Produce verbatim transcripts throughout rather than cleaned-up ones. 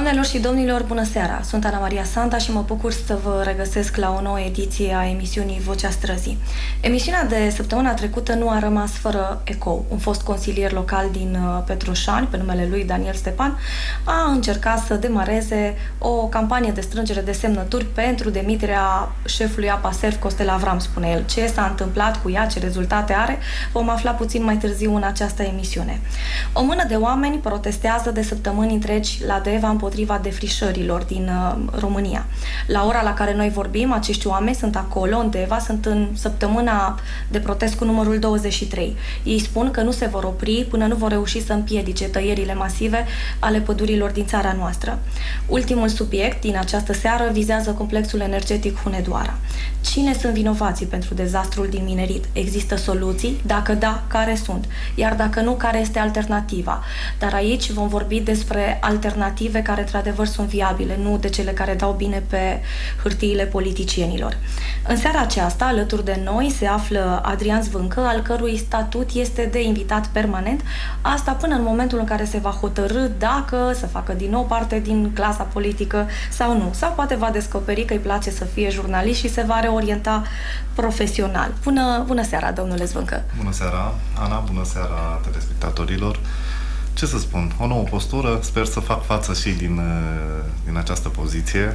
Doamnelor și domnilor, bună seara! Sunt Ana Maria Sanda și mă bucur să vă regăsesc la o nouă ediție a emisiunii Vocea Străzii. Emisiunea de săptămâna trecută nu a rămas fără ecou. Un fost consilier local din Petroșani, pe numele lui Daniel Stepan, a încercat să demareze o campanie de strângere de semnături pentru demiterea șefului APASERV, Costel Avram, spune el. Ce s-a întâmplat cu ea, ce rezultate are, vom afla puțin mai târziu în această emisiune. O mână de oameni protestează de săptămâni întregi la Deva împotriva defrișărilor din uh, România. La ora la care noi vorbim, acești oameni sunt acolo, în Deva, sunt în săptămâna de protest cu numărul douăzeci și trei. Ei spun că nu se vor opri până nu vor reuși să împiedice tăierile masive ale pădurilor din țara noastră. Ultimul subiect din această seară vizează complexul energetic Hunedoara. Cine sunt vinovații pentru dezastrul din minerit? Există soluții? Dacă da, care sunt? Iar dacă nu, care este alternativa? Dar aici vom vorbi despre alternative care într-adevăr sunt viabile, nu de cele care dau bine pe hârtiile politicienilor. În seara aceasta, alături de noi, se află Adrian Zvâncă, al cărui statut este de invitat permanent, asta până în momentul în care se va hotărî dacă să facă din nou parte din clasa politică sau nu. Sau poate va descoperi că îi place să fie jurnalist și se va reorienta profesional. Bună, bună seara, domnule Zvâncă! Bună seara, Ana, bună seara telespectatorilor! Ce să spun? O nouă postură, sper să fac față și din, din această poziție.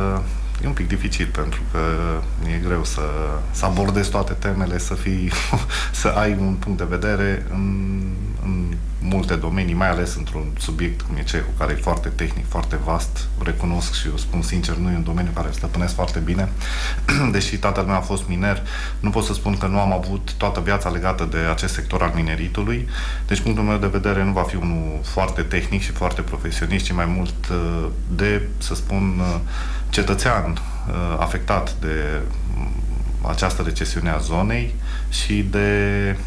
E un pic dificil pentru că e greu să, să abordezi toate temele, să fii, să ai un punct de vedere în, în multe domenii, mai ales într-un subiect cum e cehul, care e foarte tehnic, foarte vast. Recunosc și eu spun sincer, nu e un domeniu care stăpânesc foarte bine. Deși tatăl meu a fost miner, nu pot să spun că nu am avut toată viața legată de acest sector al mineritului. Deci punctul meu de vedere nu va fi unul foarte tehnic și foarte profesionist, ci mai mult de, să spun, cetățean afectat de această recesiune a zonei și de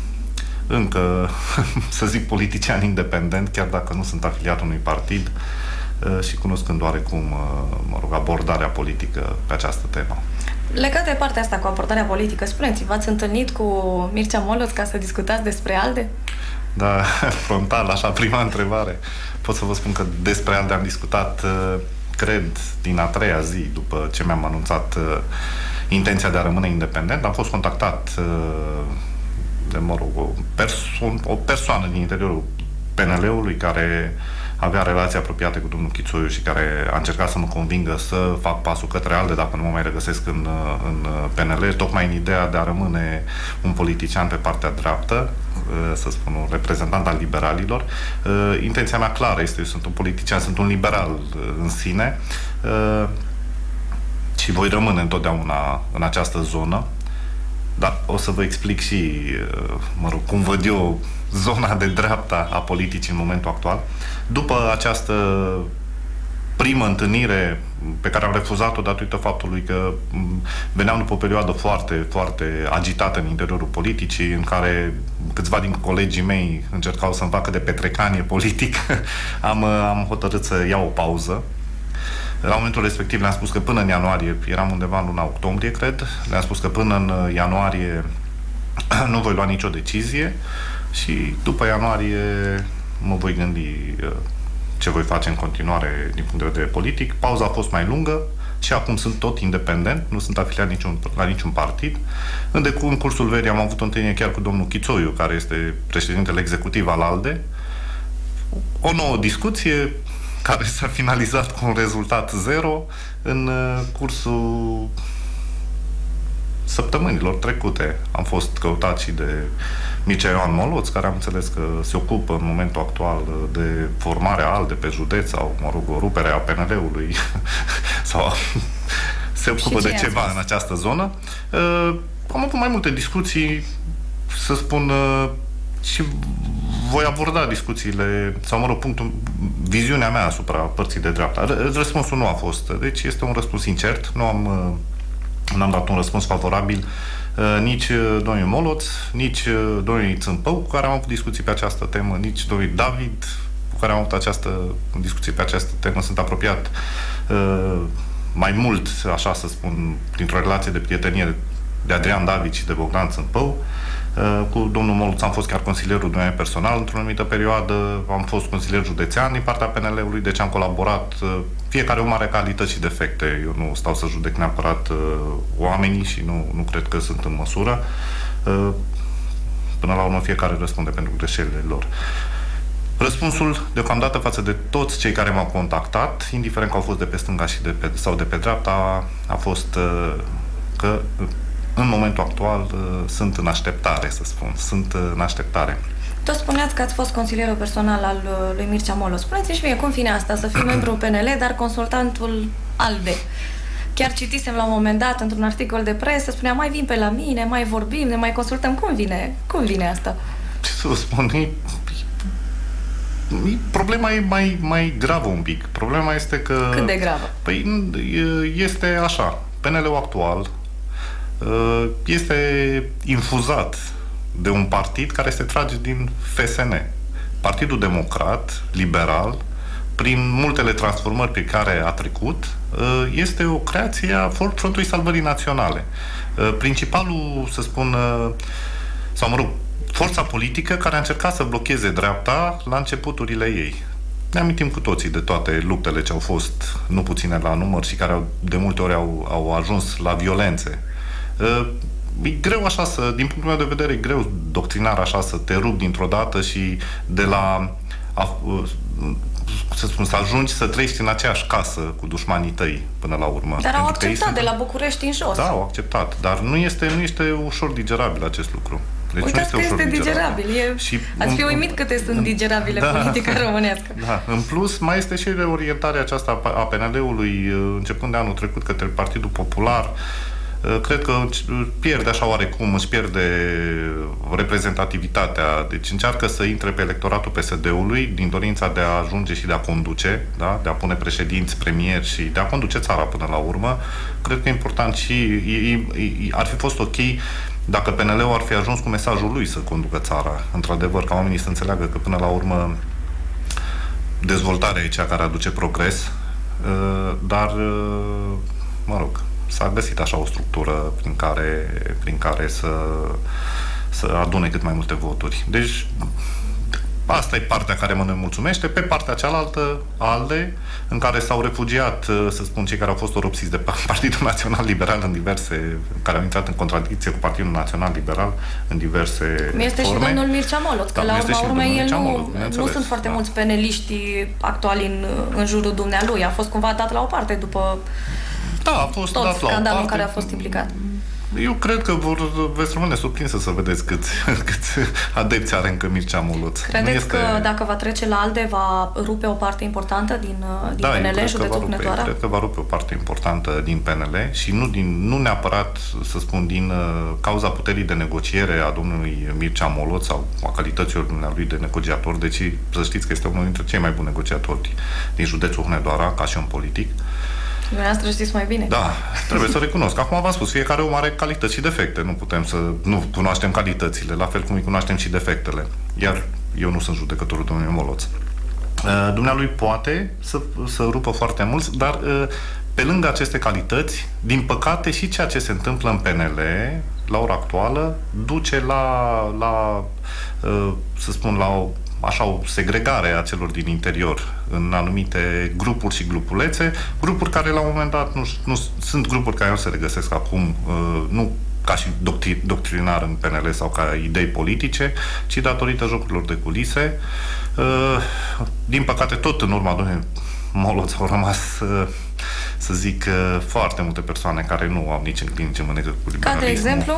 încă, să zic, politician independent, chiar dacă nu sunt afiliat unui partid și cunoscând oarecum, mă rog, abordarea politică pe această temă. Legat de partea asta cu abordarea politică, spuneți, v-ați întâlnit cu Mircea Moloț ca să discutați despre ALDE? Da, frontal, așa, prima întrebare. Pot să vă spun că despre ALDE am discutat, cred, din a treia zi după ce mi-am anunțat uh, intenția de a rămâne independent. Am fost contactat uh, de, mă rog, o, perso- o persoană din interiorul P N L-ului care avea relații apropiate cu domnul Chițoiu și care a încercat să mă convingă să fac pasul către ALDE dacă nu mă mai regăsesc în, în P N L, tocmai în ideea de a rămâne un politician pe partea dreaptă, să spun, un reprezentant al liberalilor. Intenția mea clară este, eu sunt un politician, sunt un liberal în sine și voi rămâne întotdeauna în această zonă, dar o să vă explic și, mă rog, cum văd eu zona de dreapta a politicii în momentul actual. După această primă întâlnire pe care am refuzat-o datorită faptului că veneam după o perioadă foarte, foarte agitată în interiorul politicii, în care câțiva din colegii mei încercau să-mi facă de petrecanie politic, am, am hotărât să iau o pauză. La momentul respectiv le-am spus că până în ianuarie, eram undeva în luna octombrie, cred, le-am spus că până în ianuarie nu voi lua nicio decizie și după ianuarie mă voi gândi ce voi face în continuare din punct de vedere politic. Pauza a fost mai lungă și acum sunt tot independent, nu sunt afiliat niciun, la niciun partid. În, decur, în cursul verii am avut o întâlnire chiar cu domnul Chițoiu, care este președintele executiv al ALDE. O nouă discuție care s-a finalizat cu un rezultat zero în cursul săptămânilor trecute. Am fost căutat și de Mircea Ioan Moloț, care am înțeles că se ocupă în momentul actual de formarea ALDE pe județ sau, mă rog, o rupere a P N L-ului sau se ocupă de ceva în această zonă. Uh, am avut mai multe discuții, să spun, uh, și voi aborda discuțiile, sau, mă rog, punctul, viziunea mea asupra părții de dreapta. Răspunsul nu a fost. Deci este un răspuns incert. Nu am, uh, n-am dat un răspuns favorabil Uh, nici uh, domnul Moloț, nici uh, domnul Țâmpău, cu care am avut discuții pe această temă, nici domnul David, cu care am avut această discuție pe această temă. Sunt apropiat uh, mai mult, așa să spun, dintr-o relație de prietenie de Adrian David și de Bogdan Țâmpău. Cu domnul Moluț am fost chiar consilierul meu personal într-o anumită perioadă, am fost consilier județean din partea P N L-ului, deci am colaborat. Fiecare om are calități și defecte. Eu nu stau să judec neapărat oamenii și nu, nu cred că sunt în măsură. Până la urmă, fiecare răspunde pentru greșelile lor. Răspunsul, deocamdată, față de toți cei care m-au contactat, indiferent că au fost de pe stânga și de pe, sau de pe dreapta, a fost că în momentul actual sunt în așteptare, să spun. Sunt în așteptare. Tot spuneați că ați fost consilierul personal al lui Mircea Moloț. Spuneți-și mie, cum vine asta, să fii membru P N L, dar consultantul ALDE? Chiar citisem la un moment dat, într-un articol de presă, spunea, mai vin pe la mine, mai vorbim, ne mai consultăm. Cum vine? Cum vine asta? Ce să vă spun? E, e, problema e mai, mai gravă un pic. Problema este că... Cât de gravă? Păi este așa. P N L-ul actual este infuzat de un partid care se trage din F S N. Partidul Democrat, Liberal, prin multele transformări pe care a trecut, este o creație a Frontului Salvării Naționale. Principalul, să spun, sau mă rog, forța politică care a încercat să blocheze dreapta la începuturile ei. Ne amintim cu toții de toate luptele ce au fost, nu puține la număr, și care au, de multe ori au, au ajuns la violențe. E greu așa să, din punctul meu de vedere, e greu doctrinar așa să te rupi dintr-o dată și de la a, să spun, să ajungi să trăiești în aceeași casă cu dușmanii tăi până la urmă. Dar au acceptat de la București în jos. Da, au acceptat, dar nu este, nu este ușor digerabil acest lucru. Deci uitați că este digerabil. E... Și ați fi uimit câte sunt digerabile da, politica românească. Da. În plus, mai este și reorientarea aceasta a P N L-ului începând de anul trecut către Partidul Popular. Cred că pierde așa oarecum, își pierde reprezentativitatea. Deci încearcă să intre pe electoratul P S D-ului din dorința de a ajunge și de a conduce, da? De a pune președinți, premieri și de a conduce țara până la urmă. Cred că e important și e, e, ar fi fost ok dacă P N L-ul ar fi ajuns cu mesajul lui să conducă țara. Într-adevăr, ca oamenii să înțeleagă că până la urmă dezvoltarea e cea care aduce progres, dar, mă rog, s-a găsit așa o structură prin care, prin care să, să adune cât mai multe voturi. Deci, asta e partea care mă nemulțumește. Pe partea cealaltă, ALDE, în care s-au refugiat, să spun, cei care au fost oropsiți de Partidul Național Liberal în diverse, care au intrat în contradicție cu Partidul Național Liberal în diverse Mi este forme. Și domnul Mircea Moloț, că da, la urma urmei el nu, Moloț, nu sunt foarte da. mulți peneliști actuali în, în jurul dumnealui. A fost cumva dat la o parte după da, a fost tot dat scandalul la o parte. în care a fost implicat. Eu cred că vor, veți rămâne surprinsă să vedeți câți, câți adepți are încă Mircea Moloț. Credeți este... că dacă va trece la ALDE va rupe o parte importantă din, din da, P N L, în județul Hunedoara? Cred că va rupe o parte importantă din P N L și nu, din, nu neapărat, să spun, din uh, cauza puterii de negociere a domnului Mircea Moloț sau a calităților lui de negociator, deci să știți că este unul dintre cei mai buni negociatori din județul Hunedoara, ca și un politic. Dumneavoastră știți mai bine. Da, trebuie să recunosc. Acum v-am spus, fiecare om are calități și defecte. Nu putem să nu cunoaștem calitățile, la fel cum îi cunoaștem și defectele. Iar eu nu sunt judecătorul domnului Moloț. Dumnealui poate să, să rupă foarte mulți, dar pe lângă aceste calități, din păcate și ceea ce se întâmplă în P N L la ora actuală duce la, la să spun, la o așa o segregare a celor din interior în anumite grupuri și grupulețe, grupuri care la un moment dat nu, nu sunt grupuri care nu se regăsesc acum, uh, nu ca și doctri, doctrinar în P N L sau ca idei politice, ci datorită jocurilor de culise. Uh, din păcate, tot în urma domnului Moloț au rămas, uh, să zic, uh, foarte multe persoane care nu au nici înclin, nici mânecă cu liberalismul. Ca de exemplu?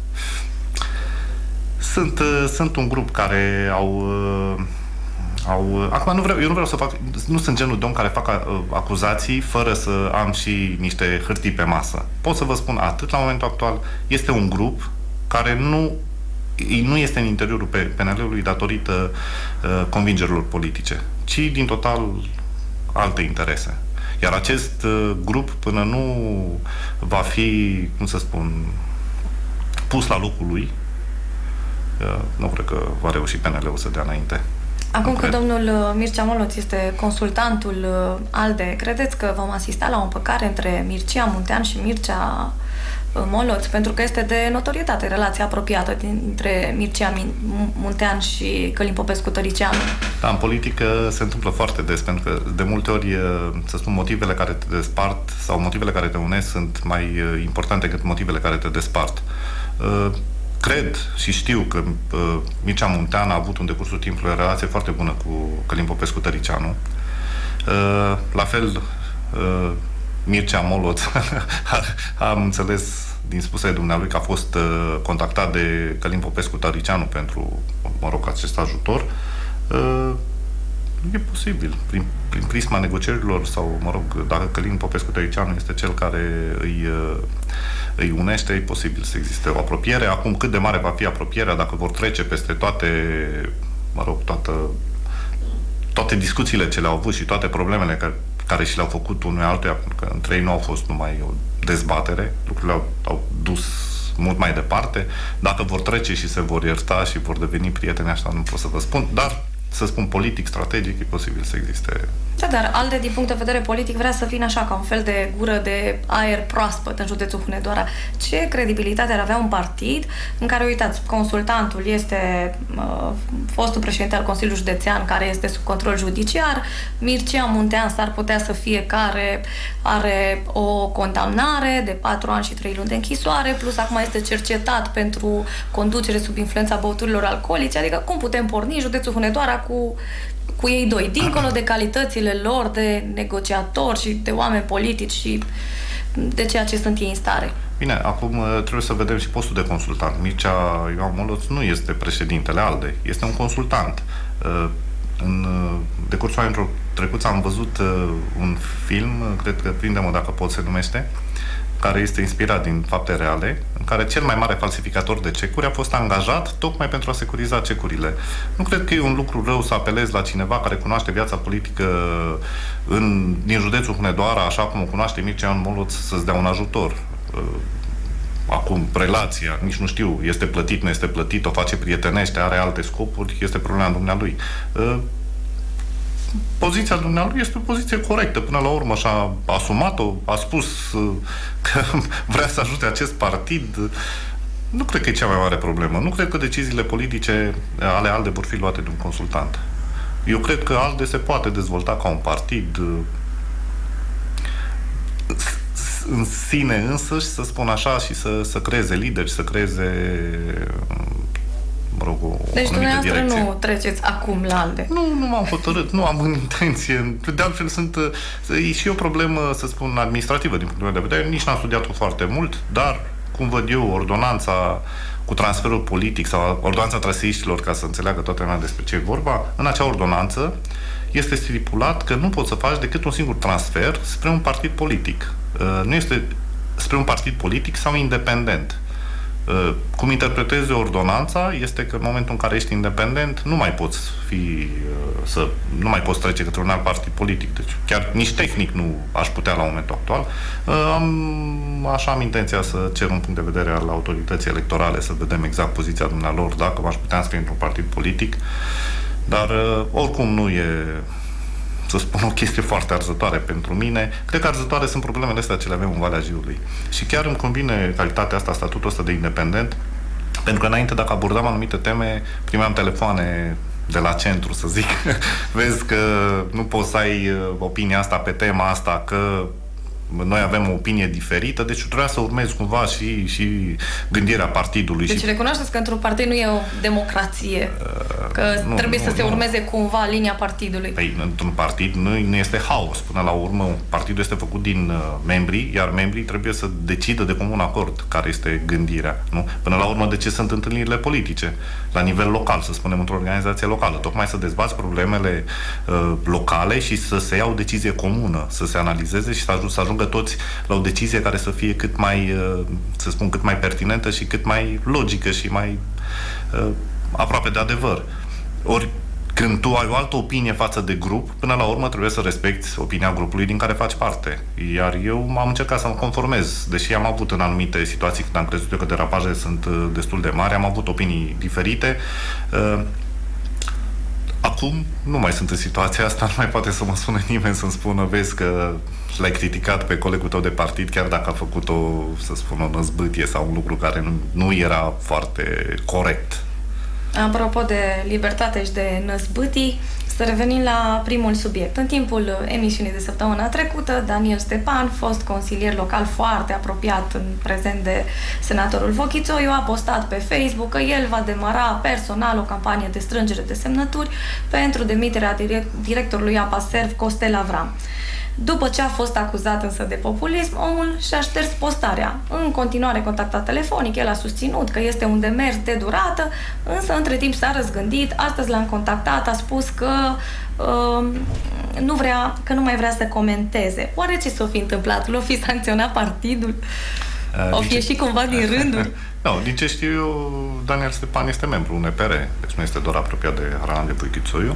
Sunt, sunt un grup care au... au acum nu vreau, eu nu vreau să fac... Nu sunt genul de om care fac acuzații fără să am și niște hârtii pe masă. Pot să vă spun atât, la momentul actual, este un grup care nu, nu este în interiorul P N L-ului datorită uh, convingerilor politice, ci din total alte interese. Iar acest uh, grup, până nu va fi, cum să spun, pus la locul lui, nu cred că va reuși P N L-ul să dea înainte. Acum că domnul Mircea Moloț este consultantul ALDE, credeți că vom asista la o împăcare între Mircea Muntean și Mircea Moloț, pentru că este de notorietate relația apropiată dintre Mircea Muntean și Călin Popescu-Tăricianu. Da, în politică se întâmplă foarte des, pentru că de multe ori, să spun, motivele care te despart sau motivele care te unesc sunt mai importante decât motivele care te despart. Cred și știu că Mircea Muntean a avut în decursul timpului o relație foarte bună cu Călin Popescu-Tăricianu. La fel, Mircea Moloț, am înțeles din spusele dumnealui că a fost uh, contactat de Călin Popescu-Tăricianu pentru, mă rog, acest ajutor. Uh, e posibil, prin, prin prisma negocierilor sau, mă rog, dacă Călin Popescu-Tăricianu este cel care îi, uh, îi unește, e posibil să existe o apropiere. Acum, cât de mare va fi apropierea, dacă vor trece peste toate, mă rog, toată, toate discuțiile ce le-au avut și toate problemele care care și le-au făcut unui altuia, pentru că între ei nu au fost numai o dezbatere, lucrurile au, au dus mult mai departe. Dacă vor trece și se vor ierta și vor deveni prieteni, așa nu pot să vă spun, dar să spun politic, strategic, e posibil să existe. Da, dar ALDE, din punct de vedere politic, vrea să vină așa, ca un fel de gură de aer proaspăt în județul Hunedoara. Ce credibilitate ar avea un partid în care, uitați, consultantul este uh, fostul președinte al Consiliului Județean, care este sub control judiciar, Mircea Muntean s-ar putea să fie care are o condamnare de patru ani și trei luni de închisoare, plus acum este cercetat pentru conducere sub influența băuturilor alcoolice, adică cum putem porni județul Hunedoara cu cu ei doi, dincolo de calitățile lor de negociatori și de oameni politici și de ceea ce sunt ei în stare. Bine, acum trebuie să vedem și postul de consultant. Mircea Ioan Moloț nu este președintele ALDE, este un consultant. În decursul anilor trecuți am văzut un film, cred că Prinde-mă dacă pot se numește, care este inspirat din fapte reale, în care cel mai mare falsificator de cecuri a fost angajat tocmai pentru a securiza cecurile. Nu cred că e un lucru rău să apelezi la cineva care cunoaște viața politică în, din județul Hunedoara, așa cum o cunoaște Mircea Ioan Moloț, să-ți dea un ajutor. Acum, relația, nici nu știu, este plătit, nu este plătit, o face prietenește, are alte scopuri, este problema dumnealui. Poziția dumnealui este o poziție corectă. Până la urmă și-a asumat-o, a spus că vrea să ajute acest partid. Nu cred că e cea mai mare problemă. Nu cred că deciziile politice ale ALDE vor fi luate de un consultant. Eu cred că ALDE se poate dezvolta ca un partid în sine însăși, să spun așa, și să, să creeze lideri, să creeze, mă rog, o deci anumită direcție. Nu treceți acum la ALDE. Nu, nu m-am hotărât, nu am în intenție. De altfel sunt, e și o problemă, să spun, administrativă din punctul meu de vedere. Nici n-am studiat-o foarte mult, dar, cum văd eu, ordonanța cu transferul politic sau ordonanța traseiștilor, ca să înțeleagă toată lumea despre ce e vorba, în acea ordonanță este stipulat că nu poți să faci decât un singur transfer spre un partid politic. Nu este spre un partid politic sau independent. Cum interpretezi ordonanța este că în momentul în care ești independent nu mai poți fi să nu mai poți trece către un alt partid politic. Deci chiar nici tehnic nu aș putea la momentul actual. Am, așa am intenția să cer un punct de vedere al autorității electorale, să vedem exact poziția dumnealor, dacă m-aș putea înscrie într-un partid politic. Dar oricum nu e, să spun, o chestie foarte arzătoare pentru mine. Cred că arzătoare sunt problemele astea ce le avem în Valea Jiului. Și chiar îmi convine calitatea asta, statutul ăsta de independent, pentru că înainte, dacă abordam anumite teme, primeam telefoane de la centru, să zic. Vezi că nu poți să ai opinia asta pe tema asta, că noi avem o opinie diferită, deci trebuia să urmezi cumva și, și gândirea partidului. Deci și... recunoașteți că într-un partid nu e o democrație, că uh, nu, trebuie nu, să se nu. urmeze cumva linia partidului. Păi, într-un partid nu, nu este haos. Până la urmă, partidul este făcut din uh, membri, iar membrii trebuie să decidă de comun acord care este gândirea. Nu? Până la urmă, de ce sunt întâlnirile politice? La nivel local, să spunem, într-o organizație locală. Tocmai să dezbați problemele uh, locale și să se ia o decizie comună, să se analizeze și să ajungă, să ajungă toți la o decizie care să fie cât mai, să spun, cât mai pertinentă și cât mai logică și mai uh, aproape de adevăr. Ori când tu ai o altă opinie față de grup, până la urmă trebuie să respecti opinia grupului din care faci parte. Iar eu am încercat să mă conformez, deși am avut în anumite situații când am crezut eu că derapajele sunt destul de mari, am avut opinii diferite. Uh, Acum nu mai sunt în situația asta, nu mai poate să mă sună nimeni să-mi spună, vezi că l-ai criticat pe colegul tău de partid, chiar dacă a făcut o, să spun, o năzbâtie sau un lucru care nu, nu era foarte corect. Apropo de libertate și de năzbâtii, să revenim la primul subiect. În timpul emisiunii de săptămâna trecută, Daniel Stepan, fost consilier local foarte apropiat în prezent de senatorul Vochițoiu, a postat pe Facebook că el va demara personal o campanie de strângere de semnături pentru demiterea direct- directorului Apaserv, Costel Avram. După ce a fost acuzat însă de populism, omul și-a șters postarea. În continuare contactat telefonic, el a susținut că este un demers de durată, însă între timp s-a răzgândit, astăzi l-am contactat, a spus că uh, nu vrea, că nu mai vrea să comenteze. Oare ce s-o fi întâmplat? L-o fi sancționat partidul? Uh, o fi ieșit cumva din rânduri? Nu, din ce știu eu, Daniel Stepan este membru U N P R, deci nu este doar apropiat de Haralan de Vochițoiu.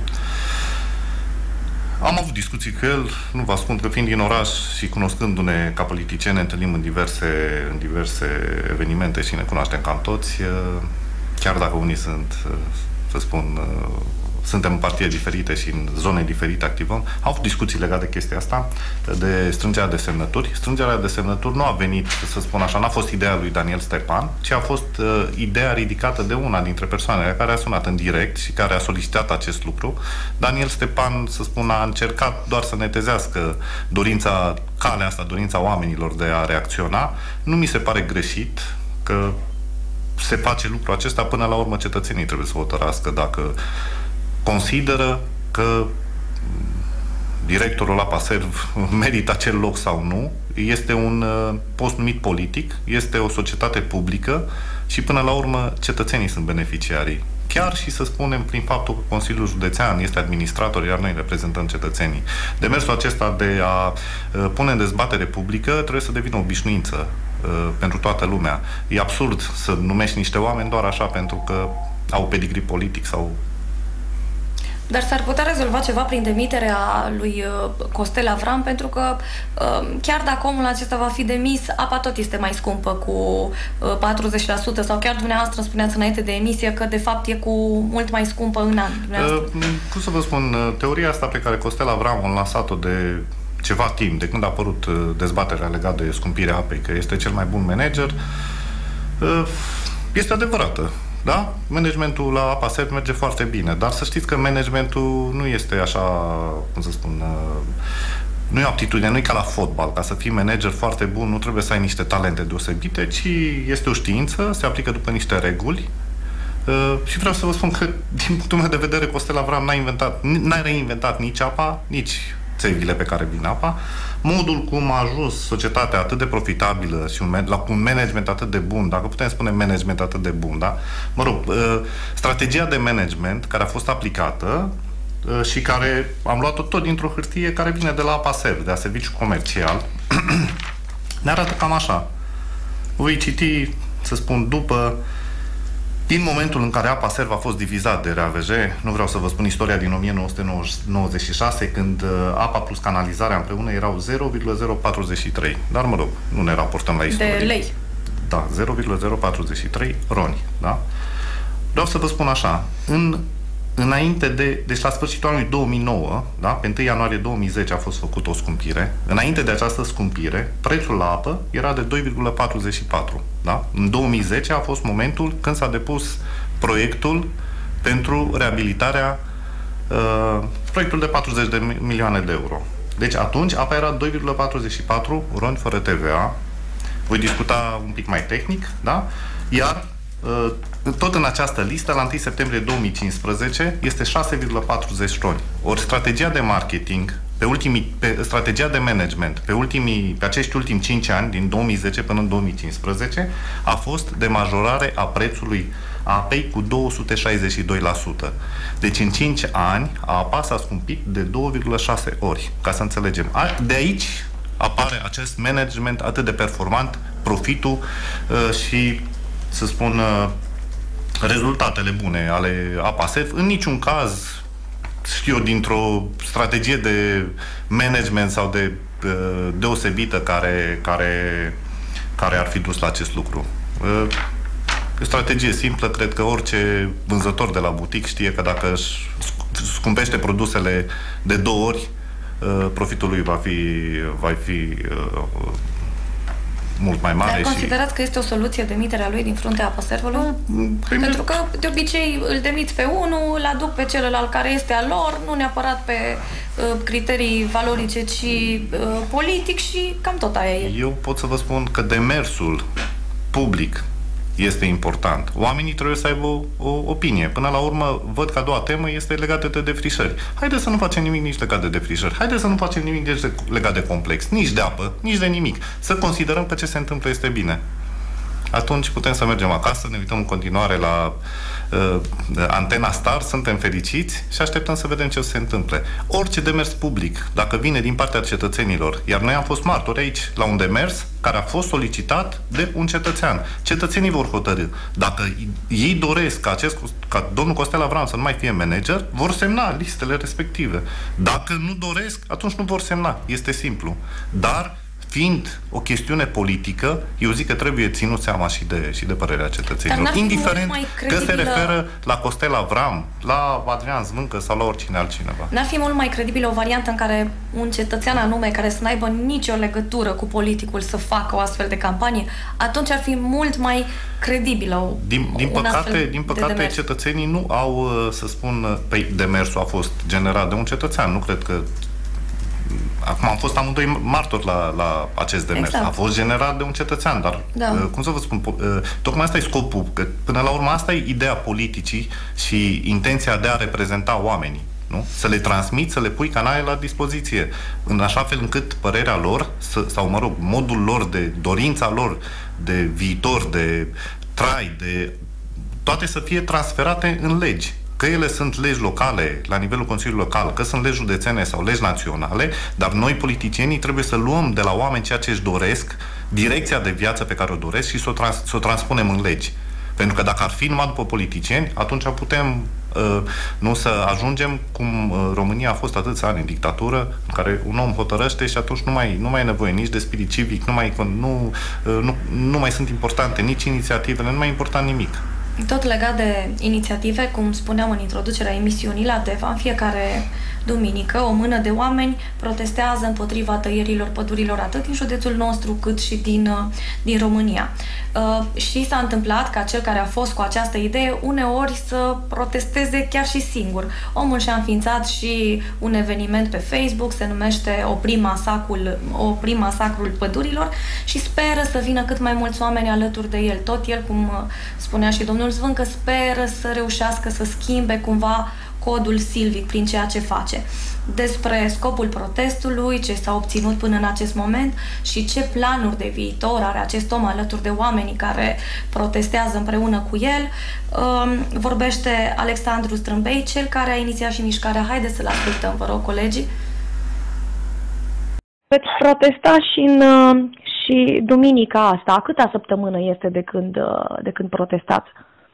Am avut discuții cu el, nu vă spun că fiind din oraș și cunoscându-ne ca politicieni, ne întâlnim în diverse, în diverse evenimente și ne cunoaștem cam toți, chiar dacă unii sunt, să spun, suntem în partide diferite și în zone diferite activăm. Am avut discuții legate de chestia asta, de strângerea de semnături. Strângerea de semnături nu a venit, să spun așa, n-a fost ideea lui Daniel Stepan, ci a fost uh, ideea ridicată de una dintre persoanele care a sunat în direct și care a solicitat acest lucru. Daniel Stepan, să spun, a încercat doar să netezească dorința, calea asta, dorința oamenilor de a reacționa. Nu mi se pare greșit că se face lucrul acesta, până la urmă cetățenii trebuie să hotărască dacă consideră că directorul Apaserv merită acel loc sau nu. Este un post numit politic, este o societate publică și până la urmă cetățenii sunt beneficiarii. Chiar și să spunem prin faptul că Consiliul Județean este administrator, iar noi reprezentăm cetățenii. Demersul acesta de a pune în dezbatere publică trebuie să devină obișnuință pentru toată lumea. E absurd să numești niște oameni doar așa pentru că au pedigrii politic sau... Dar s-ar putea rezolva ceva prin demiterea lui Costel Avram, pentru că chiar dacă omul acesta va fi demis, apa tot este mai scumpă cu patruzeci la sută, sau chiar dumneavoastră spuneați înainte de emisie că de fapt e cu mult mai scumpă în an. Uh, cum să vă spun, teoria asta pe care Costel Avram a lansat-o de ceva timp, de când a apărut dezbaterea legată de scumpirea apei, că este cel mai bun manager, este adevărată. Da? Managementul la Apaserv merge foarte bine, dar să știți că managementul nu este așa, cum să spun, nu e o aptitudine, nu e ca la fotbal. Ca să fii manager foarte bun, nu trebuie să ai niște talente deosebite, ci este o știință, se aplică după niște reguli. Uh, și vreau să vă spun că, din punctul meu de vedere, Costel Avram n-a inventat, n-a reinventat nici apa, nici țevile pe care vin apa. Modul cum a ajuns societatea atât de profitabilă și un, la un management atât de bun, dacă putem spune management atât de bun, da? Mă rog, uh, strategia de management care a fost aplicată uh, și care am luat-o tot dintr-o hârtie care vine de la Apaserv, de la serviciu comercial, ne arată cam așa. Voi citi, să spun, după din momentul în care Apaserv a fost divizat de R A V J, nu vreau să vă spun istoria din o mie nouă sute nouăzeci și șase, când apa plus canalizarea împreună erau zero virgulă zero patruzeci și trei. Dar, mă rog, nu ne raportăm la istorie. De lei. Da, zero virgulă zero patruzeci și trei roni. Da? Vreau să vă spun așa, în, înainte de, deci la sfârșitul anului două mii nouă, da, pe întâi ianuarie două mii zece a fost făcută o scumpire. Înainte de această scumpire, prețul la apă era de doi virgulă patruzeci și patru. Da? În două mii zece a fost momentul când s-a depus proiectul pentru reabilitarea, uh, proiectul de patruzeci de milioane de euro. Deci atunci apa era doi virgulă patruzeci și patru roni fără T V A. Voi discuta un pic mai tehnic, da? Iar uh, tot în această listă, la întâi septembrie două mii cincisprezece, este șase virgulă patruzeci roni. Ori strategia de marketing, pe ultimii, pe strategia de management, pe, ultimii, pe acești ultimi cinci ani, din două mii zece până în două mii cincisprezece, a fost de majorare a prețului apei cu două sute șaizeci și doi la sută. Deci în cinci ani apa s-a scumpit de două virgulă șase ori, ca să înțelegem. De aici apare acest management atât de performant, profitul uh, și, să spun, uh, rezultatele bune ale Apaserv. În niciun caz, știu eu, dintr-o strategie de management sau de uh, deosebită care, care, care ar fi dus la acest lucru. Uh, E o strategie simplă, cred că orice vânzător de la butic știe că dacă își scumpește produsele de două ori, profitul lui va fi, va fi mult mai mare. Dar considerați și... că este o soluție demiterea lui din fruntea apăservului? Pentru că de obicei îl demiți pe unul, îl aduc pe celălalt care este al lor, nu neapărat pe uh, criterii valorice, ci uh, politic și cam tot aia e. Eu pot să vă spun că demersul public este important. Oamenii trebuie să aibă o, o opinie. Până la urmă, văd că a doua temă este legată de defrișări. Haideți să nu facem nimic nici legat de defrișări. Haideți să nu facem nimic nici de, legat de complex. Nici de apă, nici de nimic. Să considerăm că ce se întâmplă este bine. Atunci putem să mergem acasă, ne uităm în continuare la uh, Antena Star, suntem fericiți și așteptăm să vedem ce se întâmple. Orice demers public, dacă vine din partea cetățenilor, iar noi am fost martori aici la un demers care a fost solicitat de un cetățean. Cetățenii vor hotărî. Dacă ei doresc ca, acest, ca domnul Costel Avram să nu mai fie manager, vor semna listele respective. Dacă nu doresc, atunci nu vor semna. Este simplu. Dar fiind o chestiune politică, eu zic că trebuie ținut seama și de, și de părerea cetățenilor. Indiferent că se referă la Costel Avram, la Adrian Zvâncă sau la oricine altcineva. N-ar fi mult mai credibilă o variantă în care un cetățean anume, care să n-aibă nicio legătură cu politicul, să facă o astfel de campanie? Atunci ar fi mult mai credibilă. Din, din păcate, din păcate cetățenii nu au, să spun, pe demersul a fost generat de un cetățean. Nu cred că acum am fost amândoi martori la, la acest demers. Exact. A fost generat de un cetățean, dar, da. cum să vă spun, tocmai asta e scopul, că până la urmă asta e ideea politicii și intenția de a reprezenta oamenii, nu? Să le transmiți, să le pui canale la dispoziție, în așa fel încât părerea lor, să, sau mă rog, modul lor, de dorința lor de viitor, de trai, de toate să fie transferate în legi. Că ele sunt legi locale, la nivelul Consiliului Local, că sunt legi județene sau legi naționale, dar noi, politicienii, trebuie să luăm de la oameni ceea ce își doresc, direcția de viață pe care o doresc și să o, trans- să o transpunem în legi. Pentru că dacă ar fi numai după politicieni, atunci putem uh, nu să ajungem cum uh, România a fost atâția ani în dictatură, în care un om hotărăște și atunci nu mai, nu mai e nevoie nici de spirit civic, nu mai, nu, uh, nu, nu mai sunt importante nici inițiativele, nu mai e important nimic. Tot legat de inițiative, cum spuneam în introducerea emisiunii la Deva, în fiecare duminică o mână de oameni protestează împotriva tăierilor pădurilor atât din județul nostru cât și din, din România. Uh, și s-a întâmplat ca cel care a fost cu această idee uneori să protesteze chiar și singur. Omul și-a înființat și un eveniment pe Facebook, se numește Oprim masacrul, Oprim masacrul pădurilor și speră să vină cât mai mulți oameni alături de el. Tot el, cum spunea și domnul Zvâncă, speră să reușească să schimbe cumva codul silvic prin ceea ce face. Despre scopul protestului, ce s-a obținut până în acest moment și ce planuri de viitor are acest om alături de oamenii care protestează împreună cu el, vorbește Alexandru Strâmbei, cel care a inițiat și mișcarea. Haideți să-l ascultăm, vă rog, colegii. Veți protesta și, în, și duminica asta. Câta săptămână este de când, de când protestați?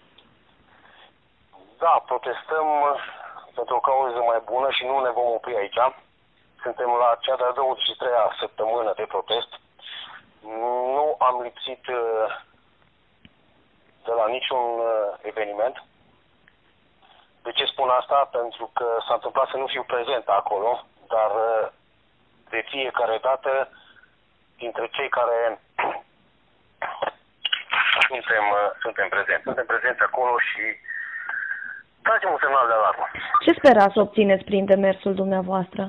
Da, protestăm pentru o cauză mai bună și nu ne vom opri aici. Suntem la cea de-a douăzeci și treia săptămână de protest. Nu am lipsit de la niciun eveniment. De ce spun asta? Pentru că s-a întâmplat să nu fiu prezent acolo, dar de fiecare dată dintre cei care suntem, suntem prezenți. Suntem prezenți acolo și tragem un semnal de alarmă. Ce sperați să obțineți prin demersul dumneavoastră?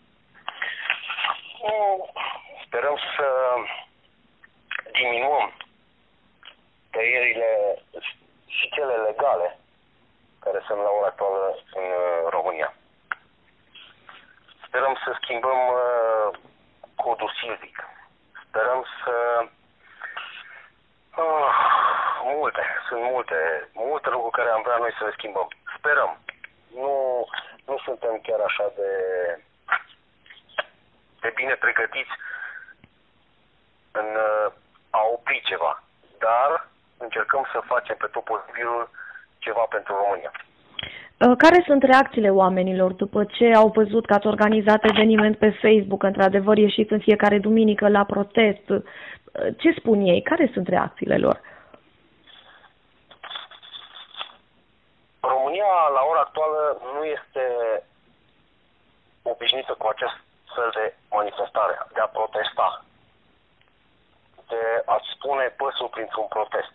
Sperăm să diminuăm tăierile și cele legale care sunt la ora actuală în România. Sperăm să schimbăm codul silvic. Sperăm să... Uh, multe, sunt multe, multe lucruri care am vrea noi să le schimbăm. Sperăm. Nu, nu suntem chiar așa de, de bine pregătiți în a opri ceva. Dar încercăm să facem pe tot posibilul ceva pentru România. Care sunt reacțiile oamenilor după ce au văzut că ați organizat eveniment pe Facebook, într-adevăr ieșiți în fiecare duminică la protest? Ce spun ei? Care sunt reacțiile lor? România, la ora actuală, nu este obișnuită cu acest fel de manifestare, de a protesta, de a-ți spune păsul printr-un protest.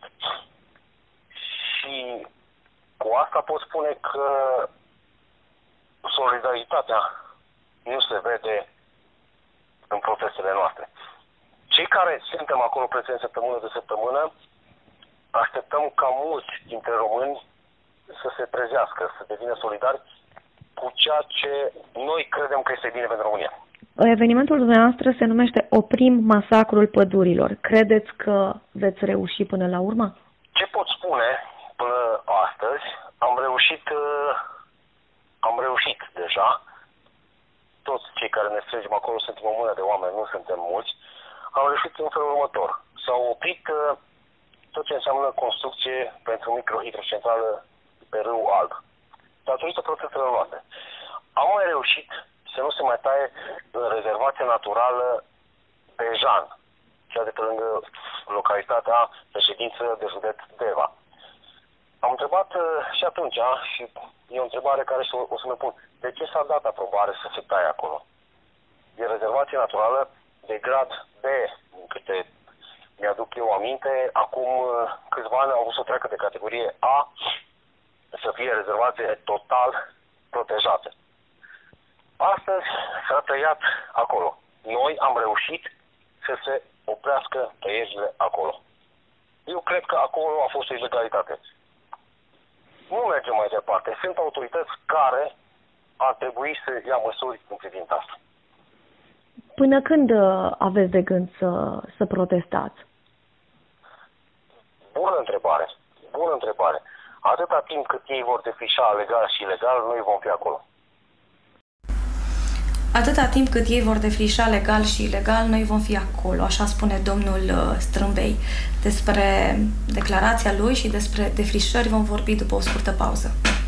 Și cu asta pot spune că solidaritatea nu se vede în protestele noastre. Cei care suntem acolo prezenți săptămână de săptămână, așteptăm ca mulți dintre români să se trezească, să devină solidari cu ceea ce noi credem că este bine pentru România. Evenimentul dumneavoastră se numește Oprim masacrul pădurilor. Credeți că veți reuși până la urmă? Ce pot spune până astăzi? Am reușit, am reușit deja. Toți cei care ne strângem acolo suntem o mână de oameni, nu suntem mulți. Am reușit în felul următor. S-au oprit tot ce înseamnă construcție pentru microhidrocentrală pe Râul Alb, datorită protestelor noastre. Am mai reușit să nu se mai taie rezervația naturală Bejan, cea de pe lângă localitatea de ședință de județ Deva. Am întrebat și atunci, și e o întrebare care și o să mă pun, de ce s-a dat aprobare să se taie acolo? E rezervație naturală de grad B, în câte mi-aduc eu aminte, acum câțiva ani au avut să treacă de categorie A, să fie rezervație total protejată. Astăzi s-a tăiat acolo. Noi am reușit să se oprească tăierile acolo. Eu cred că acolo a fost o ilegalitate. Nu mergem mai departe. Sunt autorități care ar trebui să ia măsuri în privința asta. Până când aveți de gând să, să protestați? Bună întrebare. Bună întrebare. Atâta timp cât ei vor defrișa legal și ilegal, noi vom fi acolo. Atâta timp cât ei vor defrișa legal și ilegal, noi vom fi acolo, așa spune domnul Strâmbei. Despre declarația lui și despre defrișări vom vorbi după o scurtă pauză.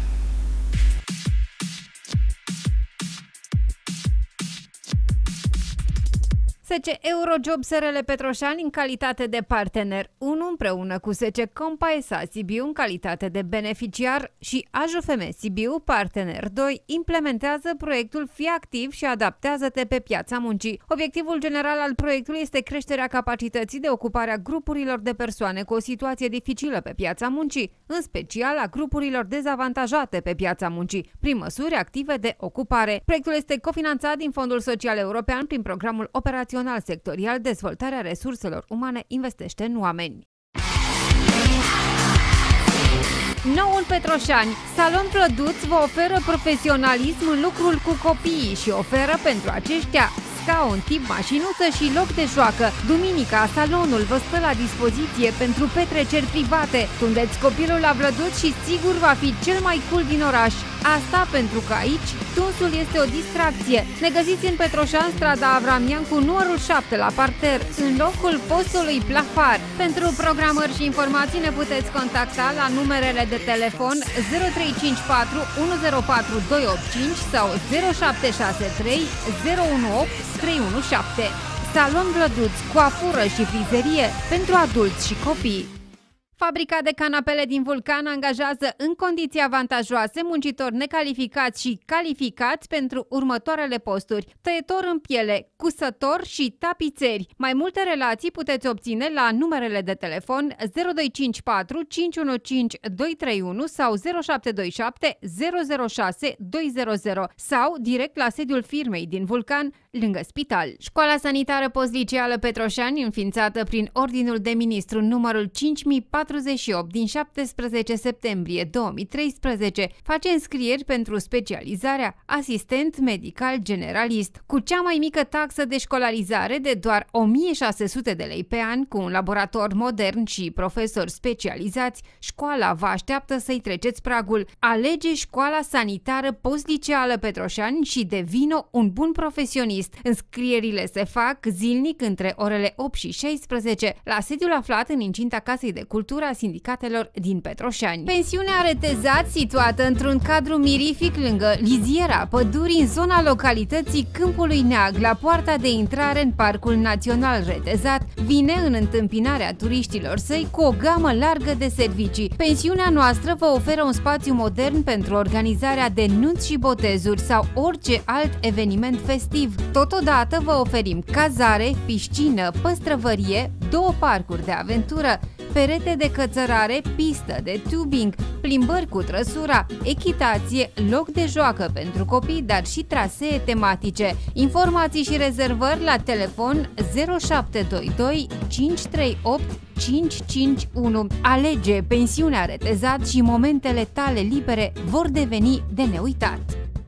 S C Eurojob S R L Petroșani în calitate de partener unu împreună cu S C Compa S A Sibiu în calitate de beneficiar și A J F M Sibiu, partener doi, implementează proiectul Fii activ și adaptează-te pe piața muncii. Obiectivul general al proiectului este creșterea capacității de ocupare a grupurilor de persoane cu o situație dificilă pe piața muncii, în special a grupurilor dezavantajate pe piața muncii, prin măsuri active de ocupare. Proiectul este cofinanțat din Fondul Social European prin programul operațional sectorial Dezvoltarea resurselor umane investește în oameni. Noul Petroșani, Salon Plăduț vă oferă profesionalism în lucrul cu copiii și oferă pentru aceștia scaun tip mașinuță și loc de joacă. Duminica, salonul vă stă la dispoziție pentru petreceri private. Tundeți copilul la Vlăduț și sigur va fi cel mai cool din oraș. Asta pentru că aici tunsul este o distracție. Ne găsiți în Petroșan, strada Avramian cu numărul șapte la parter, în locul postului Plafar. Pentru programări și informații ne puteți contacta la numerele de telefon zero trei cinci patru unu zero patru doi opt cinci sau zero șapte șase trei zero unu opt trei unu șapte. Salon Vlăduț, coafură și frizerie pentru adulți și copii. Fabrica de canapele din Vulcan angajează în condiții avantajoase muncitori necalificați și calificați pentru următoarele posturi: tăietor în piele, cusător și tapițeri. Mai multe relații puteți obține la numerele de telefon zero doi cinci patru cinci unu cinci doi trei unu sau zero șapte doi șapte zero zero șase doi zero zero sau direct la sediul firmei din Vulcan, lângă spital. Școala sanitară postliceală Petroșani, înființată prin Ordinul de Ministru numărul cinci mii patruzeci și opt din șaptesprezece septembrie două mii treisprezece, face înscrieri pentru specializarea asistent medical generalist, cu cea mai mică taxă de școlarizare de doar o mie șase sute de lei pe an, cu un laborator modern și profesori specializați. Școala vă așteaptă să-i treceți pragul. Alege Școala Sanitară Postliceală Petroșani și devină un bun profesionist. jurist. Înscrierile se fac zilnic între orele opt și șaisprezece la sediul aflat în incinta Casei de Cultură a Sindicatelor din Petroșani. Pensiunea Retezat, situată într-un cadru mirific lângă liziera pădurii în zona localității Câmpului Neag, la poarta de intrare în Parcul Național Retezat, vine în întâmpinarea turiștilor săi cu o gamă largă de servicii. Pensiunea noastră vă oferă un spațiu modern pentru organizarea de nunți și botezuri sau orice alt eveniment festiv. Totodată vă oferim cazare, piscină, păstrăvărie, două parcuri de aventură, perete de cățărare, pistă de tubing, plimbări cu trăsura, echitație, loc de joacă pentru copii, dar și trasee tematice. Informații și rezervări la telefon zero șapte doi doi cinci trei opt cinci cinci unu. Alege Pensiunea Retezat și momentele tale libere vor deveni de neuitat.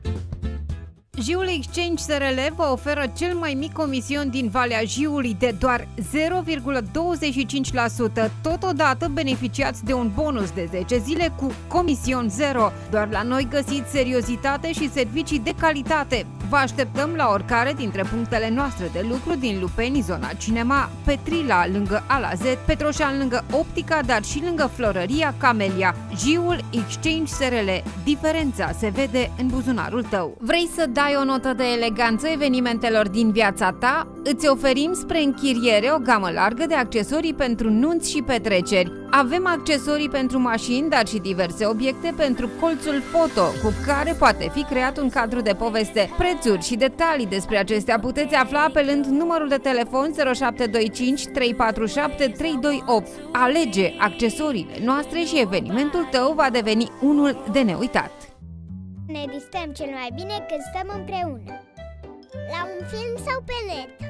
Jiul Exchange S R L vă oferă cel mai mic comision din Valea Jiului de doar zero virgulă douăzeci și cinci la sută. Totodată beneficiați de un bonus de zece zile cu comision zero. Doar la noi găsiți seriozitate și servicii de calitate. Vă așteptăm la oricare dintre punctele noastre de lucru din Lupeni, zona Cinema, Petrila lângă Alazet, Petroșan lângă Optica, dar și lângă Florăria Camelia. Jiul Exchange S R L. Diferența se vede în buzunarul tău. Vrei să dai o notă de eleganță evenimentelor din viața ta? Îți oferim spre închiriere o gamă largă de accesorii pentru nunți și petreceri. Avem accesorii pentru mașini, dar și diverse obiecte pentru colțul foto, cu care poate fi creat un cadru de poveste. Prețuri și detalii despre acestea puteți afla apelând numărul de telefon zero șapte doi cinci trei patru șapte trei doi opt. Alege accesoriile noastre și evenimentul tău va deveni unul de neuitat. Ne distrăm cel mai bine când stăm împreună, la un film sau pe net.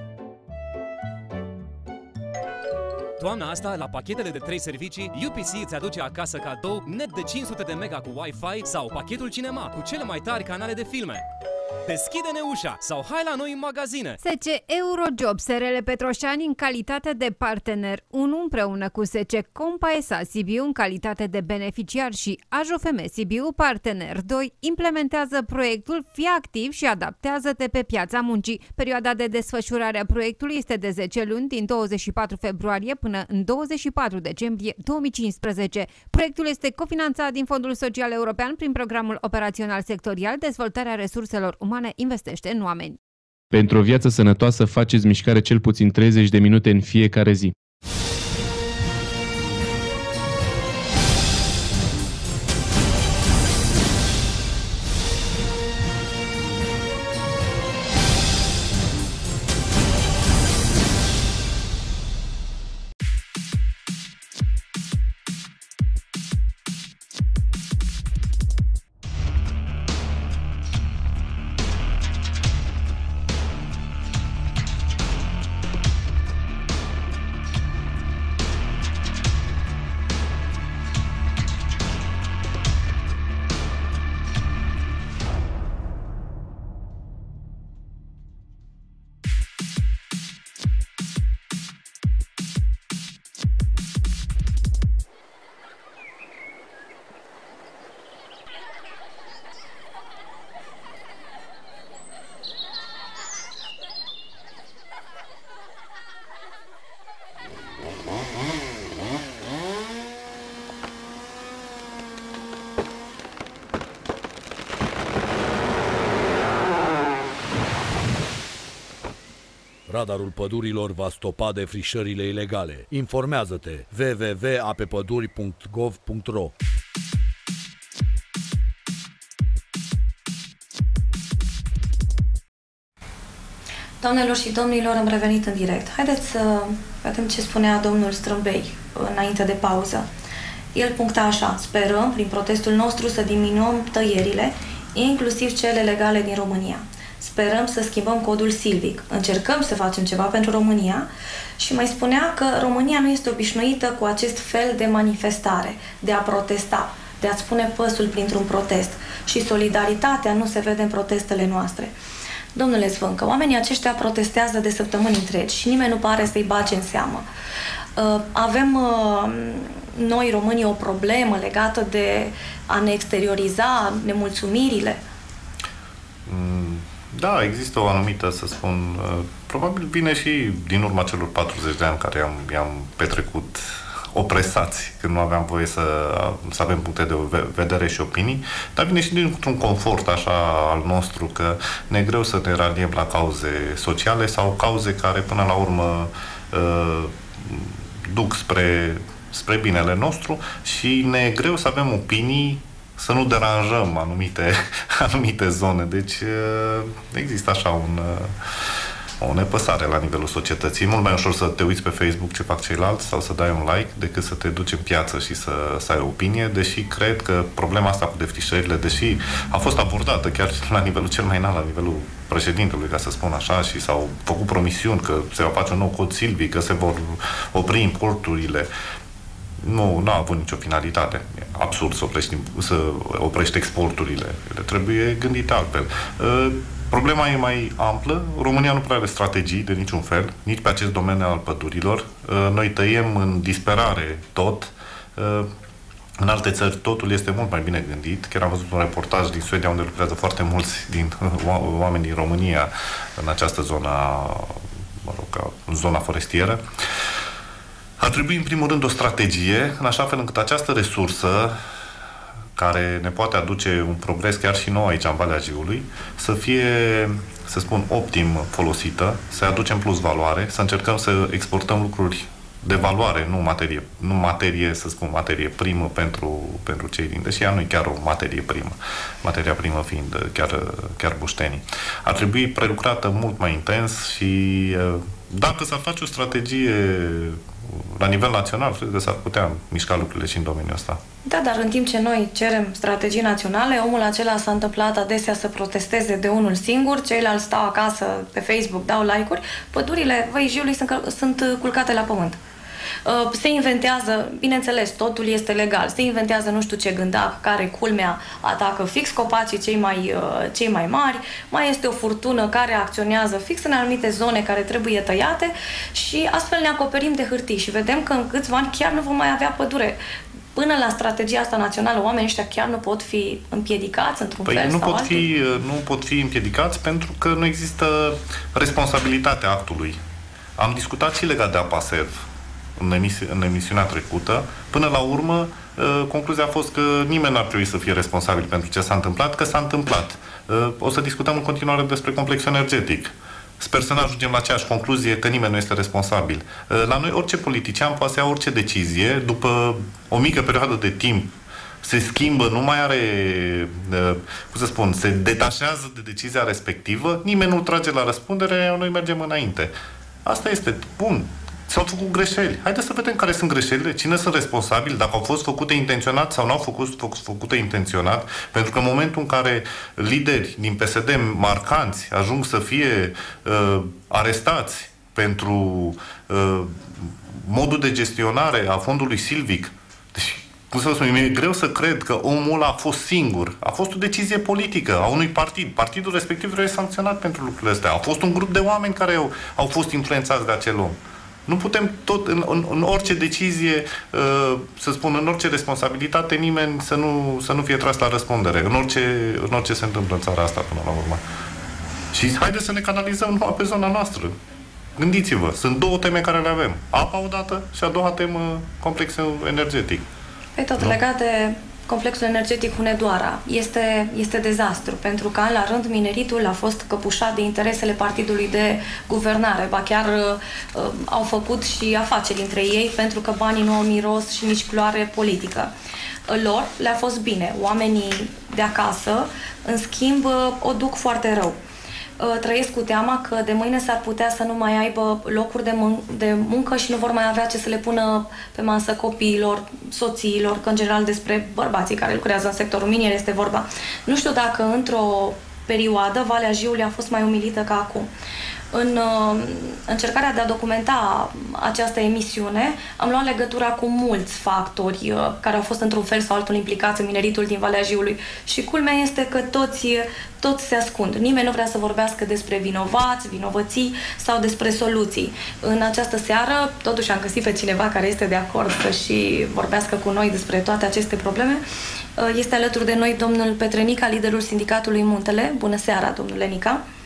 Toamna asta, la pachetele de trei servicii, U P C îți aduce acasă cadou net de cinci sute de mega cu Wi-Fi sau pachetul cinema cu cele mai tari canale de filme. Deschide-ne ușa sau hai la noi în magazine! S C Eurojob S R L Petroșani în calitate de partener unu împreună cu S C Compa S A Sibiu în calitate de beneficiar și A J F M Sibiu partener doi implementează proiectul Fii activ și adaptează-te pe piața muncii. Perioada de desfășurare a proiectului este de zece luni din douăzeci și patru februarie până în douăzeci și patru decembrie două mii cincisprezece. Proiectul este cofinanțat din Fondul Social European prin Programul Operațional Sectorial Dezvoltarea Resurselor Umane Investește în Oameni. Pentru o viață sănătoasă faceți mișcare cel puțin treizeci de minute în fiecare zi. Radarul pădurilor va stopa defrișările ilegale. Informează-te w w w punct a p păduri punct gov punct r o. Doamnelor și domnilor, am revenit în direct. Haideți să vedem ce spunea domnul Strâmbei înainte de pauză. El puncta așa: sperăm, prin protestul nostru, să diminuăm tăierile, inclusiv cele legale din România. Sperăm să schimbăm codul silvic. Încercăm să facem ceva pentru România și mai spunea că România nu este obișnuită cu acest fel de manifestare, de a protesta, de a-ți pune păsul printr-un protest. Și solidaritatea nu se vede în protestele noastre. Domnule Zvâncă, oamenii aceștia protestează de săptămâni întregi și nimeni nu pare să-i bage în seamă. Avem noi, românii, o problemă legată de a ne exterioriza nemulțumirile? Da, există o anumită, să spun, probabil vine și din urma celor patruzeci de ani care am, i-am petrecut opresați, când nu aveam voie să, să avem puncte de vedere și opinii, dar vine și dintr-un confort așa al nostru, că ne e greu să ne raliem la cauze sociale sau cauze care până la urmă uh, duc spre, spre binele nostru și ne e greu să avem opinii, să nu deranjăm anumite, anumite zone. Deci uh, există așa un... Uh, o nepăsare la nivelul societății. E mult mai ușor să te uiți pe Facebook ce fac ceilalți sau să dai un like decât să te duci în piață și să, să ai opinie, deși cred că problema asta cu defrișările, deși a fost abordată chiar la nivelul cel mai înalt, la nivelul președintelui, ca să spun așa, și s-au făcut promisiuni că se va face un nou cod silvic, că se vor opri importurile. Nu, nu a avut nicio finalitate. E absurd să oprești, să oprești exporturile. Ele trebuie gândite altfel. Problema e mai amplă. România nu prea are strategii de niciun fel, nici pe acest domeniu al pădurilor. Noi tăiem în disperare tot. În alte țări totul este mult mai bine gândit. Chiar am văzut un reportaj din Suedia unde lucrează foarte mulți din oameni din România în această zonă, mă rog, zona forestieră. Ar trebui în primul rând o strategie, în așa fel încât această resursă care ne poate aduce un progres chiar și nou aici în Valea Jiului, să fie, să spun, optim folosită, să aducem plus valoare, să încercăm să exportăm lucruri de valoare, nu materie, nu materie, să spun, materie primă pentru, pentru cei din... Deși ea nu e chiar o materie primă, materia primă fiind chiar, chiar buștenii. Ar trebui prelucrată mult mai intens și dacă s-ar face o strategie la nivel național, cred că s-ar putea mișca lucrurile și în domeniul ăsta. Da, dar în timp ce noi cerem strategii naționale, omul acela s-a întâmplat adesea să protesteze de unul singur, ceilalți stau acasă pe Facebook, dau like-uri, pădurile Văii Jiului sunt, sunt culcate la pământ. Se inventează, bineînțeles, totul este legal, se inventează nu știu ce gândac, care, culmea, atacă fix copacii cei mai, cei mai mari, mai este o furtună care acționează fix în anumite zone care trebuie tăiate și astfel ne acoperim de hârtii și vedem că în câțiva ani chiar nu vom mai avea pădure. Până la strategia asta națională, oamenii ăștia chiar nu pot fi împiedicați într-un păi fel nu sau pot altul? fi, nu pot fi împiedicați pentru că nu există responsabilitatea actului. Am discutat și legat de APASERV în, emisi- în emisiunea trecută. Până la urmă, concluzia a fost că nimeni n-ar trebui să fie responsabil pentru ce s-a întâmplat, că s-a întâmplat. O să discutăm în continuare despre complexul energetic. Sper să nu ajungem la aceeași concluzie că nimeni nu este responsabil. La noi, orice politician poate să ia orice decizie, după o mică perioadă de timp, se schimbă, nu mai are, cum să spun, se detașează de decizia respectivă, nimeni nu trage la răspundere, noi mergem înainte. Asta este bun. S-au făcut greșeli. Haideți să vedem care sunt greșelile, cine sunt responsabili, dacă au fost făcute intenționat sau nu au fost făcute intenționat, pentru că în momentul în care lideri din P S D marcanți ajung să fie uh, arestați pentru uh, modul de gestionare a fondului silvic, deci, cum să vă spun, e greu să cred că omul a fost singur. A fost o decizie politică a unui partid. Partidul respectiv trebuie sancționat pentru lucrurile astea. A fost un grup de oameni care au, au fost influențați de acel om. Nu putem tot, în, în, în orice decizie, uh, să spun, în orice responsabilitate, nimeni să nu, să nu fie tras la răspundere. În orice, în orice se întâmplă în țara asta, până la urmă. Și haideți să ne canalizăm numai pe zona noastră. Gândiți-vă, sunt două teme care le avem. Apa odată și a doua temă, complexul energetic. Pe tot, nu? Legat de complexul energetic Hunedoara, este, este dezastru, pentru că, la rând, mineritul a fost căpușat de interesele partidului de guvernare, ba chiar uh, au făcut și afaceri între ei, pentru că banii nu au miros și nici culoare politică. Lor le-a fost bine. Oamenii de acasă, în schimb, o duc foarte rău. Trăiesc cu teama că de mâine s-ar putea să nu mai aibă locuri de, mun- de muncă și nu vor mai avea ce să le pună pe masă copiilor, soțiilor, că în general despre bărbații care lucrează în sectorul minier este vorba. Nu știu dacă într-o perioadă Valea Jiului a fost mai umilită ca acum. În uh, încercarea de a documenta această emisiune, am luat legătura cu mulți factori uh, care au fost într-un fel sau altul implicați în mineritul din Valea Jiului și culmea este că toți, toți se ascund. Nimeni nu vrea să vorbească despre vinovați, vinovății sau despre soluții. În această seară, totuși am găsit pe cineva care este de acord să și vorbească cu noi despre toate aceste probleme. Uh, este alături de noi domnul Petre Nica, liderul sindicatului Muntele. Bună seara, domnule Nica!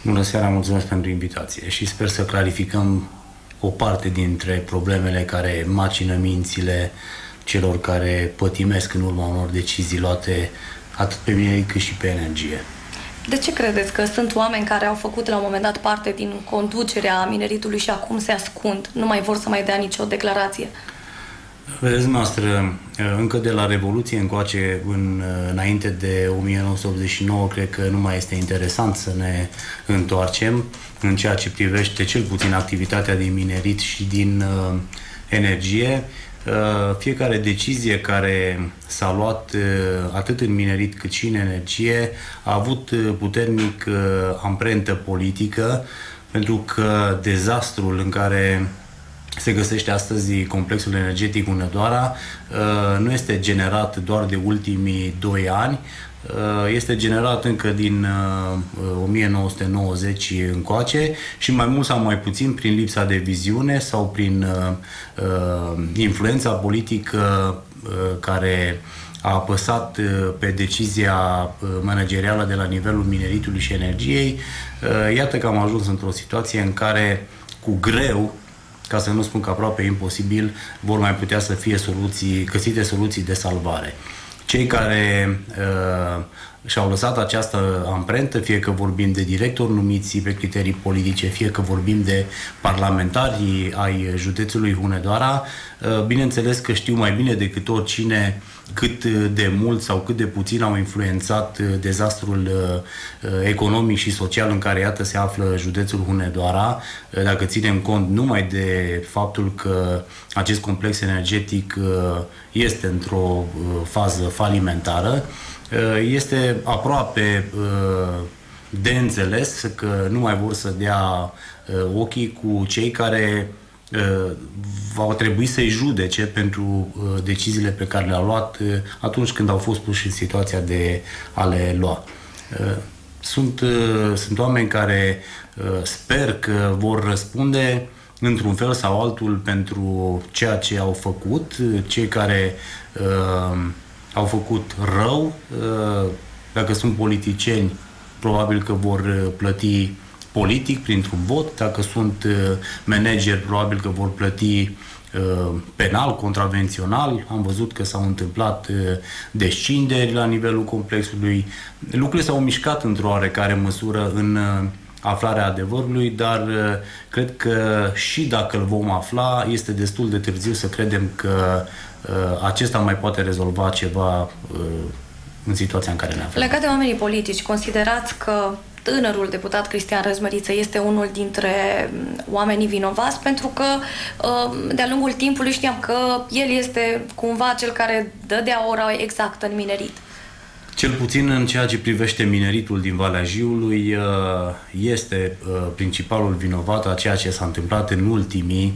Bună seara, mulțumesc pentru invitație și sper să clarificăm o parte dintre problemele care macină mințile celor care pătimesc în urma unor decizii luate atât pe minerit cât și pe energie. De ce credeți că sunt oameni care au făcut la un moment dat parte din conducerea mineritului și acum se ascund, nu mai vor să mai dea nicio declarație? Vedeți, noastră, încă de la Revoluție încoace, în, înainte de o mie nouă sute optzeci și nouă, cred că nu mai este interesant să ne întoarcem în ceea ce privește cel puțin activitatea din minerit și din uh, energie. Uh, fiecare decizie care s-a luat uh, atât în minerit cât și în energie a avut uh, puternic uh, amprentă politică, pentru că dezastrul în care se găsește astăzi complexul energetic Hunedoara nu este generat doar de ultimii doi ani, este generat încă din o mie nouă sute nouăzeci încoace și mai mult sau mai puțin prin lipsa de viziune sau prin influența politică care a apăsat pe decizia managerială de la nivelul mineritului și energiei. Iată că am ajuns într-o situație în care cu greu, ca să nu spun că aproape imposibil, vor mai putea să fie soluții, găsite soluții de salvare. Cei care uh, și-au lăsat această amprentă, fie că vorbim de directori numiți pe criterii politice, fie că vorbim de parlamentari ai județului Hunedoara, uh, bineînțeles că știu mai bine decât oricine cât de mult sau cât de puțin au influențat dezastrul economic și social în care, iată, se află județul Hunedoara, dacă ținem cont numai de faptul că acest complex energetic este într-o fază falimentară, este aproape de înțeles că nu mai vor să dea ochii cu cei care va trebui să-i judece pentru deciziile pe care le-au luat atunci când au fost puși în situația de a le lua. Sunt, sunt oameni care sper că vor răspunde într-un fel sau altul pentru ceea ce au făcut, cei care uh, au făcut rău, uh, dacă sunt politicieni, probabil că vor plăti politic printr-un vot, dacă sunt manageri, probabil că vor plăti penal, contravențional. Am văzut că s-au întâmplat descinderi la nivelul complexului. Lucrurile s-au mișcat într-o oarecare măsură în aflarea adevărului, dar cred că și dacă îl vom afla, este destul de târziu să credem că acesta mai poate rezolva ceva în situația în care ne aflăm. Legat de oamenii politici, considerați că tânărul deputat Cristian Răzmăriță este unul dintre oamenii vinovați, pentru că de-a lungul timpului știam că el este cumva cel care dădea ora exactă în minerit. Cel puțin în ceea ce privește mineritul din Valea Jiului, este principalul vinovat a ceea ce s-a întâmplat în ultimii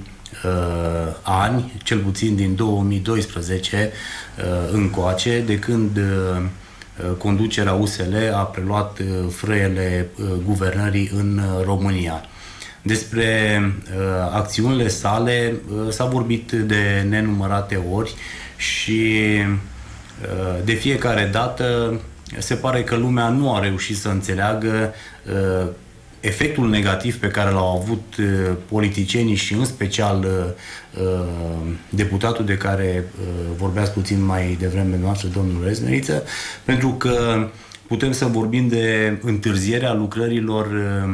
ani, cel puțin din două mii doisprezece încoace, de când conducerea U S L a preluat frâiele guvernării în România. Despre acțiunile sale s-a vorbit de nenumărate ori și de fiecare dată se pare că lumea nu a reușit să înțeleagă efectul negativ pe care l-au avut politicienii și în special deputatul de care vorbeați puțin mai devreme noastră, domnul Răzmăriță, pentru că putem să vorbim de întârzierea lucrărilor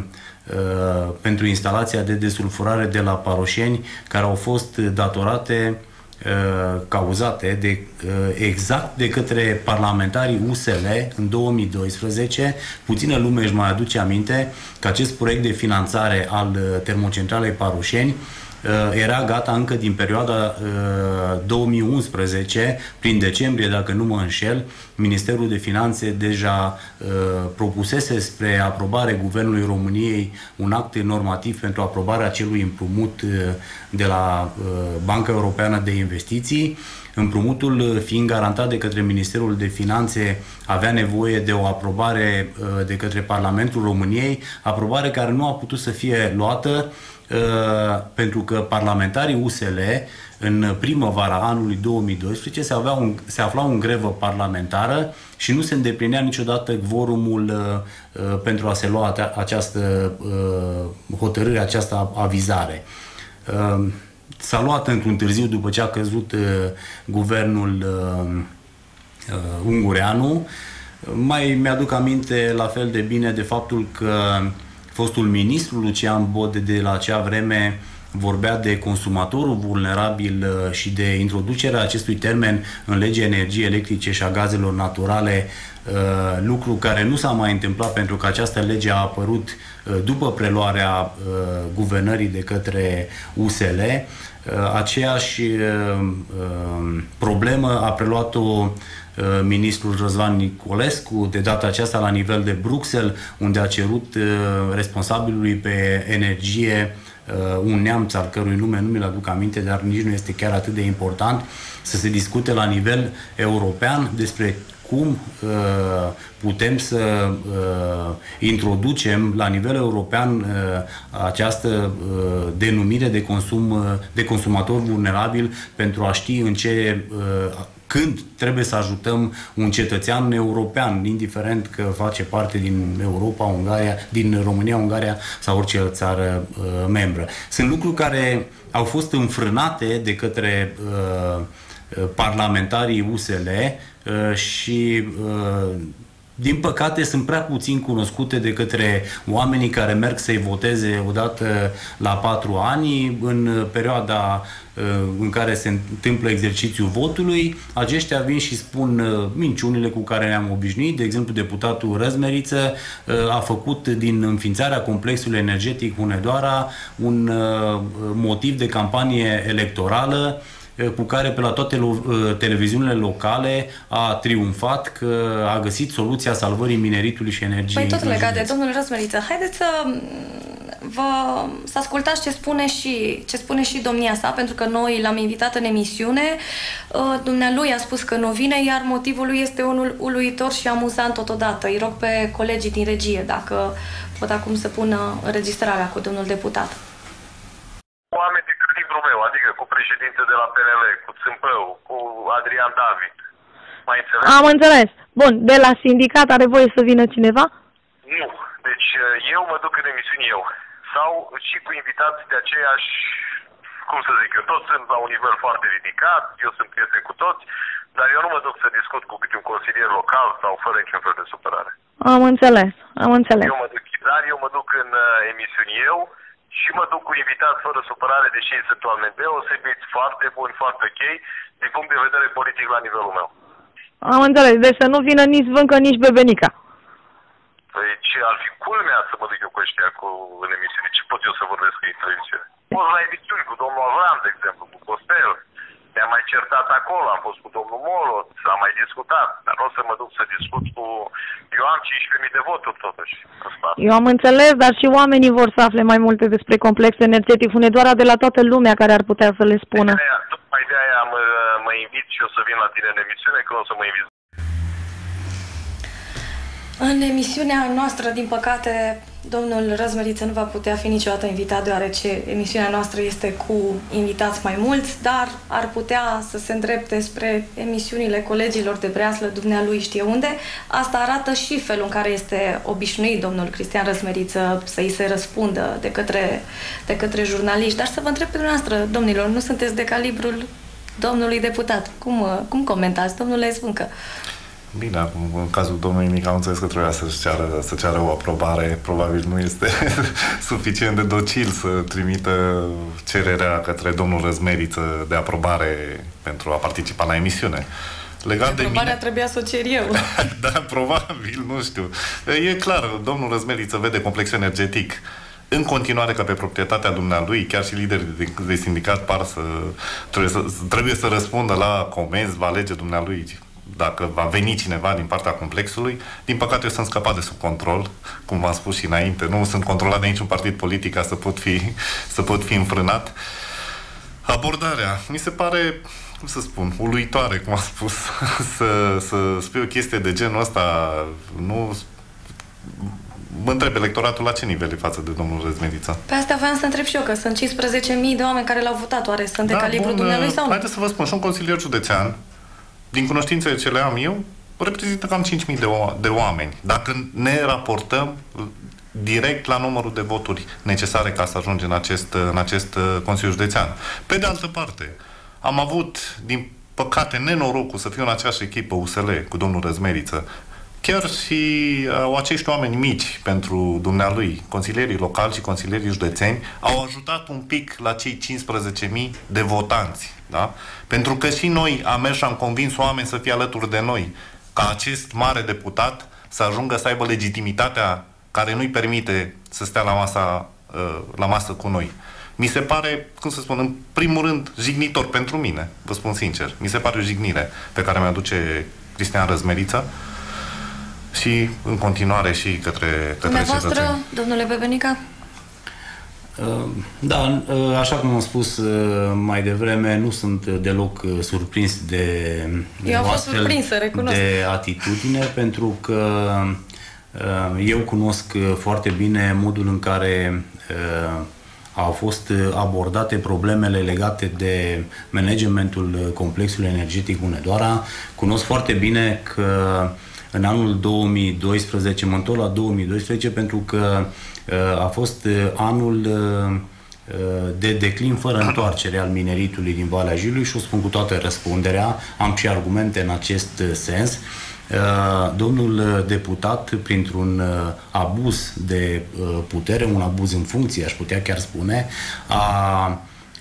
pentru instalația de desulfurare de la Paroșeni, care au fost datorate, cauzate de, exact de către parlamentarii U S L în două mii doisprezece. Puțină lume își mai aduce aminte că acest proiect de finanțare al termocentralei Paroșeni era gata încă din perioada două mii unsprezece, prin decembrie, dacă nu mă înșel. Ministerul de Finanțe deja propusese spre aprobare Guvernului României un act normativ pentru aprobarea acelui împrumut de la Banca Europeană de Investiții. Împrumutul fiind garantat de către Ministerul de Finanțe, avea nevoie de o aprobare de către Parlamentul României, aprobare care nu a putut să fie luată pentru că parlamentarii U S L în primăvara anului două mii doisprezece se, avea un, se aflau în grevă parlamentară și nu se îndeplinea niciodată quorumul uh, uh, pentru a se lua această uh, hotărâre, această avizare. Uh, s-a luat într-un târziu după ce a căzut uh, guvernul uh, uh, Ungureanu. Mai mi-aduc aminte la fel de bine de faptul că fostul ministru Lucian Bode de la acea vreme vorbea de consumatorul vulnerabil și de introducerea acestui termen în legea energiei electrice și a gazelor naturale, lucru care nu s-a mai întâmplat pentru că această lege a apărut după preluarea guvernării de către U S L. Aceeași problemă a preluat-o ministrul Răzvan Nicolescu, de data aceasta la nivel de Bruxelles, unde a cerut responsabilului pe energie, un neamț al cărui nume nu mi-l aduc aminte, dar nici nu este chiar atât de important, să se discute la nivel european despre cum uh, putem să uh, introducem la nivel european uh, această uh, denumire de, consum, uh, de consumator vulnerabil pentru a ști în ce uh, când trebuie să ajutăm un cetățean european, indiferent că face parte din Europa, Ungaria, din România, Ungaria sau orice țară uh, membră. Sunt lucruri care au fost înfrânate de către uh, parlamentarii U S L uh, și uh, din păcate sunt prea puțin cunoscute de către oamenii care merg să-i voteze odată la patru ani în perioada în care se întâmplă exercițiul votului. Aceștia vin și spun minciunile cu care ne-am obișnuit. De exemplu, deputatul Răzmeriță a făcut din înființarea complexului energetic Hunedoara un motiv de campanie electorală cu care pe la toate televiziunile locale a triumfat că a găsit soluția salvării mineritului și energiei. Păi tot legat de domnul Răzmeriță, haideți să vă să ascultați ce spune și ce spune și domnia sa, pentru că noi l-am invitat în emisiune. Dumnealui a spus că nu vine, iar motivul lui este unul uluitor și amuzant totodată. Îi rog pe colegii din regie dacă pot acum să pună înregistrarea cu domnul deputat. Oameni de calibrul meu, adică cu președinte de la P N L, cu Țâmpău, cu Adrian David. Mai înțeles? Am înțeles. Bun, de la sindicat are voie să vină cineva? Nu. Deci eu mă duc în emisiuni eu. Sau și cu invitați de aceeași, cum să zic eu, toți sunt la un nivel foarte ridicat, eu sunt prieten cu toți, dar eu nu mă duc să discut cu câte un consilier local sau fără niciun fel de supărare. Am înțeles, am înțeles. Eu mă duc, dar eu mă duc în uh, emisiuni eu și mă duc cu invitați fără supărare, deși ei sunt oameni deosebiți, foarte buni, foarte ok, din punct de vedere politic la nivelul meu. Am înțeles, deci să nu vină nici Zvâncă, nici Bebenica. Păi ce ar fi culmea să mă duc eu cu ăștia cu, în emisiune? Ce pot eu să vorbesc cu ei în televiziune? Pot la emisiuni cu domnul Avram, de exemplu, cu Costel. Ne-am mai certat acolo, am fost cu domnul Molo, s-a mai discutat. Dar nu o să mă duc să discut cu... Eu am cincisprezece mii de voturi totuși. Asta. Eu am înțeles, dar și oamenii vor să afle mai multe despre complex energetic Hunedoara de la toată lumea care ar putea să le spună. De aia, tocmai de aia mă, mă invit și eu să vin la tine în emisiune, că o să mă invit. În emisiunea noastră, din păcate, domnul Răzmeriță nu va putea fi niciodată invitat, deoarece emisiunea noastră este cu invitați mai mulți, dar ar putea să se îndrepte spre emisiunile colegilor de breaslă, dumnealui știe unde. Asta arată și felul în care este obișnuit domnul Cristian Răzmeriță să îi se răspundă de către, de către jurnaliști. Dar să vă întreb pe dumneavoastră, domnilor, nu sunteți de calibrul domnului deputat. Cum, cum comentați, domnule Zvâncă? Bine, acum, în cazul domnului Mic, am înțeles că trebuia să ceară, să ceară o aprobare. Probabil nu este suficient de docil să trimită cererea către domnul Răzmeriță de aprobare pentru a participa la emisiune. Legat de aprobarea mine... trebuia să o cer eu. Da, probabil, nu știu. E clar, domnul Răzmeriță vede complexul energetic în continuare ca pe proprietatea dumnealui. Chiar și liderii de, de sindicat par să trebuie, să trebuie să răspundă la comenzi, va alege dumnealui dacă va veni cineva din partea complexului. Din păcate eu sunt scăpat de sub control, cum v-am spus și înainte. Nu sunt controlat de niciun partid politic ca să pot fi, să pot fi înfrânat. Abordarea mi se pare, cum să spun, uluitoare, cum am spus, să, să spui o chestie de genul ăsta. Nu, mă întreb, electoratul la ce nivel e față de domnul Răzmeriță? Pe asta voiam să întreb și eu, că sunt cincisprezece mii de oameni care l-au votat. Oare sunt de da, calibru bun, dumnealui sau nu? Haideți să vă spun, și un consilier județean, din cunoștințele ce le am eu, reprezintă cam cinci mii de, o- de oameni. Dacă ne raportăm direct la numărul de voturi necesare ca să ajungem în acest, în acest Consiliu Județean. Pe de altă parte, am avut, din păcate, nenorocul să fiu în aceeași echipă U S L cu domnul Răzmeriță. Chiar și uh, acești oameni mici pentru dumnealui, consilierii locali și consilierii județeni, au ajutat un pic la cei cincisprezece mii de votanți. Da? Pentru că și noi am mers și am convins oameni să fie alături de noi, ca acest mare deputat să ajungă să aibă legitimitatea care nu-i permite să stea la masa, uh, la masă cu noi. Mi se pare, cum să spun, în primul rând, jignitor pentru mine, vă spun sincer. Mi se pare o jignire pe care mi-o aduce Cristian Răzmeriță și în continuare și către, către Dumneavoastră, cetățeni. domnule Bebenica? Da, așa cum am spus mai devreme, nu sunt deloc surprins de, de eu am o fost astfel surprinsă, recunosc. de atitudine, pentru că eu cunosc foarte bine modul în care au fost abordate problemele legate de managementul complexului energetic Hunedoara. Cunosc foarte bine că în anul două mii doisprezece, mă întorc la două mii doisprezece pentru că a fost anul de declin fără întoarcere al mineritului din Valea Jiului și o spun cu toată răspunderea, am și argumente în acest sens. Domnul deputat, printr-un abuz de putere, un abuz în funcție, aș putea chiar spune, a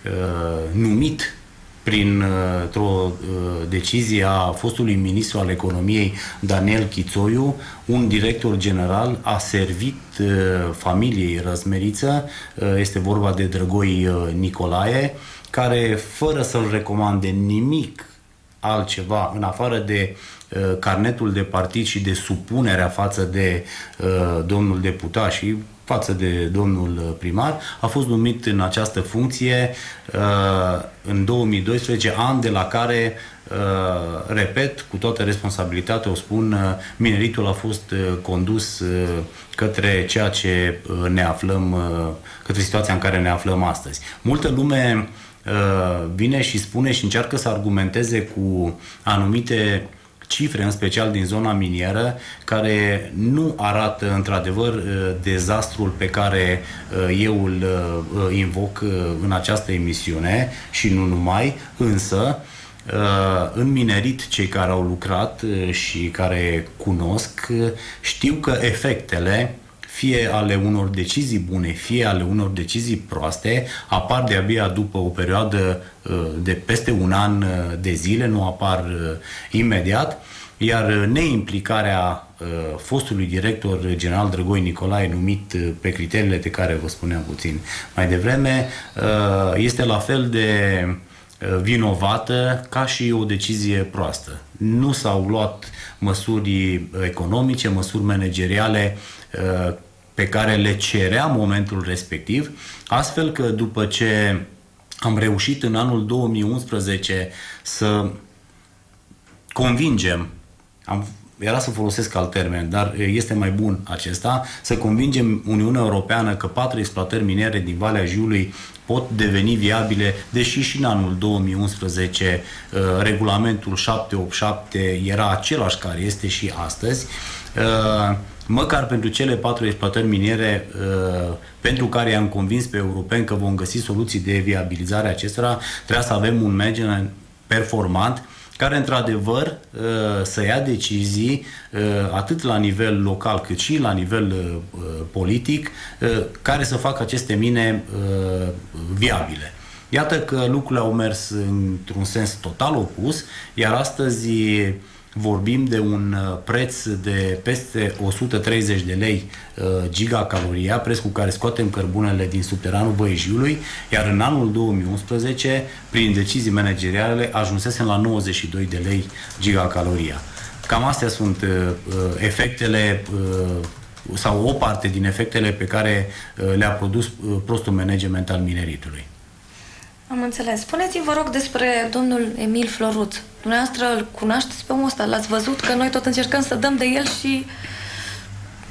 numit printr-o decizie a fostului ministru al economiei Daniel Chițoiu, un director general a servit familiei Răzmeriță, este vorba de Drăgoi Nicolae, care fără să-l recomande nimic altceva în afară de uh, carnetul de partid și de supunerea față de uh, domnul deputat și față de domnul primar, a fost numit în această funcție uh, în două mii doisprezece, an de la care, uh, repet, cu toată responsabilitatea o spun, uh, mineritul a fost uh, condus uh, către ceea ce uh, ne aflăm, uh, către situația în care ne aflăm astăzi. Multă lume vine și spune și încearcă să argumenteze cu anumite cifre, în special din zona minieră, care nu arată într-adevăr dezastrul pe care eu îl invoc în această emisiune și nu numai, însă în minerit cei care au lucrat și care cunosc știu că efectele fie ale unor decizii bune, fie ale unor decizii proaste, apar de-abia după o perioadă de peste un an de zile, nu apar imediat, iar neimplicarea fostului director general Drăgoi Nicolae, numit pe criteriile de care vă spuneam puțin mai devreme, este la fel de vinovată ca și o decizie proastă. Nu s-au luat măsuri economice, măsuri manageriale pe care le cerea momentul respectiv, astfel că după ce am reușit în anul două mii unsprezece să convingem, am, era să folosesc alt termen, dar este mai bun acesta, să convingem Uniunea Europeană că patru exploatări miniere din Valea Jiului pot deveni viabile, deși și în anul două mii unsprezece uh, regulamentul șapte opt șapte era același care este și astăzi, uh, măcar pentru cele patru exploatări miniere uh, pentru care i-am convins pe europeni că vom găsi soluții de viabilizare acestora, trebuie să avem un management performant care într-adevăr să ia decizii atât la nivel local cât și la nivel politic care să facă aceste mine viabile. Iată că lucrurile au mers într-un sens total opus, iar astăzi vorbim de un preț de peste o sută treizeci de lei gigacaloria, preț cu care scoatem cărbunele din subteranul Băii Jiului, iar în anul două mii unsprezece, prin decizii manageriale, ajunsesem la nouăzeci și doi de lei gigacaloria. Cam astea sunt efectele sau o parte din efectele pe care le-a produs prostul management al mineritului. Am înțeles. Spuneți-mi, vă rog, despre domnul Emil Floruț. Dumneavoastră îl cunoașteți pe omul ăsta? L-ați văzut? Că noi tot încercăm să dăm de el și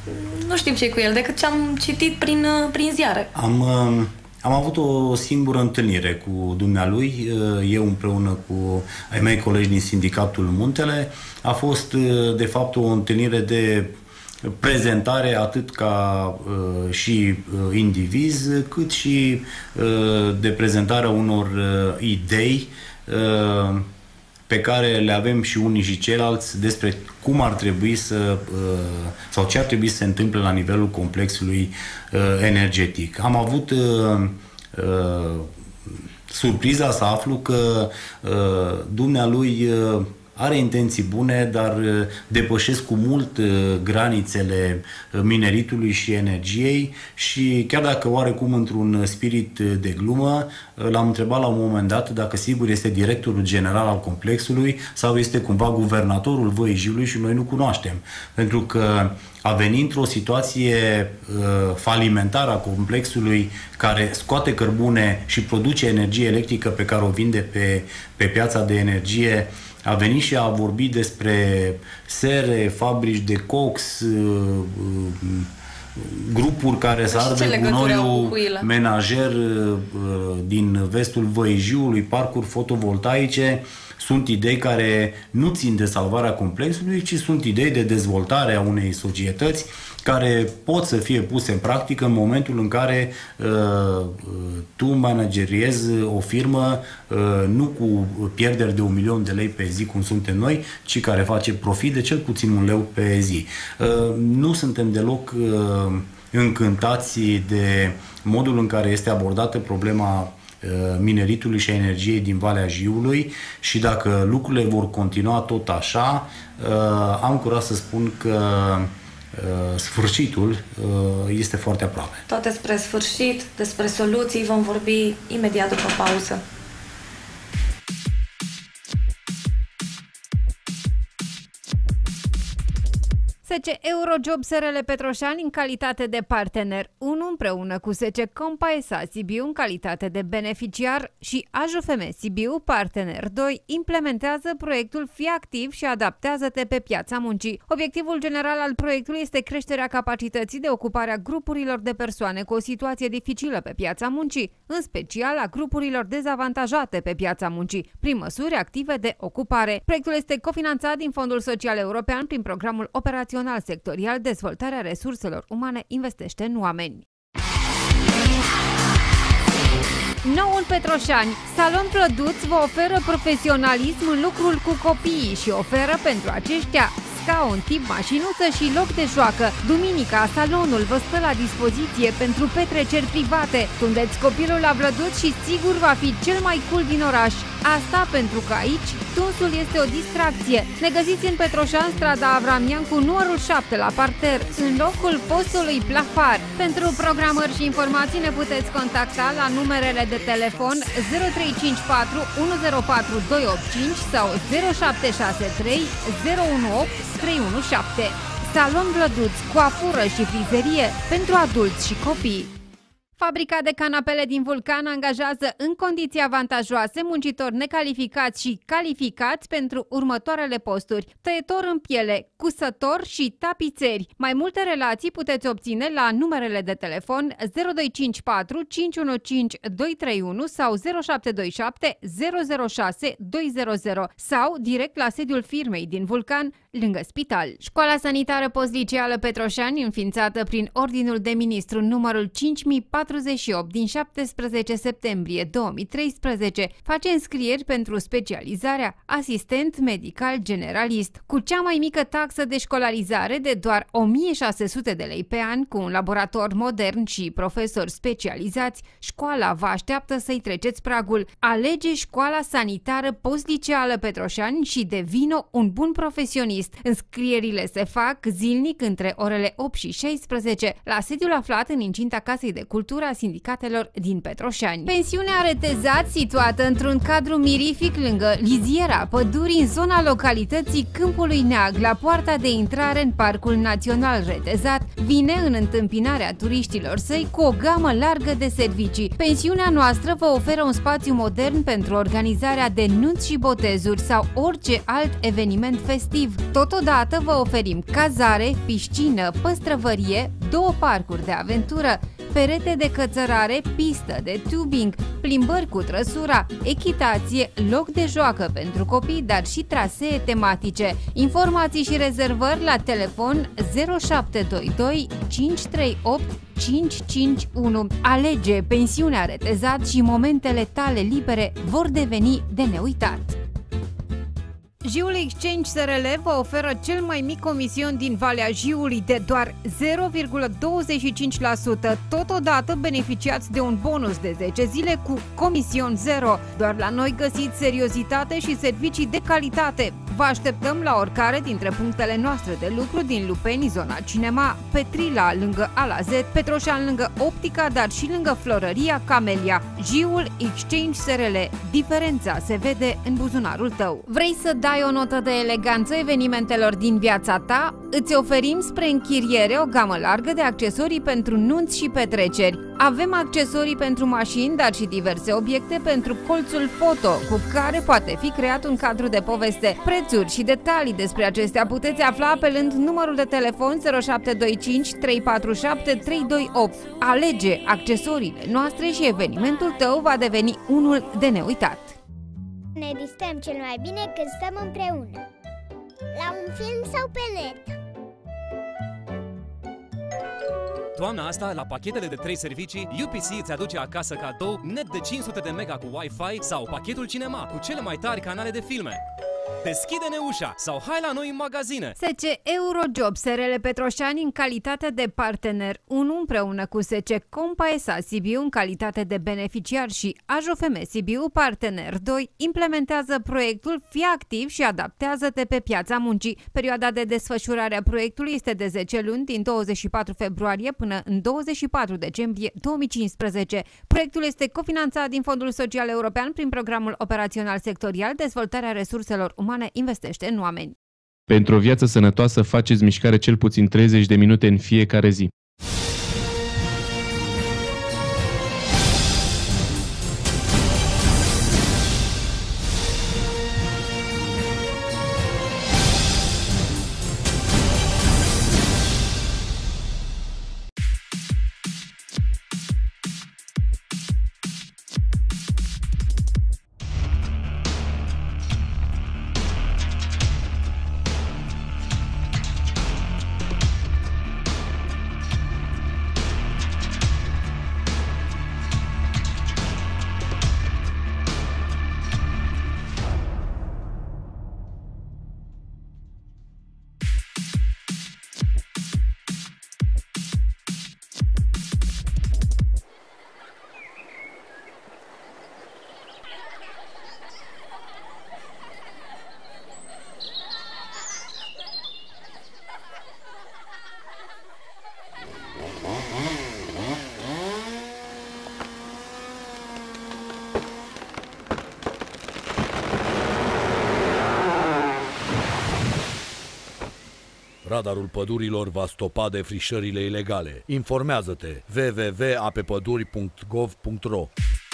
nu știm ce e cu el, decât ce am citit prin, prin ziare. Am, am avut o singură întâlnire cu dumnealui, eu împreună cu ai mei colegi din Sindicatul Muntele. A fost, de fapt, o întâlnire de prezentare atât ca uh, și uh, indiviz, cât și uh, de prezentarea unor uh, idei uh, pe care le avem și unii și ceilalți despre cum ar trebui să uh, sau ce ar trebui să se întâmple la nivelul complexului uh, energetic. Am avut uh, uh, surpriza să aflu că uh, dumnealui uh, are intenții bune, dar depășesc cu mult granițele mineritului și energiei și chiar dacă oarecum într-un spirit de glumă, l-am întrebat la un moment dat dacă sigur este directorul general al complexului sau este cumva guvernatorul Văii Jiului și noi nu cunoaștem. Pentru că a venit într-o situație uh, falimentară a complexului care scoate cărbune și produce energie electrică pe care o vinde pe, pe piața de energie, a venit și a vorbit despre sere, fabrici de cox, grupuri care să ardă gunoiul menajer din vestul Văii Jiului, parcuri fotovoltaice. Sunt idei care nu țin de salvarea complexului, ci sunt idei de dezvoltare a unei societăți care pot să fie puse în practică în momentul în care uh, tu manageriezi o firmă uh, nu cu pierderi de un milion de lei pe zi, cum suntem noi, ci care face profit de cel puțin un leu pe zi. Uh, nu suntem deloc uh, încântați de modul în care este abordată problema mineritului și a energiei din Valea Jiului și dacă lucrurile vor continua tot așa, am curaj să spun că sfârșitul este foarte aproape. Toate spre sfârșit, despre soluții vom vorbi imediat după pauză. S C Eurojob S R L Petroșani în calitate de partener unu împreună cu S C Compa S A Sibiu în calitate de beneficiar și A J F M Sibiu, partener doi, implementează proiectul Fii activ și adaptează-te pe piața muncii. Obiectivul general al proiectului este creșterea capacității de ocupare a grupurilor de persoane cu o situație dificilă pe piața muncii, în special a grupurilor dezavantajate pe piața muncii, prin măsuri active de ocupare. Proiectul este cofinanțat din Fondul Social European prin programul operațional sectorial Dezvoltarea resurselor umane investește în oameni. Nou în Petroșani, Salon Plăduț vă oferă profesionalism în lucrul cu copiii și oferă pentru aceștia scaun, tip mașinuță și loc de joacă. Duminica, salonul vă stă la dispoziție pentru petreceri private. Tundeți copilul la Vlăduț și sigur va fi cel mai cool din oraș. Asta pentru că aici tunsul este o distracție. Ne găsiți în Petroșani, strada Avramian cu numărul șapte la parter, în locul postului Plafar. Pentru programări și informații ne puteți contacta la numerele de telefon zero trei cinci patru unu zero patru doi opt cinci sau zero șapte șase trei zero unu opt trei unu șapte. Salon Vlăduț, coafură și frizerie pentru adulți și copii. Fabrica de canapele din Vulcan angajează în condiții avantajoase muncitori necalificați și calificați pentru următoarele posturi: tăietor în piele, cusător și tapițeri. Mai multe relații puteți obține la numerele de telefon zero doi cinci patru cinci unu cinci doi trei unu sau zero șapte doi șapte zero zero șase doi zero zero sau direct la sediul firmei din Vulcan, lângă spital. Școala sanitară postliceală Petroșani, înființată prin Ordinul de Ministru numărul cinci mii patruzeci și opt din șaptesprezece septembrie două mii treisprezece, face înscrieri pentru specializarea asistent medical generalist, cu cea mai mică taxă de școlarizare de doar o mie șase sute de lei pe an, cu un laborator modern și profesori specializați. Școala vă așteaptă să-i treceți pragul. Alege Școala Sanitară Postliceală Petroșani și devină un bun profesionist. Înscrierile se fac zilnic între orele opt și șaisprezece la sediul aflat în incinta Casei de Cultură legătura sindicatelor din Petroșani. Pensiunea Retezat, situată într-un cadru mirific lângă liziera pădurii în zona localității Câmpului Neag, la poarta de intrare în Parcul Național Retezat, vine în întâmpinarea turiștilor săi cu o gamă largă de servicii. Pensiunea noastră vă oferă un spațiu modern pentru organizarea de nunți și botezuri sau orice alt eveniment festiv. Totodată vă oferim cazare, piscină, păstrăvărie, două parcuri de aventură, perete de cățărare, pistă de tubing, plimbări cu trăsura, echitație, loc de joacă pentru copii, dar și trasee tematice. Informații și rezervări la telefon zero șapte doi doi cinci trei opt cinci cinci unu. Alege Pensiunea Retezat și momentele tale libere vor deveni de neuitat. Jiul Exchange S R L vă oferă cel mai mic comision din Valea Jiului de doar zero virgulă douăzeci și cinci la sută. Totodată beneficiați de un bonus de zece zile cu comision zero. Doar la noi găsiți seriozitate și servicii de calitate. Vă așteptăm la oricare dintre punctele noastre de lucru din Lupeni, zona Cinema, Petrila, lângă Ala Z, Petroșan, lângă Optica, dar și lângă Florăria Camelia. Jiul Exchange S R L. Diferența se vede în buzunarul tău. Vrei să dai o notă de eleganță evenimentelor din viața ta? Îți oferim spre închiriere o gamă largă de accesorii pentru nunți și petreceri. Avem accesorii pentru mașini, dar și diverse obiecte pentru colțul foto, cu care poate fi creat un cadru de poveste. Prețuri și detalii despre acestea puteți afla apelând numărul de telefon zero șapte doi cinci trei patru șapte trei doi opt. Alege accesoriile noastre și evenimentul tău va deveni unul de neuitat. Ne distrăm cel mai bine când stăm împreună. La un film sau pe net. Toamna asta, la pachetele de trei servicii, U P C îți aduce acasă cadou net de cinci sute de mega cu Wi-Fi sau pachetul cinema cu cele mai tari canale de filme. Deschide-ne ușa sau hai la noi în magazine! S C Eurojob S R L Petroșani în calitate de partener unu împreună cu S C Compa S A Sibiu în calitate de beneficiar și A J F M Sibiu partener doi implementează proiectul Fii activ și adaptează-te pe piața muncii. Perioada de desfășurare a proiectului este de zece luni din douăzeci și patru februarie până în douăzeci și patru decembrie două mii cincisprezece. Proiectul este cofinanțat din Fondul Social European prin Programul Operațional Sectorial Dezvoltarea Resurselor Umane investește în oameni. Pentru o viață sănătoasă faceți mișcare cel puțin treizeci de minute în fiecare zi. Radarul pădurilor va stopa defrișările ilegale. Informează-te w w w punct a pe păduri punct gov punct ro.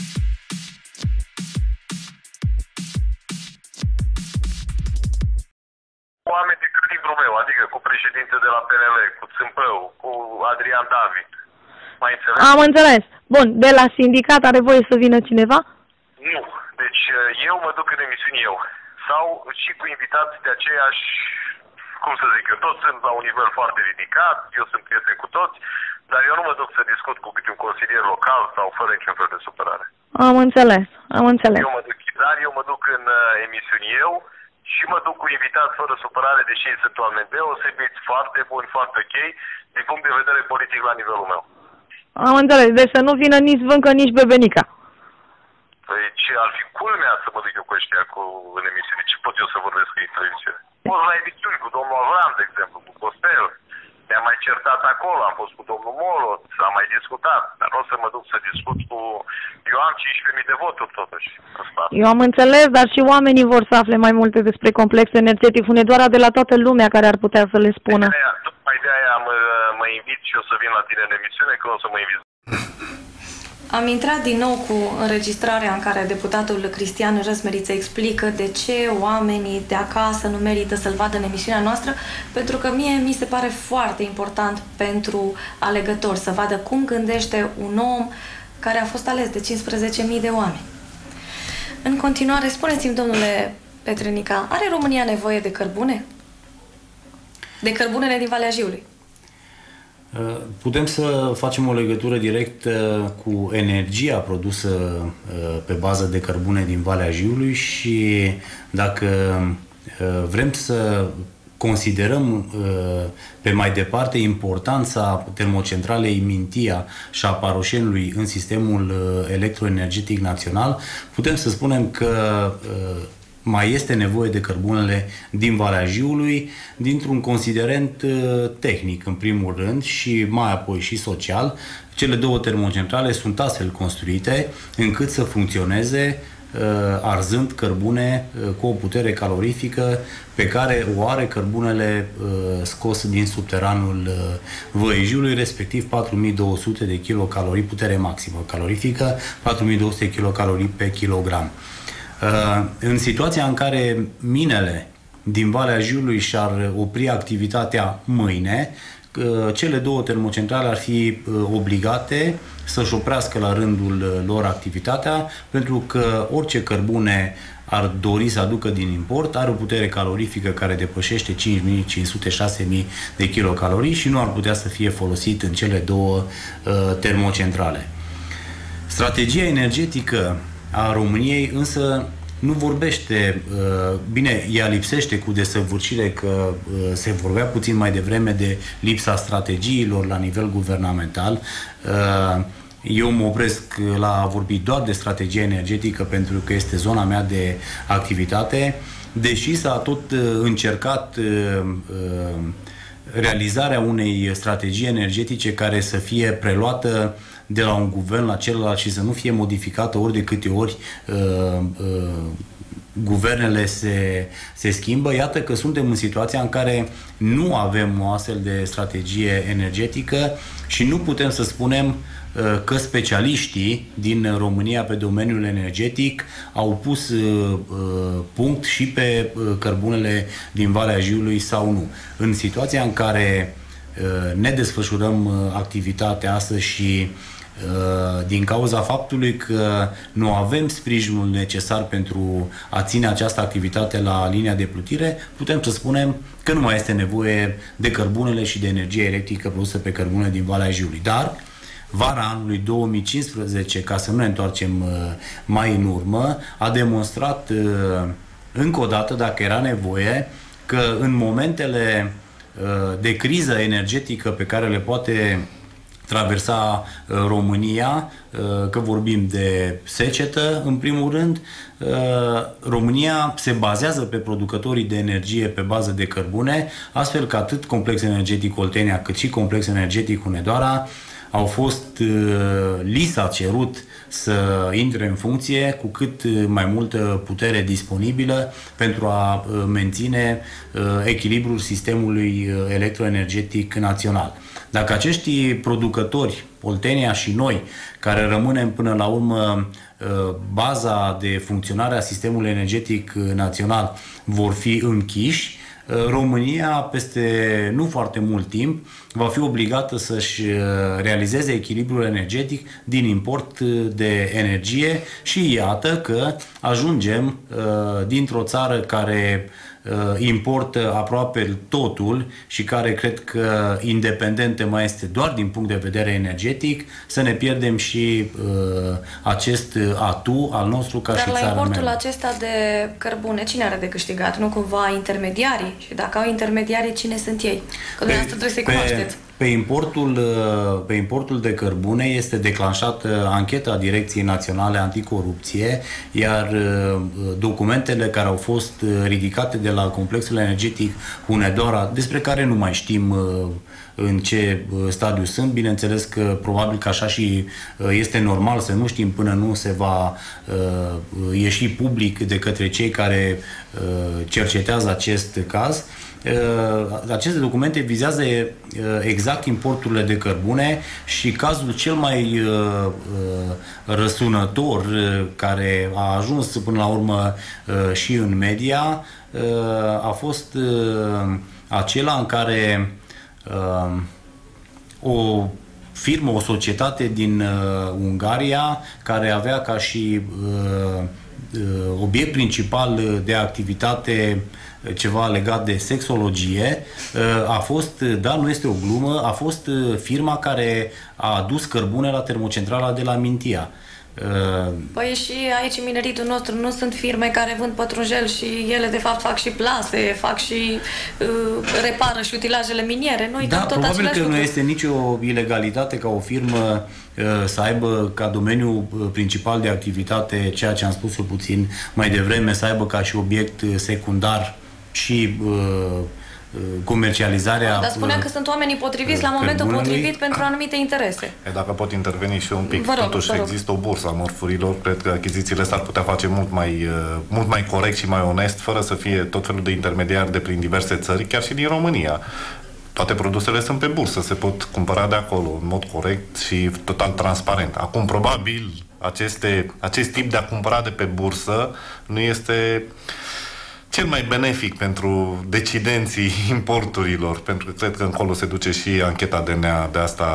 Oameni de calibru meu, adică cu președinte de la P N L, cu Țâmpău, cu Adrian David. Mai înțeles? Am înțeles. Bun, de la sindicat are voie să vină cineva? Nu. Deci eu mă duc în emisiuni eu. Sau și cu invitați de aceeași, cum să zic eu, toți sunt la un nivel foarte ridicat, eu sunt prieten cu toți, dar eu nu mă duc să discut cu câte un consilier local sau fără niciun fel de supărare. Am înțeles, am înțeles. Eu mă duc, dar eu mă duc în uh, emisiuni eu și mă duc cu invitați fără supărare, deși ei sunt oameni deosebiți, foarte buni, foarte ok, din punct de vedere politic la nivelul meu. Am înțeles, deci să nu vină nici Zvâncă, nici Bebenica. Păi ce ar fi culmea să mă duc eu cu ăștia cu, în emisiune? Ce pot eu să vorbesc cu ei în televiziune? Poți la emisiuni cu domnul Avram, de exemplu, cu Costel, ne-am mai certat acolo, am fost cu domnul Molot, am mai discutat, dar nu o să mă duc să discut cu... Eu am cincisprezece mii de voturi totuși. Asta. Eu am înțeles, dar și oamenii vor să afle mai multe despre complex energetic. Hunedoara de la toată lumea care ar putea să le spună. De aia, după de aia mă, mă invit și o să vin la tine în emisiune, că o să mă invit. Am intrat din nou cu înregistrarea în care deputatul Cristian Răzmeriță explică de ce oamenii de acasă nu merită să-l vadă în emisiunea noastră, pentru că mie mi se pare foarte important pentru alegători să vadă cum gândește un om care a fost ales de cincisprezece mii de oameni. În continuare, spuneți-mi, domnule Petrenica, are România nevoie de cărbune? De cărbunele din Valea Jiului? Putem să facem o legătură directă cu energia produsă pe bază de cărbune din Valea Jiului și dacă vrem să considerăm pe mai departe importanța termocentralei Mintia și a Paroșenului în sistemul electroenergetic național, putem să spunem că mai este nevoie de cărbunele din Valea Jiului, dintr-un considerent tehnic, în primul rând, și mai apoi și social. Cele două termocentrale sunt astfel construite încât să funcționeze arzând cărbune cu o putere calorifică pe care o are cărbunele scos din subteranul Văii Jiului, respectiv patru mii două sute de kilocalorii, putere maximă calorifică, patru mii două sute de kilocalorii pe kilogram. În situația în care minele din Valea Jiului și-ar opri activitatea mâine, cele două termocentrale ar fi obligate să-și oprească la rândul lor activitatea, pentru că orice cărbune ar dori să aducă din import are o putere calorifică care depășește cinci mii cinci sute - șase mii de kilocalorii și nu ar putea să fie folosit în cele două termocentrale. Strategia energetică a României însă nu vorbește, bine, ea lipsește cu desăvârșire, că se vorbea puțin mai devreme de lipsa strategiilor la nivel guvernamental. Eu mă opresc la a vorbi doar de strategia energetică pentru că este zona mea de activitate, deși s-a tot încercat realizarea unei strategii energetice care să fie preluată de la un guvern la celălalt și să nu fie modificată ori de câte ori uh, uh, guvernele se, se schimbă. Iată că suntem în situația în care nu avem o astfel de strategie energetică și nu putem să spunem uh, că specialiștii din România pe domeniul energetic au pus uh, punct și pe uh, cărbunele din Valea Jiului sau nu. În situația în care uh, ne desfășurăm uh, activitatea astăzi și din cauza faptului că nu avem sprijinul necesar pentru a ține această activitate la linia de plutire, putem să spunem că nu mai este nevoie de cărbunele și de energie electrică produsă pe cărbune din Valea Jiului. Dar vara anului două mii cincisprezece, ca să nu ne întoarcem mai în urmă, a demonstrat încă o dată, dacă era nevoie, că în momentele de criză energetică pe care le poate traversa uh, România, uh, că vorbim de secetă, în primul rând, uh, România se bazează pe producătorii de energie pe bază de cărbune, astfel că atât complex energetic Oltenia, cât și complex energetic Hunedoara au fost, uh, li s-a cerut să intre în funcție cu cât mai multă putere disponibilă pentru a uh, menține uh, echilibrul sistemului uh, electroenergetic național. Dacă acești producători, Oltenia și noi, care rămânem până la urmă baza de funcționare a sistemului energetic național, vor fi închiși, România, peste nu foarte mult timp, va fi obligată să-și realizeze echilibrul energetic din import de energie și iată că ajungem dintr-o țară care importă aproape totul și care cred că independentă mai este doar din punct de vedere energetic, să ne pierdem și uh, acest atu al nostru ca Dar și la țara importul mea. acesta de cărbune, cine are de câștigat? Nu cumva intermediarii? Și dacă au intermediarii, cine sunt ei? Că dumneavoastră trebuie să-i cunoașteți. Pe importul, pe importul de cărbune este declanșată ancheta Direcției Naționale Anticorupție, iar documentele care au fost ridicate de la complexul energetic Hunedoara, despre care nu mai știm în ce stadiu sunt, bineînțeles că probabil că așa și este normal să nu știm până nu se va ieși public de către cei care cercetează acest caz. Aceste documente vizează exact importurile de cărbune și cazul cel mai răsunător care a ajuns până la urmă și în media a fost acela în care o firmă, o societate din Ungaria care avea ca și obiect principal de activitate ceva legat de sexologie, a fost, da, nu este o glumă, a fost firma care a adus cărbune la termocentrala de la Mintia. Păi și aici mineritul nostru nu sunt firme care vând pătrunjel și ele de fapt fac și plase, fac și uh, repară și utilajele miniere. Noi da, tot probabil că lucru. Nu este nicio ilegalitate ca o firmă uh, să aibă ca domeniu principal de activitate, ceea ce am spus eu puțin mai devreme, să aibă ca și obiect secundar și uh, comercializarea. Dar spunea că sunt oamenii potriviți la momentul potrivit pentru anumite interese. E, dacă pot interveni și un pic, vă rog, totuși vă rog. Există o bursă a mărfurilor, cred că achizițiile s-ar putea face mult mai, mult mai corect și mai onest, fără să fie tot felul de intermediari de prin diverse țări, chiar și din România. Toate produsele sunt pe bursă, se pot cumpăra de acolo în mod corect și total transparent. Acum, probabil, aceste, acest tip de a cumpăra de pe bursă nu este cel mai benefic pentru decidenții importurilor, pentru că cred că încolo se duce și ancheta D N A, de asta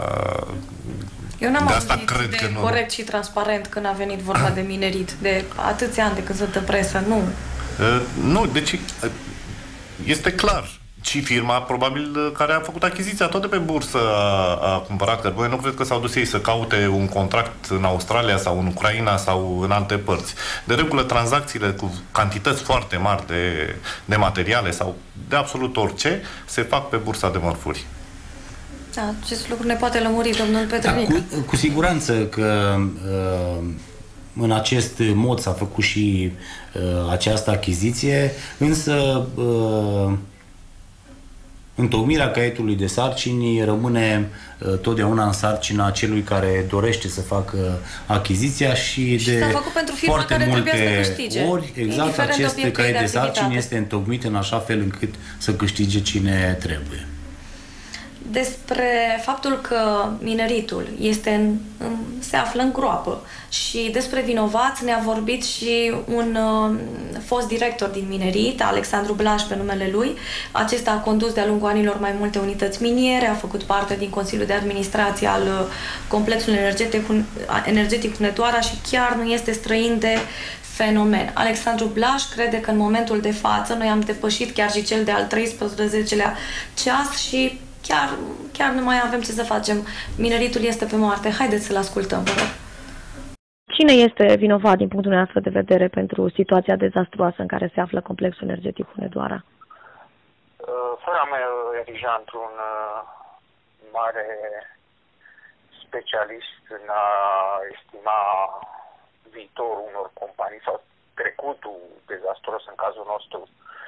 Eu n-am de asta auzit cred de că nu. corect și transparent când a venit vorba de minerit, de atâția ani de când sunt în presă, nu. Uh, nu, deci uh, este clar. Și firma, probabil, care a făcut achiziția tot de pe bursă a, a cumpărat cărbune. Nu cred că s-au dus ei să caute un contract în Australia sau în Ucraina sau în alte părți. De regulă, tranzacțiile cu cantități foarte mari de, de materiale sau de absolut orice se fac pe bursa de mărfuri. Da, acest lucru ne poate lămuri, domnul Petrănică. Da, cu, cu siguranță că uh, în acest mod s-a făcut și uh, această achiziție, însă uh, întocmirea caietului de sarcini rămâne uh, totdeauna în sarcina celui care dorește să facă achiziția și, și de foarte care multe să câștige, ori exact acest caiet de, de sarcini este întocmit în așa fel încât să câștige cine trebuie. Despre faptul că mineritul este în, în, se află în groapă și despre vinovați ne-a vorbit și un uh, fost director din minerit, Alexandru Blaș pe numele lui. Acesta a condus de-a lungul anilor mai multe unități miniere, a făcut parte din Consiliul de Administrație al uh, complexului energetic, energetic Hunedoara și chiar nu este străin de fenomen. Alexandru Blaș crede că în momentul de față noi am depășit chiar și cel de-al treisprezecelea ceas și Chiar, chiar nu mai avem ce să facem. Mineritul este pe moarte. Haideți să-l ascultăm, vă rog. Cine este vinovat din punctul nostru de vedere pentru situația dezastruoasă în care se află complexul energetic Hunedoara? Fără a mea erija într-un mare specialist în a estima viitorul unor companii sau trecutul dezastruos în cazul nostru,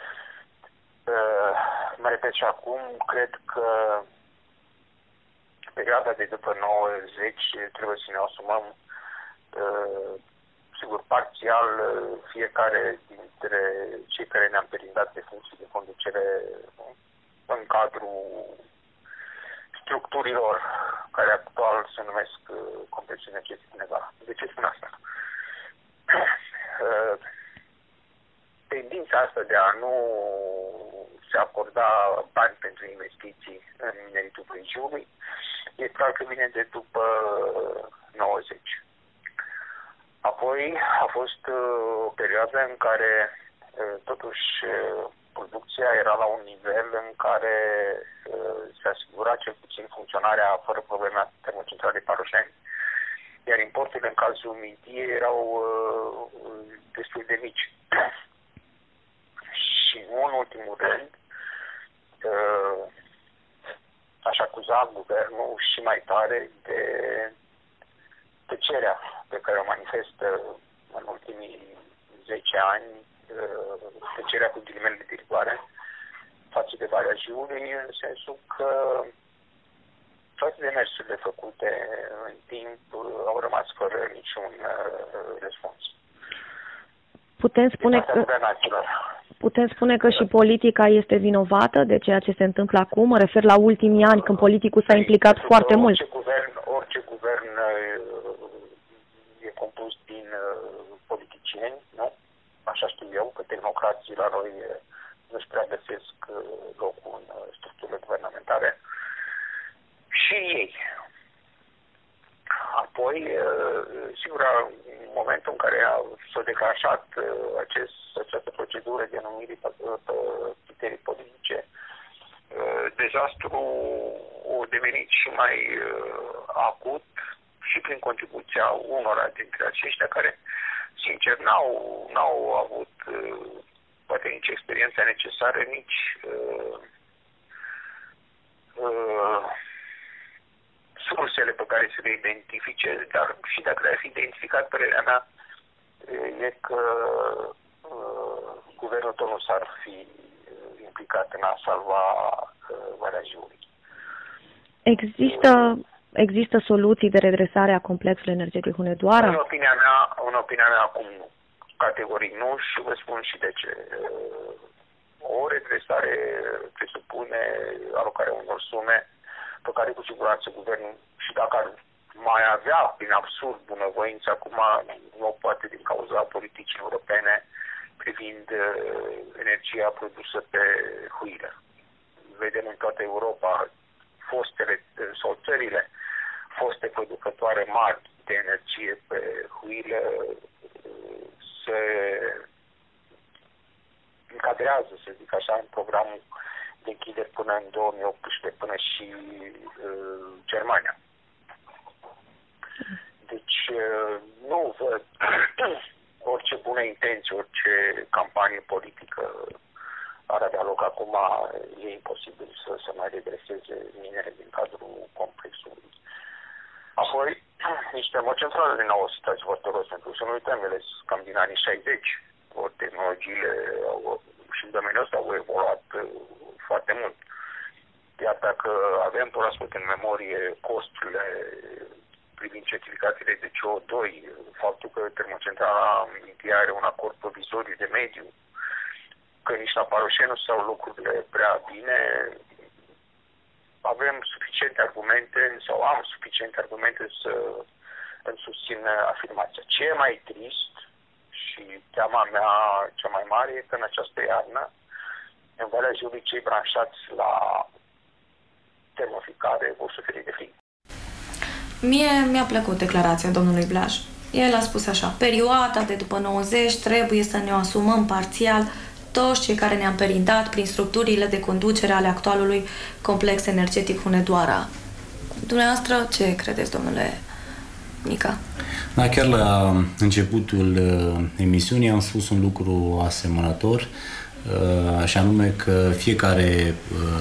mă repet și acum, cred că perioada de după nouăzeci trebuie să ne asumăm, sigur, parțial, fiecare dintre cei care ne-am perindat de funcții de conducere în cadrul structurilor care actual se numesc complexul energetic Hunedoara. De ce spun asta? Tendința asta de a nu se acorda bani pentru investiții în mineritul Băijiului e clar că vine de după nouăzeci. Apoi a fost o perioadă în care totuși producția era la un nivel în care se asigura cel puțin funcționarea fără probleme a termocentralei Paroșeni, iar importurile în cazul Mintiei erau destul de mici. Și nu în ultimul rând, așa cum acuza guvernul și mai tare de tăcerea pe care o manifestă în ultimii zece ani, tăcerea cu ghilimele de rigoare față de Valea Jiului, în sensul că toate demersurile făcute în timp au rămas fără niciun răspuns. Putem spune că... Putem spune că și politica este vinovată de ceea ce se întâmplă acum? Mă refer la ultimii ani, când politicul s-a implicat Pentru foarte orice mult. Guvern, orice guvern e compus din politicieni, nu? Așa știu eu, că tehnocrații la noi nu-și prea găsesc locul în structurile guvernamentare. Și ei. Apoi, sigur, în momentul în care s-a declanșat acest, această procedură de numire pe, pe criterii politice, dezastru a devenit și mai acut și prin contribuția unora dintre aceștia care, sincer, n-au, n-au avut poate nici experiența necesară, nici uh, uh, sursele pe care să le identifice, dar și dacă le-ar fi identificat, părerea mea e că uh, guvernul tot nu s-ar fi implicat în a salva uh, Valea Jiului. Există, există soluții de redresare a complexului energetic Hunedoara? În opinia mea, în opinia mea acum nu. Categoric nu, și vă spun și de ce. O redresare presupune alocarea unor sume pe care cu siguranță guvernul, și dacă ar mai avea prin absurd bunăvoință, acum nu o poate din cauza politicii europene privind energia produsă pe huilă. Vedem în toată Europa fostele sau țările foste producătoare mari de energie pe huilă se încadrează, să zic așa, în programul de închidere până în două mii optsprezece, până și uh, Germania. Deci uh, nu văd orice bună intenție, orice campanie politică ar avea loc acum, e imposibil să se mai redreseze minele din cadrul complexului. Apoi, nici termocentrale din nou o situație foarte rost, pentru că să nu uităm, ele sunt cam din anii șaizeci, ori tehnologiile au, și în domeniul ăsta au evoluat uh, foarte mult. Iar dacă avem proaspăt în memorie costurile privind certificatele de C O doi, faptul că termocentrala are un acord provizoriu de mediu, că nici la Paroșeni nu stau lucrurile prea bine, avem suficiente argumente sau am suficiente argumente să îmi susțin afirmația. Ce e mai trist și teama mea cea mai mare e că în această iarnă, în Valea Jiului, cei branșați la termoficare vor suferi de frig. Mie mi-a plăcut declarația domnului Blaj. El a spus așa: perioada de după nouăzeci trebuie să ne o asumăm parțial toți cei care ne-am perindat prin structurile de conducere ale actualului complex energetic Hunedoara. Dumneavoastră, ce credeți, domnule Nica? Da, chiar la începutul emisiunii am spus un lucru asemănător, și anume că fiecare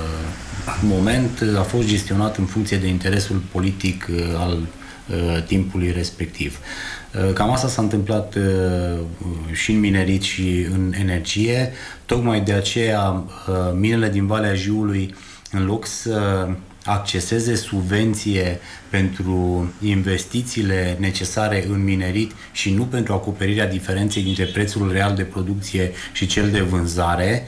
moment a fost gestionat în funcție de interesul politic al timpului respectiv. Cam asta s-a întâmplat și în minerit și în energie. Tocmai de aceea minele din Valea Jiului, în loc să acceseze subvenție pentru investițiile necesare în minerit și nu pentru acoperirea diferenței dintre prețul real de producție și cel de vânzare,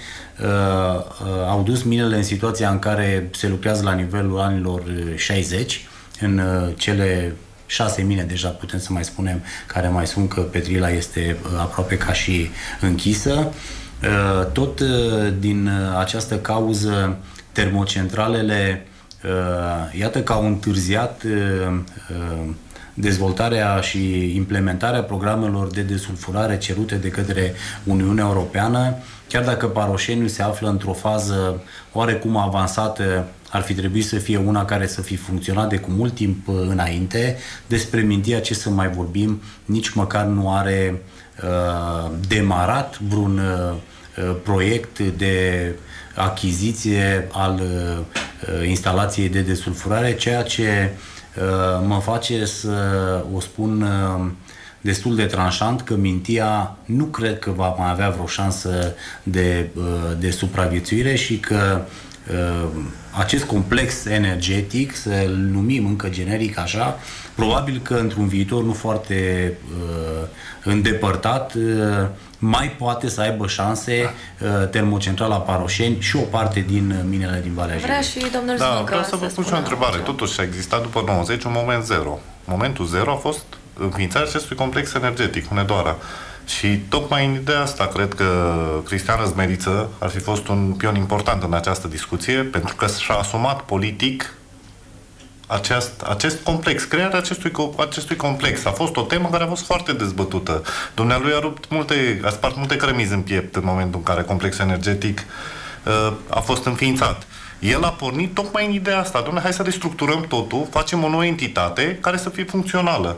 au dus minele în situația în care se lucrează la nivelul anilor șaizeci, în cele șase mine deja putem să mai spunem care mai sunt, că Petrila este aproape ca și închisă. Tot din această cauză, termocentralele, iată că au întârziat dezvoltarea și implementarea programelor de desulfurare cerute de către Uniunea Europeană. Chiar dacă Paroșeniu se află într-o fază oarecum avansată, ar fi trebuit să fie una care să fi funcționat de cu mult timp înainte. Despre Mintia, ce să mai vorbim, nici măcar nu are uh, demarat vreun uh, proiect de achiziție al instalației de desulfurare, ceea ce mă face să o spun destul de tranșant că Mintia nu cred că va mai avea vreo șansă de, de supraviețuire și că acest complex energetic, să-l numim încă generic așa, probabil că într-un viitor nu foarte uh, îndepărtat uh, mai poate să aibă șanse uh, termocentrala Paroșeni și o parte din minele din Valea Jiului. Vrea și domnul Da, Zvâncă vreau să vă pun și o întrebare. Ceva. Totuși a existat după nouăzeci un moment zero. Momentul zero a fost înființarea acestui complex energetic, Hunedoara. Și tocmai în ideea asta cred că Cristian Răzmeriță ar fi fost un pion important în această discuție, pentru că și-a asumat politic acest, acest complex, crearea acestui, acestui complex. A fost o temă care a fost foarte dezbătută. Dumnealui a rupt multe, a spart multe cărămizi în piept în momentul în care complexul energetic uh, a fost înființat. El a pornit tocmai în ideea asta. Dom'le, hai să restructurăm totul, facem o nouă entitate care să fie funcțională.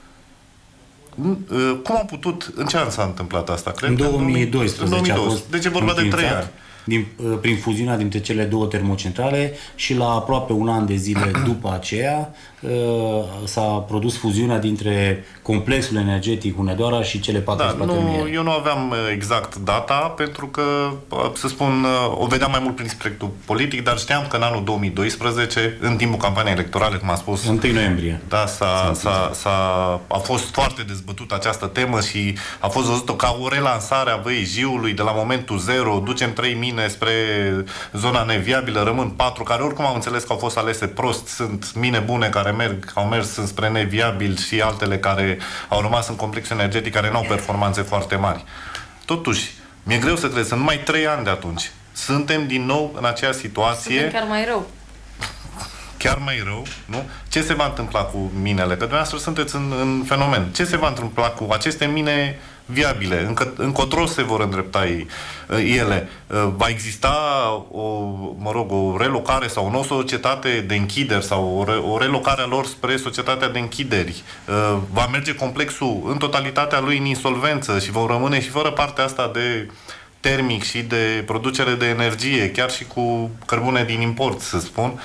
Cum a putut, în ce an s-a întâmplat asta? Cred în două mii doisprezece, în două mii doisprezece a fost deci e vorba de trei ani. Din, prin fuziunea dintre cele două termocentrale și la aproape un an de zile după aceea s-a produs fuziunea dintre complexul energetic Hunedoara și cele patru da, nu, eu nu aveam exact data, pentru că, să spun, o vedeam mai mult prin spectrul politic, dar știam că în anul două mii doisprezece, în timpul campaniei electorale, cum am spus, întâi noiembrie, da, s-a, s-a, s-a, a fost foarte dezbătută această temă și a fost văzută ca o relansare a Văii Jiului de la momentul zero, ducem trei mine spre zona neviabilă, rămân patru, care oricum am înțeles că au fost alese prost, sunt mine bune care merg, au mers spre neviabil și altele care au rămas în complexul energetic care nu au performanțe foarte mari. Totuși, mi-e greu să cred, sunt numai trei ani de atunci. Suntem din nou în aceeași situație. Suntem chiar mai rău. Chiar mai rău, nu? Ce se va întâmpla cu minele? Că dumneavoastră sunteți în, în fenomen. Ce se va întâmpla cu aceste mine viabile? Încă, încotro se vor îndrepta ei, ele? Va exista o, mă rog, o relocare sau o nouă societate de închideri sau o, re, o relocare a lor spre societatea de închideri? Va merge complexul în totalitatea lui în insolvență și vor rămâne și fără partea asta de termic și de producere de energie, chiar și cu cărbune din import, să spun?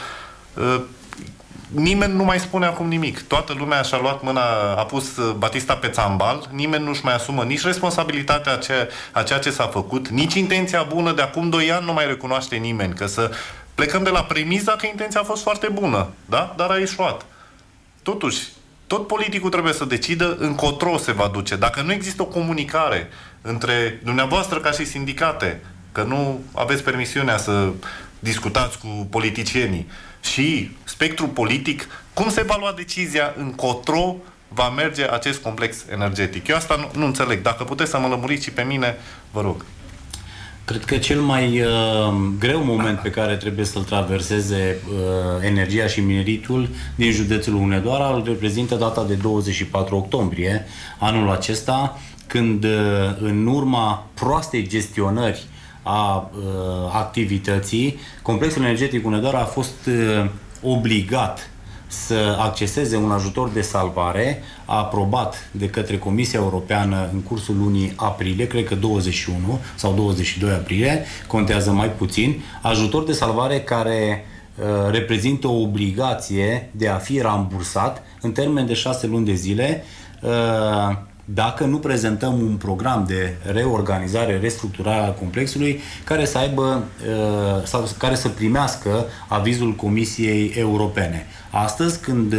Nimeni nu mai spune acum nimic. Toată lumea și-a luat mâna, a pus Batista pe țambal, nimeni nu-și mai asumă nici responsabilitatea a ceea, a ceea ce s-a făcut, nici intenția bună de acum doi ani nu mai recunoaște nimeni. Că să plecăm de la premiza că intenția a fost foarte bună, da? Dar a ieșuat. Totuși, tot politicul trebuie să decidă încotro se va duce. Dacă nu există o comunicare între dumneavoastră ca și sindicate, că nu aveți permisiunea să discutați cu politicienii, și spectrul politic, cum se va lua decizia încotro va merge acest complex energetic? Eu asta nu, nu înțeleg. Dacă puteți să mă lămuriți și pe mine, vă rog. Cred că cel mai uh, greu moment pe care trebuie să-l traverseze uh, energia și mineritul din județul Hunedoara îl reprezintă data de douăzeci și patru octombrie anul acesta, când uh, în urma proastei gestionări a uh, activității, complexul energetic Hunedoara a fost uh, obligat să acceseze un ajutor de salvare aprobat de către Comisia Europeană în cursul lunii aprilie, cred că douăzeci și unu sau douăzeci și doi aprilie, contează mai puțin, ajutor de salvare care uh, reprezintă o obligație de a fi rambursat în termen de șase luni de zile uh, dacă nu prezentăm un program de reorganizare, restructurare a complexului care să aibă sau care să primească avizul Comisiei Europene. Astăzi, când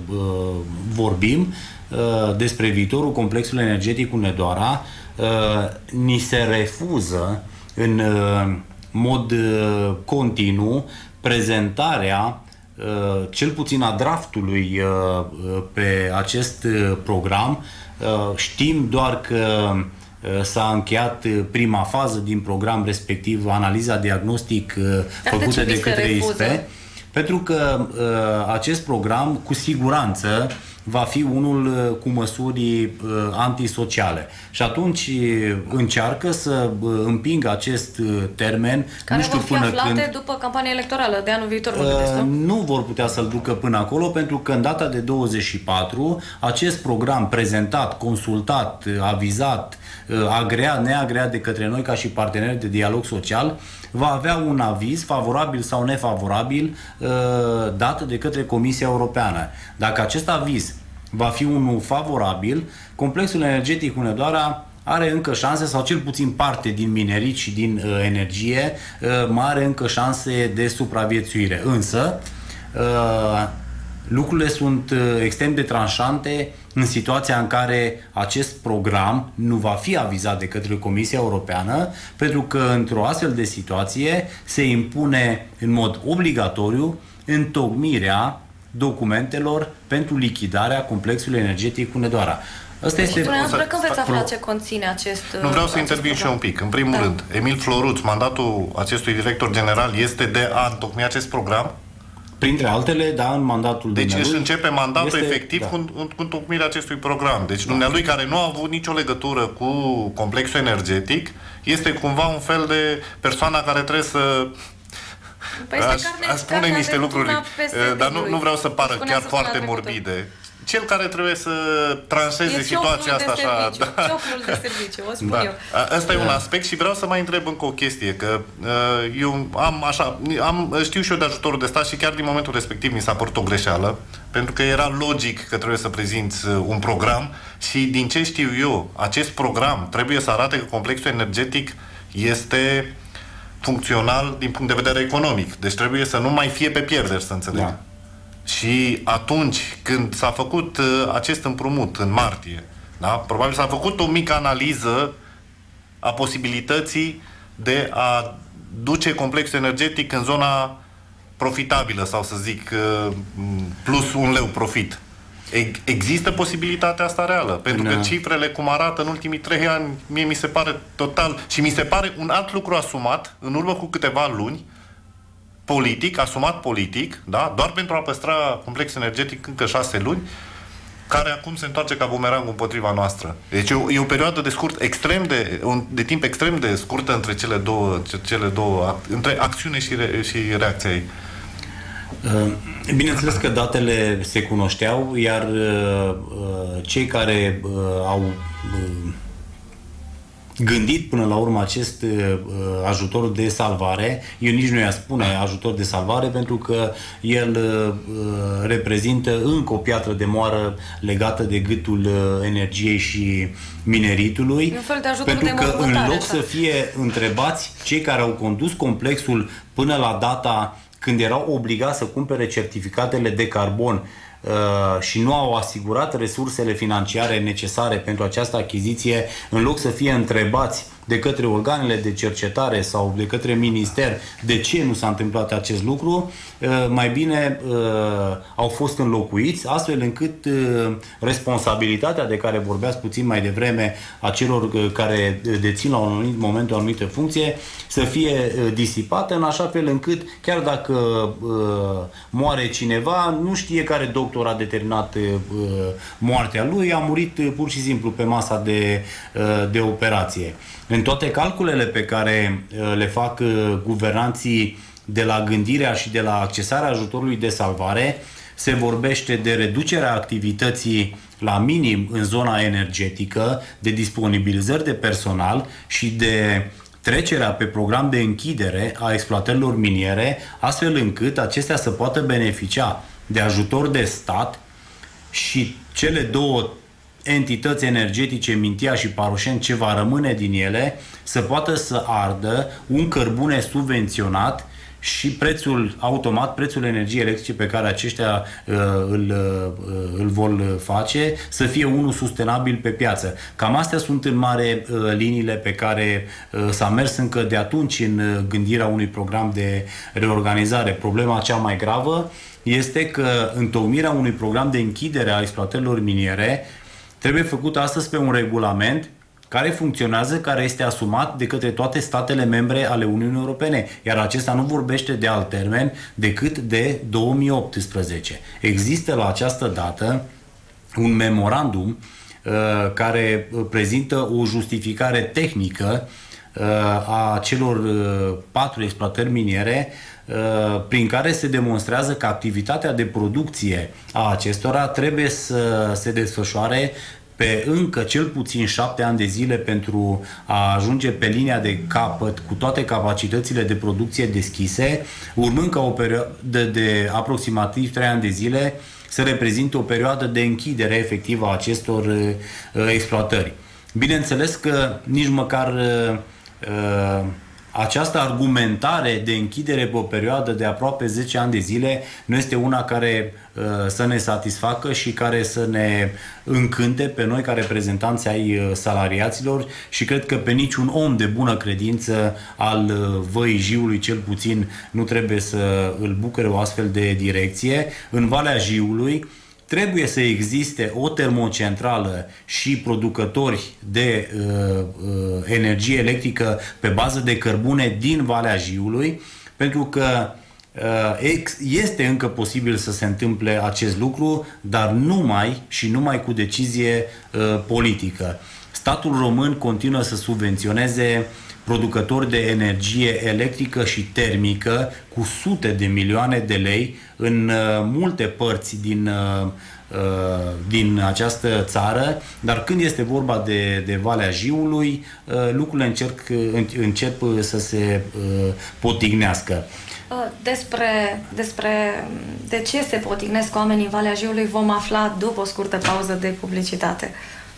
vorbim despre viitorul complexului energetic Hunedoara, ni se refuză în mod continuu prezentarea cel puțin a draftului pe acest program. Știm doar că s-a încheiat prima fază din program, respectiv analiza diagnostic făcută de, de către I S P, pentru că acest program cu siguranță va fi unul cu măsuri antisociale. Și atunci încearcă să împingă acest termen. Care nu știu vor fi până aflate când, după campania electorală de anul viitor. Uh, nu vor putea să-l ducă până acolo, pentru că în data de douăzeci și patru acest program prezentat, consultat, avizat, agreat, neagreat de către noi ca și parteneri de dialog social, va avea un aviz favorabil sau nefavorabil dat de către Comisia Europeană. Dacă acest aviz va fi unul favorabil, complexul energetic Hunedoara are încă șanse, sau cel puțin parte din minerit și din uh, energie, uh, mai are încă șanse de supraviețuire. Însă, uh, lucrurile sunt uh, extrem de tranșante în situația în care acest program nu va fi avizat de către Comisia Europeană, pentru că într-o astfel de situație se impune în mod obligatoriu întocmirea documentelor pentru lichidarea complexului energetic Hunedoara. Asta este... Dumneavoastră, când veți afla ce conține acest... Nu vreau să intervin și eu un pic. În primul da. rând, Emil Floruț, mandatul acestui director general este de a întocmi acest program? Printre altele, da, în mandatul Deci dumnealui, își începe mandatul este, efectiv da. cu, cu întocmirea acestui program. Deci da. dumnealui, care nu a avut nicio legătură cu complexul energetic, este cumva un fel de persoană care trebuie să... Păi aș, aș spune niște lucruri, dar nu, nu vreau să pară chiar foarte morbide. Cel care trebuie să tranșeze situația asta așa. Da. Cioclul de serviciu, o spun da. eu. Asta da. e un aspect și vreau să mai întreb încă o chestie, că uh, eu am așa, am, știu și eu de ajutorul de stat și chiar din momentul respectiv mi s-a părut o greșeală, pentru că era logic că trebuie să prezinți un program și din ce știu eu, acest program trebuie să arate că complexul energetic este funcțional din punct de vedere economic. Deci trebuie să nu mai fie pe pierderi, să înțeleg. Da. Și atunci când s-a făcut uh, acest împrumut în martie, da? Probabil s-a făcut o mică analiză a posibilității de a duce complexul energetic în zona profitabilă, sau să zic uh, plus un leu profit. E- există posibilitatea asta reală? Pentru că cifrele cum arată în ultimii trei ani, mie mi se pare total... Și mi se pare un alt lucru asumat în urmă cu câteva luni, politic, asumat politic, da? Doar pentru a păstra complexul energetic încă șase luni, care acum se întoarce ca bumerang împotriva noastră. Deci e o, e o perioadă de scurt, extrem de, de timp extrem de scurtă între cele două, cele două între acțiune și, re, și reacția ei. Bineînțeles că datele se cunoșteau, iar cei care au gândit până la urmă acest uh, ajutor de salvare, eu nici nu i-aș spune ajutor de salvare, pentru că el uh, reprezintă încă o piatră de moară legată de gâtul uh, energiei și mineritului, un fel de ajutor pentru de că în loc așa. să fie întrebați cei care au condus complexul până la data când erau obligați să cumpere certificatele de carbon Uh, și nu au asigurat resursele financiare necesare pentru această achiziție, în loc să fie întrebați de către organele de cercetare sau de către minister de ce nu s-a întâmplat acest lucru, uh, mai bine uh, au fost înlocuiți, astfel încât uh, responsabilitatea de care vorbeați puțin mai devreme a celor uh, care dețin la un anumit moment o anumită funcție să fie uh, disipată, în așa fel încât chiar dacă uh, moare cineva, nu știe care doctor a determinat uh, moartea lui, a murit uh, pur și simplu pe masa de, uh, de operație. În toate calculele pe care uh, le fac uh, guvernanții de la gândirea și de la accesarea ajutorului de salvare, se vorbește de reducerea activității la minim în zona energetică, de disponibilizări de personal și de trecerea pe program de închidere a exploatărilor miniere, astfel încât acestea să poată beneficia de ajutor de stat și cele două entități energetice, Mintea și Paroșeni, ce va rămâne din ele, să poată să ardă un cărbune subvenționat și prețul automat, prețul energiei electrice pe care aceștia uh, îl, uh, îl vor face, să fie unul sustenabil pe piață. Cam astea sunt în mare uh, liniile pe care uh, s-a mers încă de atunci în uh, gândirea unui program de reorganizare. Problema cea mai gravă este că întocmirea unui program de închidere a exploatărilor miniere trebuie făcută astăzi pe un regulament care funcționează, care este asumat de către toate statele membre ale Uniunii Europene, iar acesta nu vorbește de alt termen decât de două mii optsprezece. Există la această dată un memorandum uh, care prezintă o justificare tehnică uh, a celor uh, patru exploatări miniere, uh, prin care se demonstrează că activitatea de producție a acestora trebuie să se desfășoare pe încă cel puțin șapte ani de zile pentru a ajunge pe linia de capăt cu toate capacitățile de producție deschise, urmând ca o perioadă de aproximativ trei ani de zile să reprezinte o perioadă de închidere efectivă a acestor uh, exploatări. Bineînțeles că nici măcar uh, uh, această argumentare de închidere pe o perioadă de aproape zece ani de zile nu este una care uh, să ne satisfacă și care să ne încânte pe noi ca reprezentanți ai uh, salariaților, și cred că pe niciun om de bună credință al uh, Văii Jiului cel puțin nu trebuie să îl bucure o astfel de direcție. În Valea Jiului trebuie să existe o termocentrală și producători de uh, uh, energie electrică pe bază de cărbune din Valea Jiului, pentru că uh, este încă posibil să se întâmple acest lucru, dar numai și numai cu decizie uh, politică. Statul român continuă să subvenționeze producători de energie electrică și termică cu sute de milioane de lei în uh, multe părți din, uh, uh, din această țară, dar când este vorba de, de Valea Jiului, uh, lucrurile încerc, uh, încep să se uh, potignească. Despre, despre de ce se potignesc oamenii în Valea Jiului vom afla după o scurtă pauză de publicitate.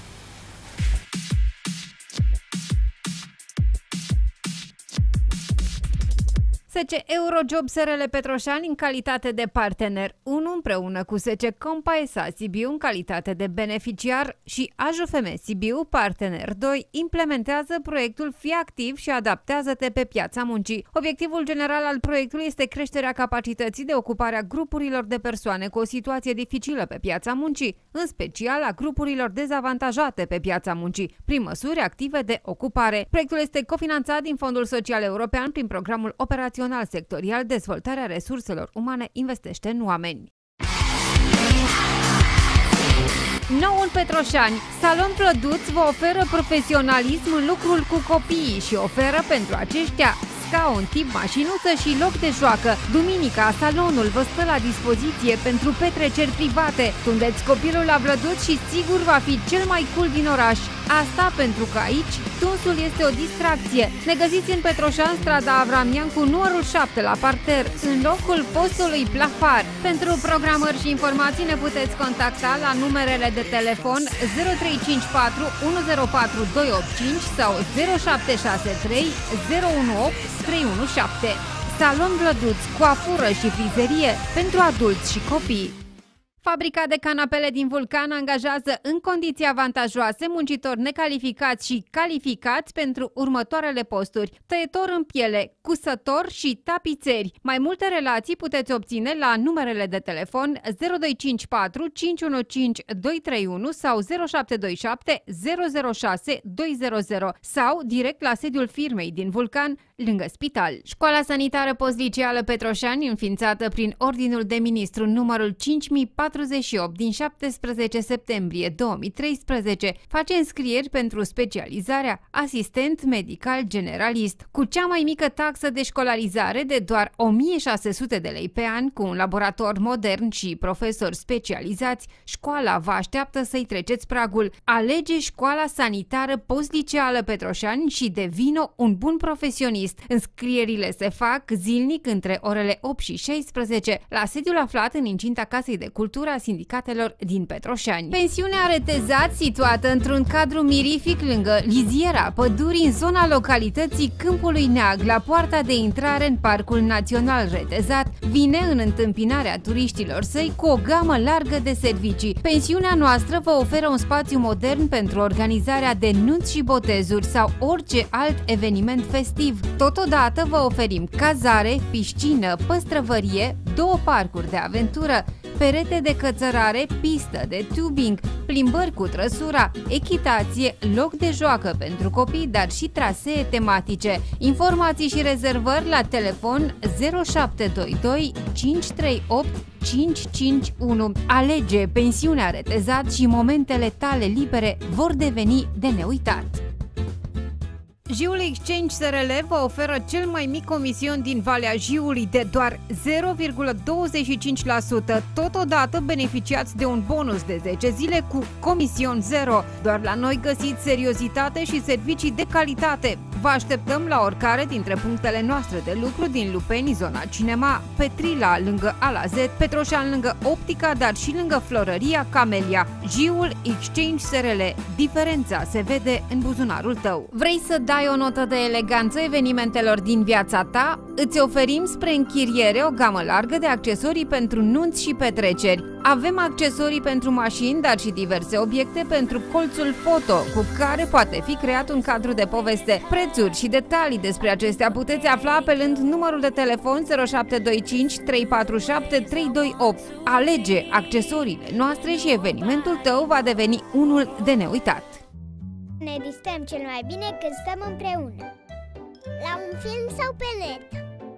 S C Eurojob S R L Petroșani în calitate de partener unu împreună cu S C Compa S A Sibiu în calitate de beneficiar și A J F M Sibiu, partener doi, implementează proiectul Fii activ și adaptează-te pe piața muncii. Obiectivul general al proiectului este creșterea capacității de ocupare a grupurilor de persoane cu o situație dificilă pe piața muncii, în special a grupurilor dezavantajate pe piața muncii, prin măsuri active de ocupare. Proiectul este cofinanțat din Fondul Social European prin programul operațional sectorial Dezvoltarea resurselor umane investește în oameni. Nou în Petroșani, Salon Plăduț vă oferă profesionalism în lucrul cu copiii și oferă pentru aceștia scaun tip mașinuță și loc de joacă. Duminica, salonul vă stă la dispoziție pentru petreceri private. Tundeți copilul la Vlăduț și sigur va fi cel mai cool din oraș. Asta pentru că aici tunsul este o distracție. Ne găsiți în Petroșani, strada Avram Iancu, numărul șapte la parter, în locul postului Plafar. Pentru programări și informații ne puteți contacta la numerele de telefon zero trei cinci patru unu zero patru doi opt cinci sau zero șapte șase trei zero unu opt trei unu șapte. Salon Vlăduț, coafură și frizerie pentru adulți și copii. Fabrica de canapele din Vulcan angajează în condiții avantajoase muncitori necalificați și calificați pentru următoarele posturi: tăietor în piele, cusător și tapițeri. Mai multe relații puteți obține la numerele de telefon zero doi cinci patru cinci unu cinci doi trei unu sau zero șapte doi șapte zero zero șase doi zero zero sau direct la sediul firmei din Vulcan, lângă spital. Școala sanitară postliceală Petroșani, înființată prin Ordinul de Ministru numărul cinci mii patruzeci și opt din șaptesprezece septembrie două mii treisprezece, face înscrieri pentru specializarea asistent medical generalist, cu cea mai mică taxă de școlarizare de doar o mie șase sute de lei pe an, cu un laborator modern și profesori specializați. Școala vă așteaptă să-i treceți pragul. Alege Școala Sanitară Postliceală Petroșani și devină un bun profesionist. Înscrierile se fac zilnic între orele opt și șaisprezece la sediul aflat în incinta Casei de Cultură a Sindicatelor din Petroșani. Pensiunea Retezat, situată într-un cadru mirific lângă liziera pădurii în zona localității Câmpului Neag, la poarta de intrare în Parcul Național Retezat, vine în întâmpinarea turiștilor săi cu o gamă largă de servicii. Pensiunea noastră vă oferă un spațiu modern pentru organizarea de nunți și botezuri sau orice alt eveniment festiv. Totodată vă oferim cazare, piscină, păstrăvărie, două parcuri de aventură, perete de cățărare, pistă de tubing, plimbări cu trăsura, echitație, loc de joacă pentru copii, dar și trasee tematice. Informații și rezervări la telefon zero șapte doi doi cinci trei opt cinci cinci unu. Alege Pensiunea Retezat și momentele tale libere vor deveni de neuitat. Jiul Exchange S R L vă oferă cel mai mic comision din Valea Jiului de doar zero virgulă douăzeci și cinci la sută. Totodată beneficiați de un bonus de zece zile cu comision zero. Doar la noi găsiți seriozitate și servicii de calitate. Vă așteptăm la oricare dintre punctele noastre de lucru din Lupeni, zona Cinema, Petrila, lângă Alazet, Petroșan, lângă Optica, dar și lângă Florăria Camelia. Jiul Exchange S R L. Diferența se vede în buzunarul tău. Vrei să dai o notă de eleganță evenimentelor din viața ta? Îți oferim spre închiriere o gamă largă de accesorii pentru nunți și petreceri. Avem accesorii pentru mașini, dar și diverse obiecte pentru colțul foto, cu care poate fi creat un cadru de poveste. Prețuri și detalii despre acestea puteți afla apelând numărul de telefon zero șapte doi cinci trei patru șapte trei doi opt. Alege accesoriile noastre și evenimentul tău va deveni unul de neuitat. Ne distrăm cel mai bine când stăm împreună. La un film sau pe net.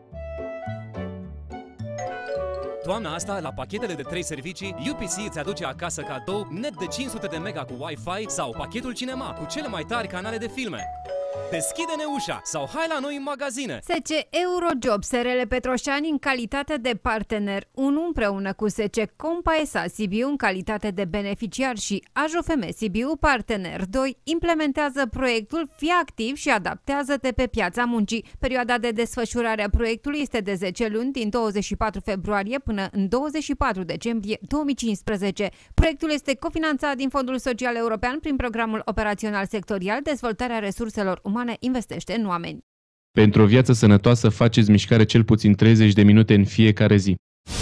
Toamna asta, la pachetele de trei servicii, U P C îți aduce acasă cadou net de cinci sute de mega cu Wi-Fi sau pachetul cinema cu cele mai tari canale de filme. Deschide-ne ușa sau hai la noi în magazine! S C Eurojob S R L Petroșani în calitate de partener unu împreună cu S C Compa S A Sibiu în calitate de beneficiar și A J O F M Sibiu partener doi implementează proiectul Fii activ și adaptează-te pe piața muncii. Perioada de desfășurare a proiectului este de zece luni din douăzeci și patru februarie până în douăzeci și patru decembrie două mii cincisprezece. Proiectul este cofinanțat din Fondul Social European prin Programul Operațional Sectorial Dezvoltarea Resurselor Umane investește în oameni. Pentru o viață sănătoasă faceți mișcare cel puțin treizeci de minute în fiecare zi.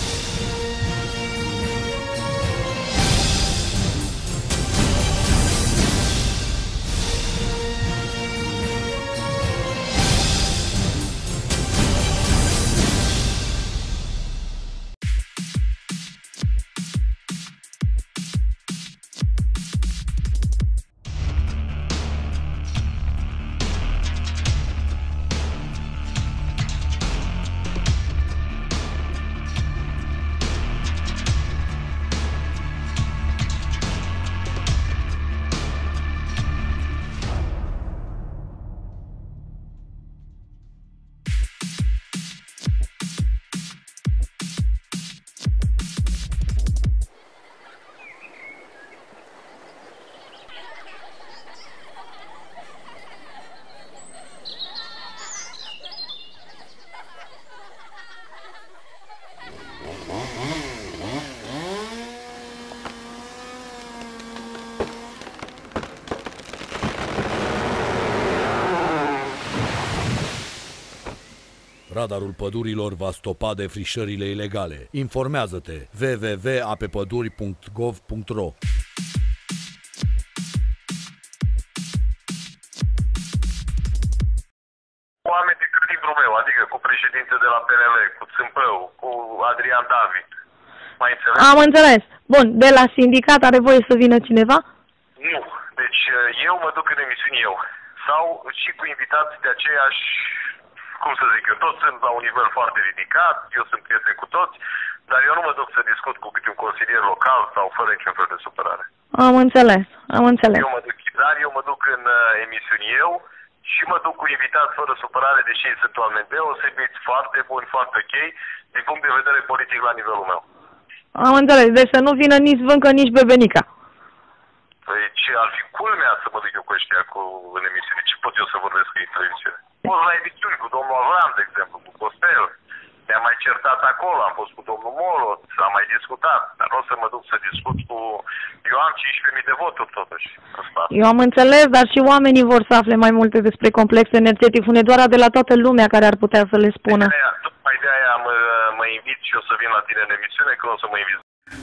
Radarul pădurilor va stopa defrișările ilegale. Informează-te w w w punct a p e păduri punct gov punct r o. Oameni de calibrul meu, adică cu președinte de la P N L, cu Țâmpău, cu Adrian David. Mai înțeles? Am înțeles. Bun, de la sindicat are voie să vină cineva? Nu. Deci eu mă duc în emisiuni eu. Sau și cu invitați de aceeași, cum să zic eu, toți sunt la un nivel foarte ridicat, eu sunt prieten cu toți, dar eu nu mă duc să discut cu câte un consilier local sau fără niciun fel de supărare. Am înțeles, am înțeles. Eu mă duc, dar eu mă duc în uh, emisiuni eu și mă duc cu invitați fără supărare, deși ei sunt oameni deosebiți, foarte buni, foarte ok, din punct de vedere politic la nivelul meu. Am înțeles, deci să nu vină nici Vâncă, nici Bebenica. Păi ce ar fi culmea să mă duc eu cu ăștia cu, în emisiune? Ce pot eu să vorbesc cu ei în televiziune? Pot la emisiuni cu domnul Avram, de exemplu, cu Costel. Ne-am mai certat acolo, am fost cu domnul Molo, am mai discutat. Dar nu o să mă duc să discut cu... Eu am cincisprezece mii de voturi totuși. Eu am înțeles, dar și oamenii vor să afle mai multe despre complexul energetic. Hunedoara de la toată lumea care ar putea să le spună. De aia, tocmai de aia mă, mă invit și eu să vin la tine în emisiune, că o să mă invit.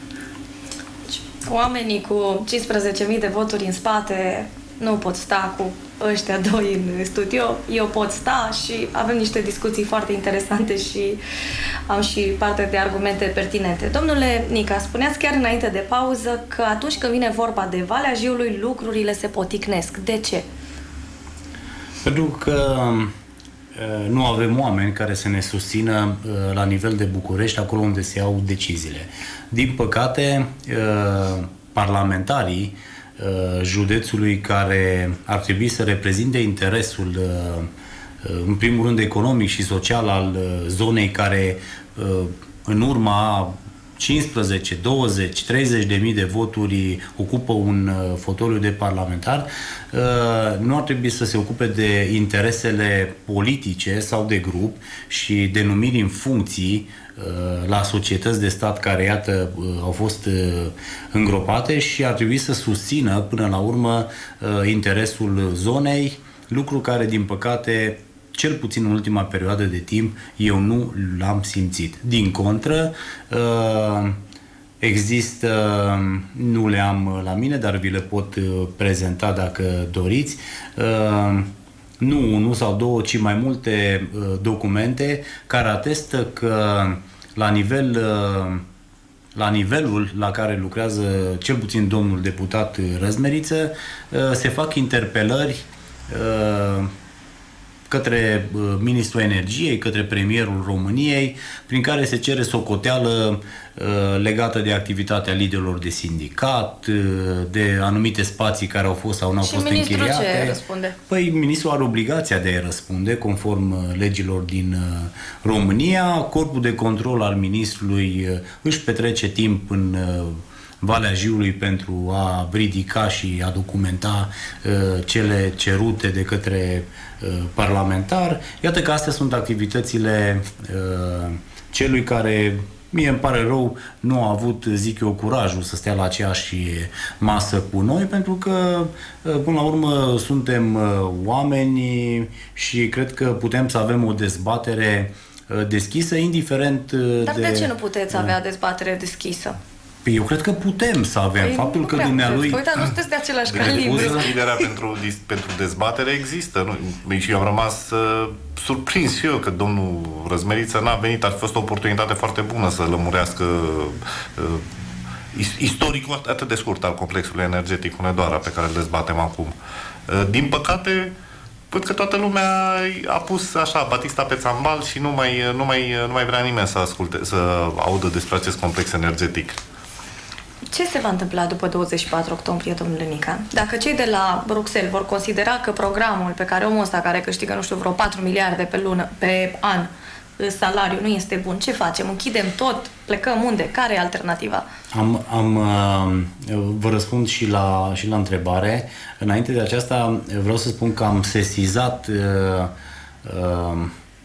Oamenii cu cincisprezece mii de voturi în spate nu pot sta cu ăștia doi în studio. Eu pot sta și avem niște discuții foarte interesante și am și parte de argumente pertinente. Domnule Nica, spuneați chiar înainte de pauză că atunci când vine vorba de Valea Jiului, lucrurile se poticnesc. De ce? Pentru că nu avem oameni care să ne susțină la nivel de București, acolo unde se iau deciziile. Din păcate, parlamentarii județului care ar trebui să reprezinte interesul în primul rând economic și social al zonei care în urma cincisprezece, douăzeci, treizeci de mii de voturi ocupă un fotoliu de parlamentar, nu ar trebui să se ocupe de interesele politice sau de grup și denumiri în funcții la societăți de stat care, iată, au fost îngropate și ar trebui să susțină până la urmă interesul zonei, lucru care, din păcate, cel puțin în ultima perioadă de timp, eu nu l-am simțit. Din contră, există, nu le am la mine, dar vi le pot prezenta dacă doriți, nu unul sau două, ci mai multe documente care atestă că la nivel la nivelul la care lucrează cel puțin domnul deputat Răzmeriță, se fac interpelări către Ministrul Energiei, către Premierul României, prin care se cere socoteală legată de activitatea liderilor de sindicat, de anumite spații care au fost sau nu au și fost închiriate. Și ministrul ce răspunde? Păi, ministrul are obligația de a răspunde, conform legilor din România. Corpul de control al ministrului își petrece timp în Valea Jiului pentru a ridica și a documenta uh, cele cerute de către uh, parlamentar. Iată că astea sunt activitățile uh, celui care, mie îmi pare rău, nu a avut, zic eu, curajul să stea la aceeași masă cu noi, pentru că, uh, până la urmă, suntem uh, oameni și cred că putem să avem o dezbatere uh, deschisă, indiferent uh, Dar de... de ce nu puteți avea dezbatere deschisă? Eu cred că putem să avem. Păi Faptul că dumnealui... Păi, dar nu sunteți de același calibru. Deschiderea pentru, pentru dezbatere există. Nu? Și eu am rămas uh, surprins și eu că domnul Răzmeriță n-a venit. Ar fi fost o oportunitate foarte bună să lămurească uh, istoricul atât de scurt al complexului energetic Hunedoara pe care îl dezbatem acum. Uh, din păcate, văd că toată lumea a pus așa Batista pe țambal și nu mai, nu mai, nu mai vrea nimeni să asculte, să audă despre acest complex energetic. Ce se va întâmpla după douăzeci și patru octombrie, domnule Nica? Dacă cei de la Bruxelles vor considera că programul pe care omul ăsta, care câștigă, nu știu, vreo patru miliarde pe lună, pe an, salariu, nu este bun, ce facem? Închidem tot? Plecăm unde? Care e alternativa? Am, am, vă răspund și la, și la întrebare. Înainte de aceasta vreau să spun că am sesizat uh, uh,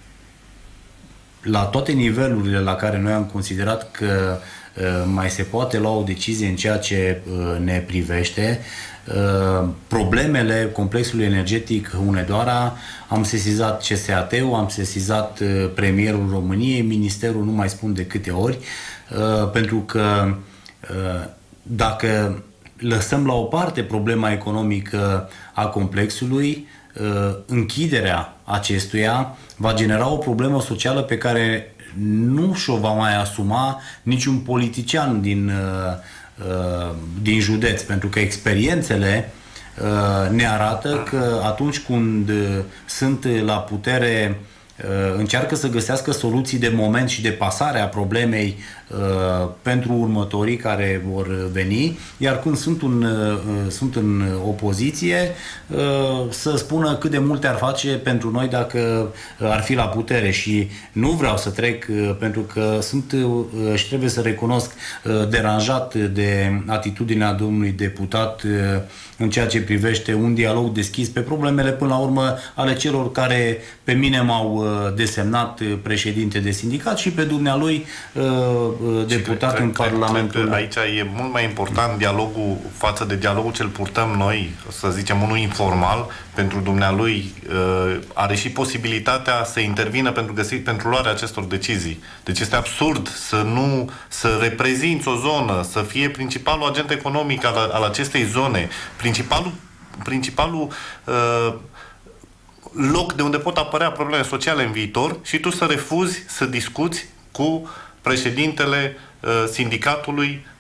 la toate nivelurile la care noi am considerat că mai se poate lua o decizie în ceea ce ne privește. Problemele complexului energetic Hunedoara, am sesizat C S A T-ul, am sesizat Premierul României, Ministerul nu mai spun de câte ori, pentru că dacă lăsăm la o parte problema economică a complexului, închiderea acestuia va genera o problemă socială pe care nu și-o va mai asuma niciun politician din, uh, din județ, pentru că experiențele uh, ne arată că atunci când uh, sunt la putere uh, încearcă să găsească soluții de moment și de pasare a problemei uh, pentru următorii care vor veni, iar când sunt, un, uh, sunt în opoziție uh, să spună cât de multe ar face pentru noi dacă ar fi la putere. Și nu vreau să trec uh, pentru că sunt uh, și trebuie să recunosc uh, deranjat de atitudinea domnului deputat uh, în ceea ce privește un dialog deschis pe problemele până la urmă ale celor care pe mine m-au desemnat președinte de sindicat și pe dumnealui deputat cred, în cred, Parlamentul. Cred aici e mult mai important dialogul față de dialogul ce-l purtăm noi, să zicem unul informal. Pentru dumnealui are și posibilitatea să intervină pentru, găsit, pentru luarea acestor decizii. Deci este absurd să nu să reprezinți o zonă, să fie principalul agent economic al, al acestei zone, principalul, principalul uh, loc de unde pot apărea probleme sociale în viitor și tu să refuzi să discuți cu președintele uh, sindicatului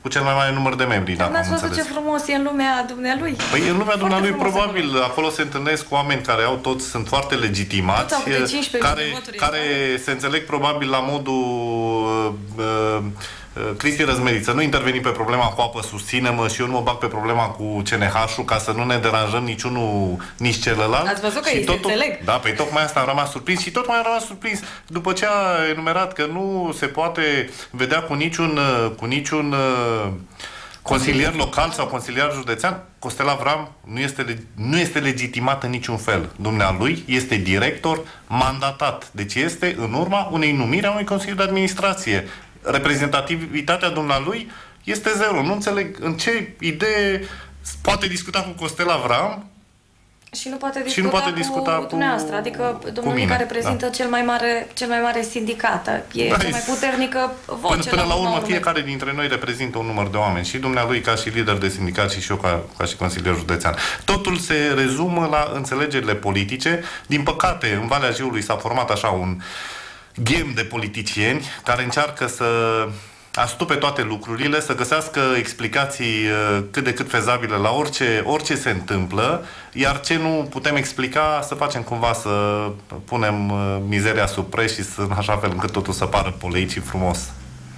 cu cel mai mare număr de membri. Dar n-ați văzut ce frumos e în lumea dumnealui? Păi în lumea dumnealui probabil, acolo se întâlnesc oameni care au toți, sunt foarte legitimați, care, care se înțeleg probabil la modul uh, uh, Cristi Răzmeriță, nu interveni pe problema cu apă, susține-mă, și eu nu mă bag pe problema cu C N H-ul ca să nu ne deranjăm niciunul, nici celălalt. Ați văzut că și ei totul, se înțeleg? Da, păi tocmai asta am rămas surprins și tot mai am rămas surprins după ce a enumerat că nu se poate vedea cu niciun, cu niciun uh, consilier local sau consilier județean. Costel Avram nu este, nu este legitimat în niciun fel. Dumnealui este director mandatat. Deci este în urma unei numiri a unui consiliu de administrație. Reprezentativitatea dumnealui este zero. Nu înțeleg în ce idee poate discuta cu Costel Avram și nu poate discuta, și nu poate cu, discuta cu dumneavoastră, adică domnul mine, care reprezintă da. cel mai mare, cel mai mare sindicat, e da, cea mai puternică voce. Până, până la, la urmă, fiecare dintre noi reprezintă un număr de oameni, și dumnealui ca și lider de sindicat și, și eu ca, ca și consilier județean. Totul se rezumă la înțelegerile politice. Din păcate, în Valea Jiului s-a format așa un ghem de politicieni care încearcă să astupe toate lucrurile, să găsească explicații cât de cât fezabile la orice, orice se întâmplă, iar ce nu putem explica, să facem cumva să punem mizeria sub preș și să, în așa fel încât totul să pară poleit și frumos.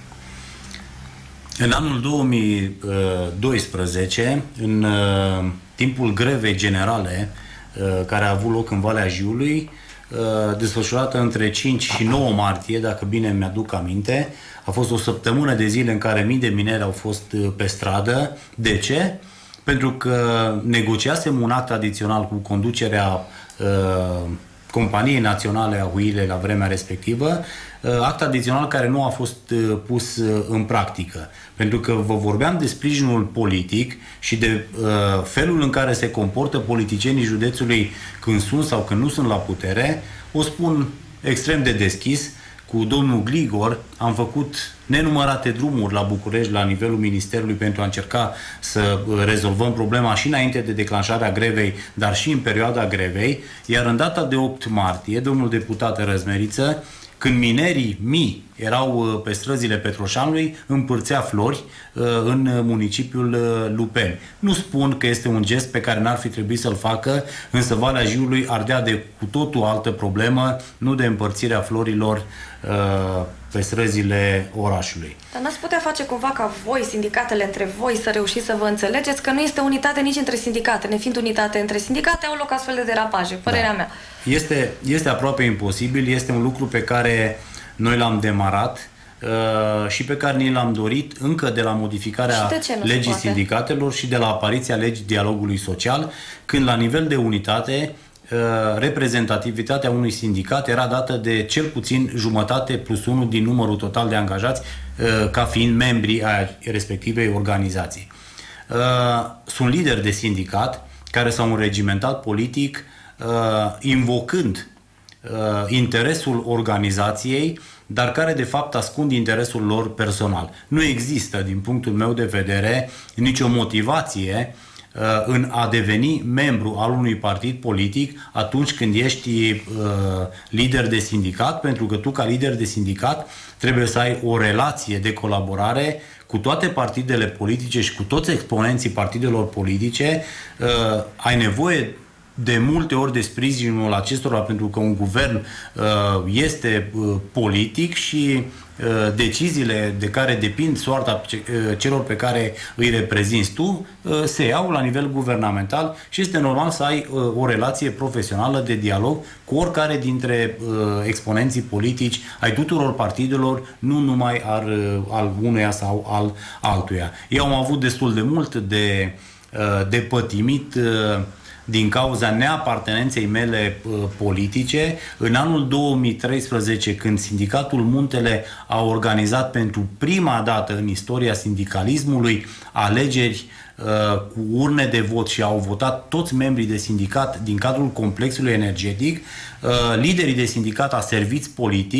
În anul două mii doisprezece, în timpul grevei generale care a avut loc în Valea Jiului, desfășurată între cinci și nouă martie, dacă bine mi-aduc aminte, a fost o săptămână de zile în care mii de mineri au fost pe stradă. De ce? Pentru că negociasem un act adițional cu conducerea uh, Companiei Naționale a Huilei la vremea respectivă, uh, act adițional care nu a fost uh, pus uh, în practică. Pentru că vă vorbeam de sprijinul politic și de uh, felul în care se comportă politicienii județului când sunt sau când nu sunt la putere. O spun extrem de deschis. Cu domnul Gligor am făcut nenumărate drumuri la București, la nivelul Ministerului, pentru a încerca să rezolvăm problema și înainte de declanșarea grevei, dar și în perioada grevei. Iar în data de opt martie, domnul deputat Răzmeriță, când minerii mii erau pe străzile Petroșanului, împărțea flori în municipiul Lupeni. Nu spun că este un gest pe care n-ar fi trebuit să-l facă, însă Valea Jiului ardea de cu totul altă problemă, nu de împărțirea florilor pe străzile orașului. Dar n-ați putea face cumva ca voi, sindicatele între voi, să reușiți să vă înțelegeți că nu este unitate nici între sindicate. Nefiind unitate între sindicate, au loc astfel de derapaje, părerea da. mea. Este, este aproape imposibil, este un lucru pe care noi l-am demarat uh, și pe care ni l-am dorit încă de la modificarea legii sindicatelor și de la apariția legii dialogului social, când la nivel de unitate reprezentativitatea unui sindicat era dată de cel puțin jumătate plus unul din numărul total de angajați ca fiind membri ai respectivei organizații. Sunt lideri de sindicat care s-au înregimentat politic invocând interesul organizației, dar care de fapt ascund interesul lor personal. Nu există, din punctul meu de vedere, nicio motivație în a deveni membru al unui partid politic atunci când ești uh, lider de sindicat, pentru că tu, ca lider de sindicat, trebuie să ai o relație de colaborare cu toate partidele politice și cu toți exponenții partidelor politice. Uh, ai nevoie de multe ori de sprijinul acestora, pentru că un guvern uh, este uh, politic și uh, deciziile de care depind soarta uh, celor pe care îi reprezinți tu uh, se iau la nivel guvernamental și este normal să ai uh, o relație profesională de dialog cu oricare dintre uh, exponenții politici ai tuturor partidelor, nu numai al, uh, al unuia sau al altuia. Eu am avut destul de mult de, uh, de pătimit uh, din cauza neapartenenței mele uh, politice. În anul două mii treisprezece, când Sindicatul Muntele a organizat pentru prima dată în istoria sindicalismului alegeri uh, cu urne de vot și au votat toți membrii de sindicat din cadrul complexului energetic, uh, liderii de sindicat aserviți politic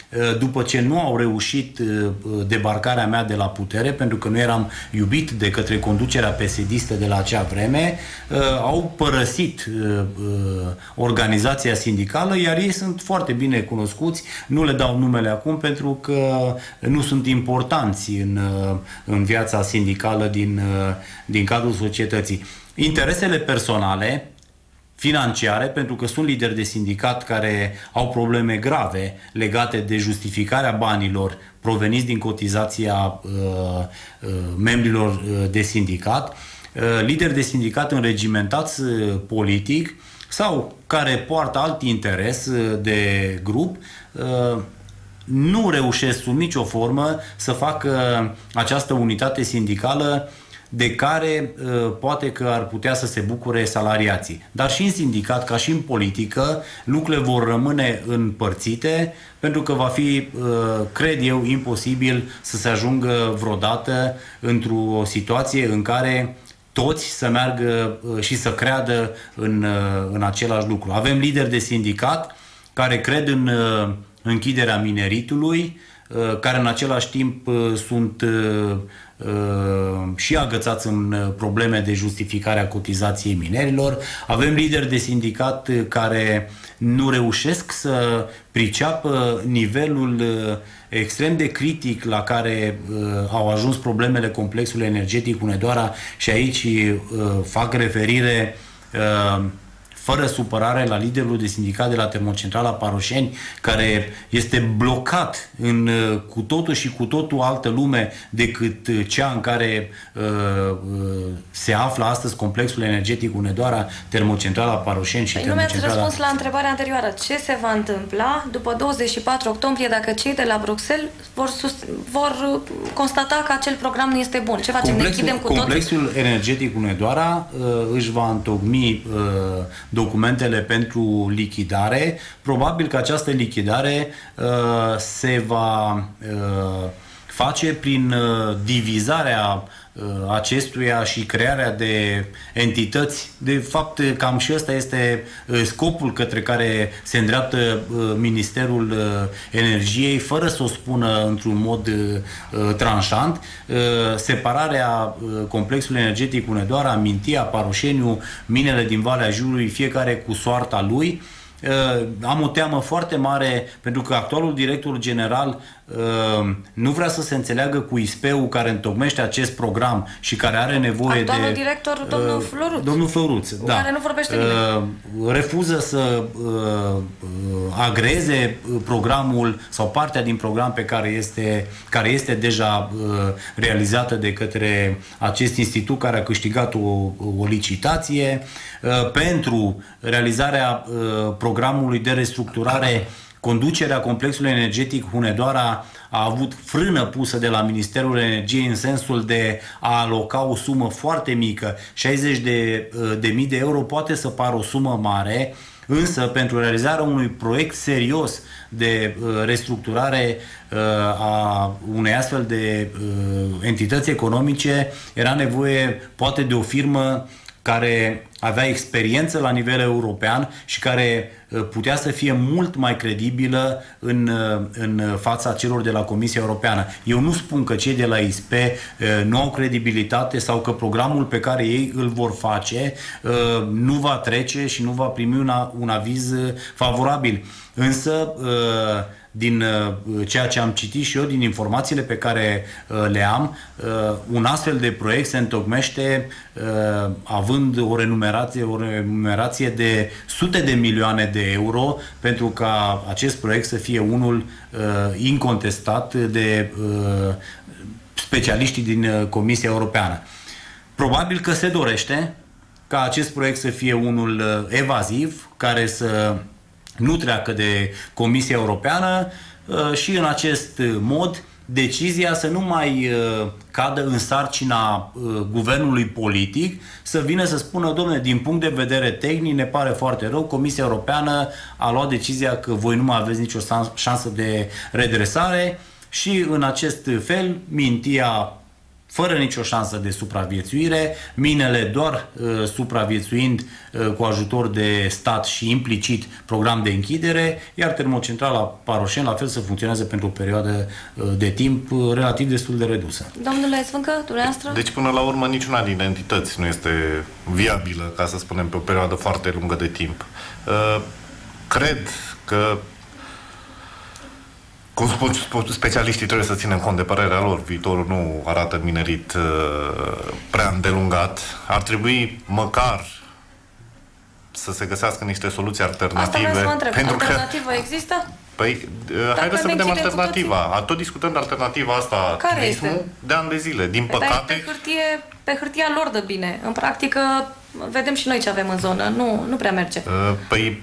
după ce nu au reușit debarcarea mea de la putere, pentru că nu eram iubit de către conducerea P S D-istă de la acea vreme, au părăsit organizația sindicală, iar ei sunt foarte bine cunoscuți, nu le dau numele acum pentru că nu sunt importanți în, în viața sindicală din, din cadrul societății. Interesele personale, financiare, pentru că sunt lideri de sindicat care au probleme grave legate de justificarea banilor proveniți din cotizația uh, uh, membrilor uh, de sindicat, uh, lideri de sindicat înregimentați uh, politic sau care poartă alt interes uh, de grup, uh, nu reușesc sub nicio formă să facă această unitate sindicală de care uh, poate că ar putea să se bucure salariații. Dar și în sindicat, ca și în politică, lucrurile vor rămâne împărțite, pentru că va fi, uh, cred eu, imposibil să se ajungă vreodată într-o situație în care toți să meargă uh, și să creadă în, uh, în același lucru. Avem lideri de sindicat care cred în uh, închiderea mineritului, uh, care în același timp uh, sunt uh, și agățați în probleme de justificare a cotizației minerilor. Avem lideri de sindicat care nu reușesc să priceapă nivelul extrem de critic la care au ajuns problemele complexului energetic Hunedoara și aici fac referire fără supărare la liderul de sindicat de la Termocentrala Paroșeni, care este blocat în cu totul și cu totul altă lume decât cea în care uh, uh, se află astăzi complexul energetic Hunedoara, Termocentrala Paroșeni și păi Termocentrala... Nu mi-ați răspuns la întrebarea anterioară. Ce se va întâmpla după douăzeci și patru octombrie dacă cei de la Bruxelles vor, sus, vor constata că acel program nu este bun? Ce facem? Complexul, ne închidem cu complexul toți? energetic Uh, își va întocmi uh, documentele pentru lichidare. Probabil că această lichidare uh, se va uh, face prin uh, divizarea uh, acestuia și crearea de entități. De fapt, cam și ăsta este uh, scopul către care se îndreaptă uh, Ministerul uh, Energiei, fără să o spună într-un mod uh, tranșant. Uh, separarea uh, complexului energetic Hunedoara, Mintia, Paroșeniu, minele din Valea Jiului, fiecare cu soarta lui. Uh, am o teamă foarte mare pentru că actualul director general uh, nu vrea să se înțeleagă cu I S P-ul care întocmește acest program și care are nevoie actualul de... director, domnul Floruț. Domnul Floruț, da. Care nu vorbește nimeni. Uh, refuză să uh, agreze programul sau partea din program pe care este, care este deja uh, realizată de către acest institut care a câștigat o, o licitație uh, pentru realizarea uh, programului de restructurare. Conducerea complexului energetic Hunedoara a avut frână pusă de la Ministerul Energiei în sensul de a aloca o sumă foarte mică. șaizeci de mii de euro poate să pară o sumă mare, însă pentru realizarea unui proiect serios de uh, restructurare uh, a unei astfel de uh, entități economice era nevoie poate de o firmă care avea experiență la nivel european și care putea să fie mult mai credibilă în, în fața celor de la Comisia Europeană. Eu nu spun că cei de la I S P nu au credibilitate sau că programul pe care ei îl vor face nu va trece și nu va primi una, un aviz favorabil. Însă, din ceea ce am citit și eu, din informațiile pe care le am, un astfel de proiect se întocmește având o renumerație, o renumerație de sute de milioane de euro pentru ca acest proiect să fie unul incontestat de specialiștii din Comisia Europeană. Probabil că se dorește ca acest proiect să fie unul evaziv, care să nu treacă de Comisia Europeană și în acest mod decizia să nu mai cadă în sarcina guvernului politic, să vină să spună, domnule, din punct de vedere tehnic ne pare foarte rău, Comisia Europeană a luat decizia că voi nu mai aveți nicio șansă de redresare și în acest fel Mintia fără nicio șansă de supraviețuire, minele doar uh, supraviețuind uh, cu ajutor de stat și implicit program de închidere, iar termocentrala Paroșeni la fel să funcționează pentru o perioadă uh, de timp uh, relativ destul de redusă. Domnule Zvâncă, dumneavoastră? Deci până la urmă niciuna din entități nu este viabilă, ca să spunem, pe o perioadă foarte lungă de timp. Uh, cred că cum spun specialiștii, trebuie să ținem cont de părerea lor. Viitorul nu arată minerit uh, prea îndelungat. Ar trebui măcar să se găsească niște soluții alternative. Asta vreau să mă întreb. Pentru Alternativă că, există? Păi, haideți să vedem alternativa. Tot discutăm de alternativa asta. Care este? De ani de zile. Din păi păcate... Pe hârtie, pe hârtia lor dă bine. În practică, vedem și noi ce avem în zonă. Nu, nu prea merge. Păi,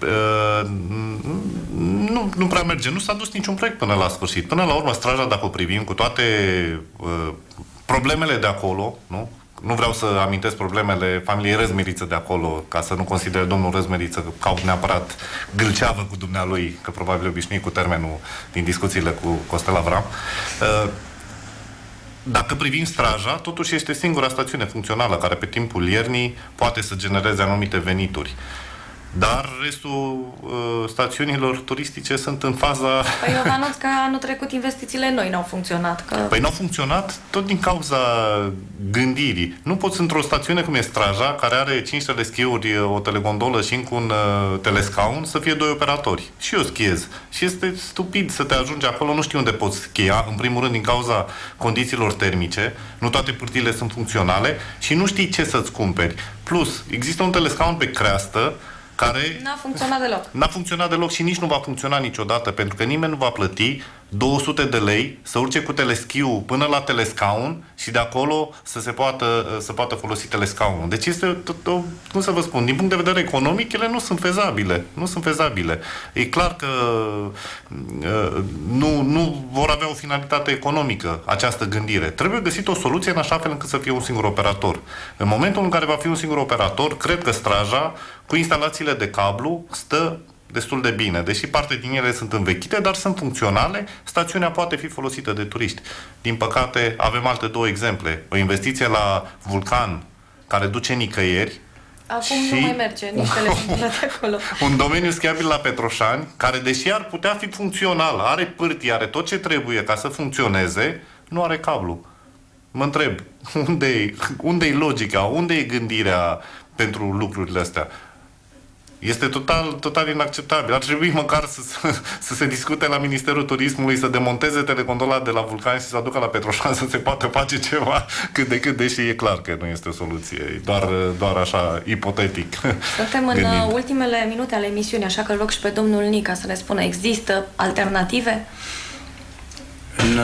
nu, nu prea merge. Nu s-a dus niciun proiect până la sfârșit. Până la urmă, Straja, dacă o privim, cu toate problemele de acolo, nu? Nu vreau să amintesc problemele familiei Răzmeriță de acolo, ca să nu considere domnul Răzmeriță că caut neapărat gâlceavă cu dumnealui, că probabil obișnuit cu termenul din discuțiile cu Costel Avram. Dacă privim Straja, totuși este singura stațiune funcțională care pe timpul iernii poate să genereze anumite venituri. Dar restul uh, stațiunilor turistice sunt în faza... Păi eu vă anunț că anul trecut investițiile noi n-au funcționat. Că... Păi n-au funcționat tot din cauza gândirii. Nu poți într-o stațiune cum e Straja, care are cinci teleschiuri, o telegondolă și încă un uh, telescaun, să fie doi operatori. Și eu schiez. Și este stupid să te ajungi acolo, nu știu unde poți schia, în primul rând din cauza condițiilor termice, nu toate pârtiile sunt funcționale și nu știi ce să-ți cumperi. Plus, există un telescaun pe creastă care n-a funcționat deloc. N-a funcționat deloc și nici nu va funcționa niciodată, pentru că nimeni nu va plăti două sute de lei să urce cu teleschiul până la telescaun și de acolo să se poată, să poată folosi telescaunul. Deci este, tot, o, cum să vă spun, din punct de vedere economic, ele nu sunt fezabile. Nu sunt fezabile. E clar că uh, nu, nu vor avea o finalitate economică această gândire. Trebuie găsit o soluție în așa fel încât să fie un singur operator. În momentul în care va fi un singur operator, cred că Straja, cu instalațiile de cablu, stă destul de bine. Deși parte din ele sunt învechite, dar sunt funcționale, stațiunea poate fi folosită de turiști. Din păcate, avem alte două exemple. O investiție la Vulcan, care duce nicăieri. Acum nu mai merge, nici telefonul de acolo. Un domeniu schiabil la Petroșani, care, deși ar putea fi funcțional, are pârtii, are tot ce trebuie ca să funcționeze, nu are cablu. Mă întreb, unde-i, unde-i logica, unde-i gândirea pentru lucrurile astea? Este total, total inacceptabil. Ar trebui măcar să, să, să se discute la Ministerul Turismului, să demonteze telecondola de la Vulcan și să aducă la Petroșani să se poată face ceva cât de cât, deși e clar că nu este o soluție. Doar, doar așa, ipotetic. Suntem în gândind. Ultimele minute ale emisiunii, așa că rog și pe domnul Nica să ne spună, există alternative? În,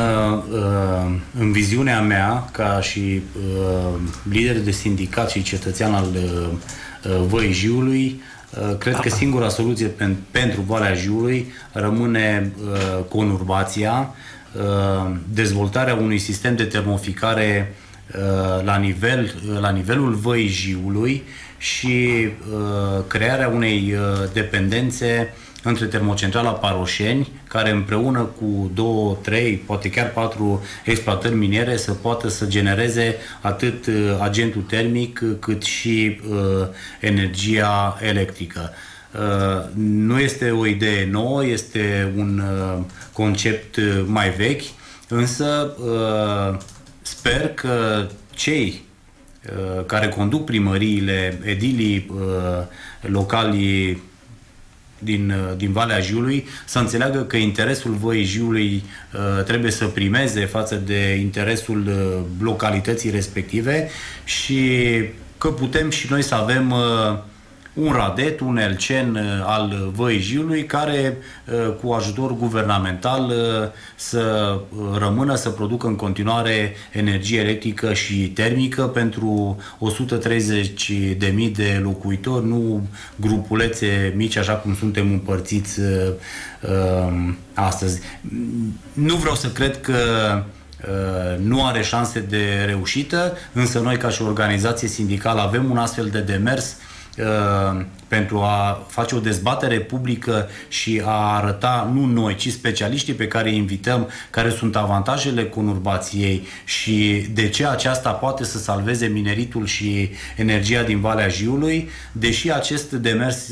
în viziunea mea, ca și lider de sindicat și cetățean al Văii Jiului, cred că singura soluție pen, pentru Valea Jiului rămâne uh, conurbația, uh, dezvoltarea unui sistem de termoficare uh, la, nivel, uh, la nivelul Văii Jiului și uh, crearea unei uh, dependențe între termocentrala Paroșeni, care împreună cu două, trei, poate chiar patru exploatări miniere să poată să genereze atât uh, agentul termic cât și uh, energia electrică. Uh, nu este o idee nouă, este un uh, concept mai vechi, însă uh, sper că cei uh, care conduc primăriile, edilii uh, locali din, din Valea Jiului, să înțeleagă că interesul Văii Jiului uh, trebuie să primeze față de interesul uh, localității respective și că putem și noi să avem uh, un radet, un elcen uh, al Văii Jiului care uh, cu ajutor guvernamental uh, să uh, rămână să producă în continuare energie electrică și termică pentru o sută treizeci de mii de locuitori, nu grupulețe mici așa cum suntem împărțiți uh, uh, astăzi. Nu vreau să cred că uh, nu are șanse de reușită, însă noi ca și organizație sindicală avem un astfel de demers pentru a face o dezbatere publică și a arăta, nu noi, ci specialiștii pe care îi invităm, care sunt avantajele conurbației și de ce aceasta poate să salveze mineritul și energia din Valea Jiului, deși acest demers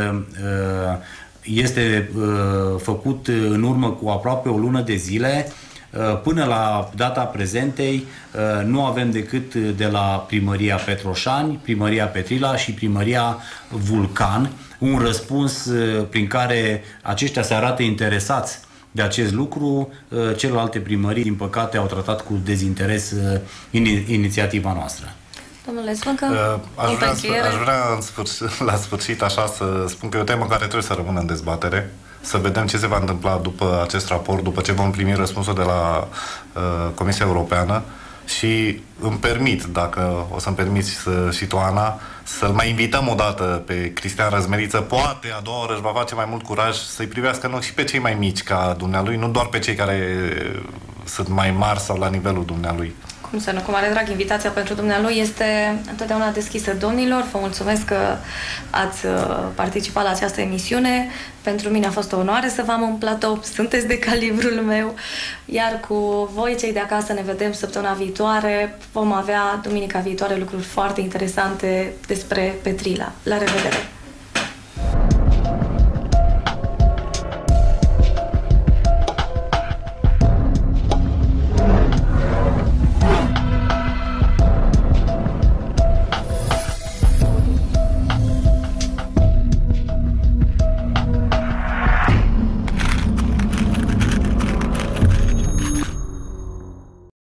este făcut în urmă cu aproape o lună de zile. Până la data prezentei nu avem decât de la Primăria Petroșani, Primăria Petrila și Primăria Vulcan un răspuns prin care aceștia se arată interesați de acest lucru. Celelalte primării, din păcate, au tratat cu dezinteres inițiativa noastră. Domnule Zvâncă, uh, aș, vrea, aș vrea în sfârșit, la sfârșit așa să spun că e o temă care trebuie să rămână în dezbatere, să vedem ce se va întâmpla după acest raport, după ce vom primi răspunsul de la uh, Comisia Europeană și îmi permit, dacă o să-mi permiți să, și tu, Ana, să-l mai invităm o dată pe Cristian Răzmeriță, poate a doua oră își va face mai mult curaj să-i privească în ochi și pe cei mai mici ca dumnealui, nu doar pe cei care sunt mai mari sau la nivelul dumnealui. Cum să nu, cu mare drag, invitația pentru dumnealui este întotdeauna deschisă, domnilor. Vă mulțumesc că ați participat la această emisiune. Pentru mine a fost o onoare să vă am în platou. Sunteți de calibrul meu. Iar cu voi, cei de acasă, ne vedem săptămâna viitoare. Vom avea duminica viitoare lucruri foarte interesante despre Petrila. La revedere!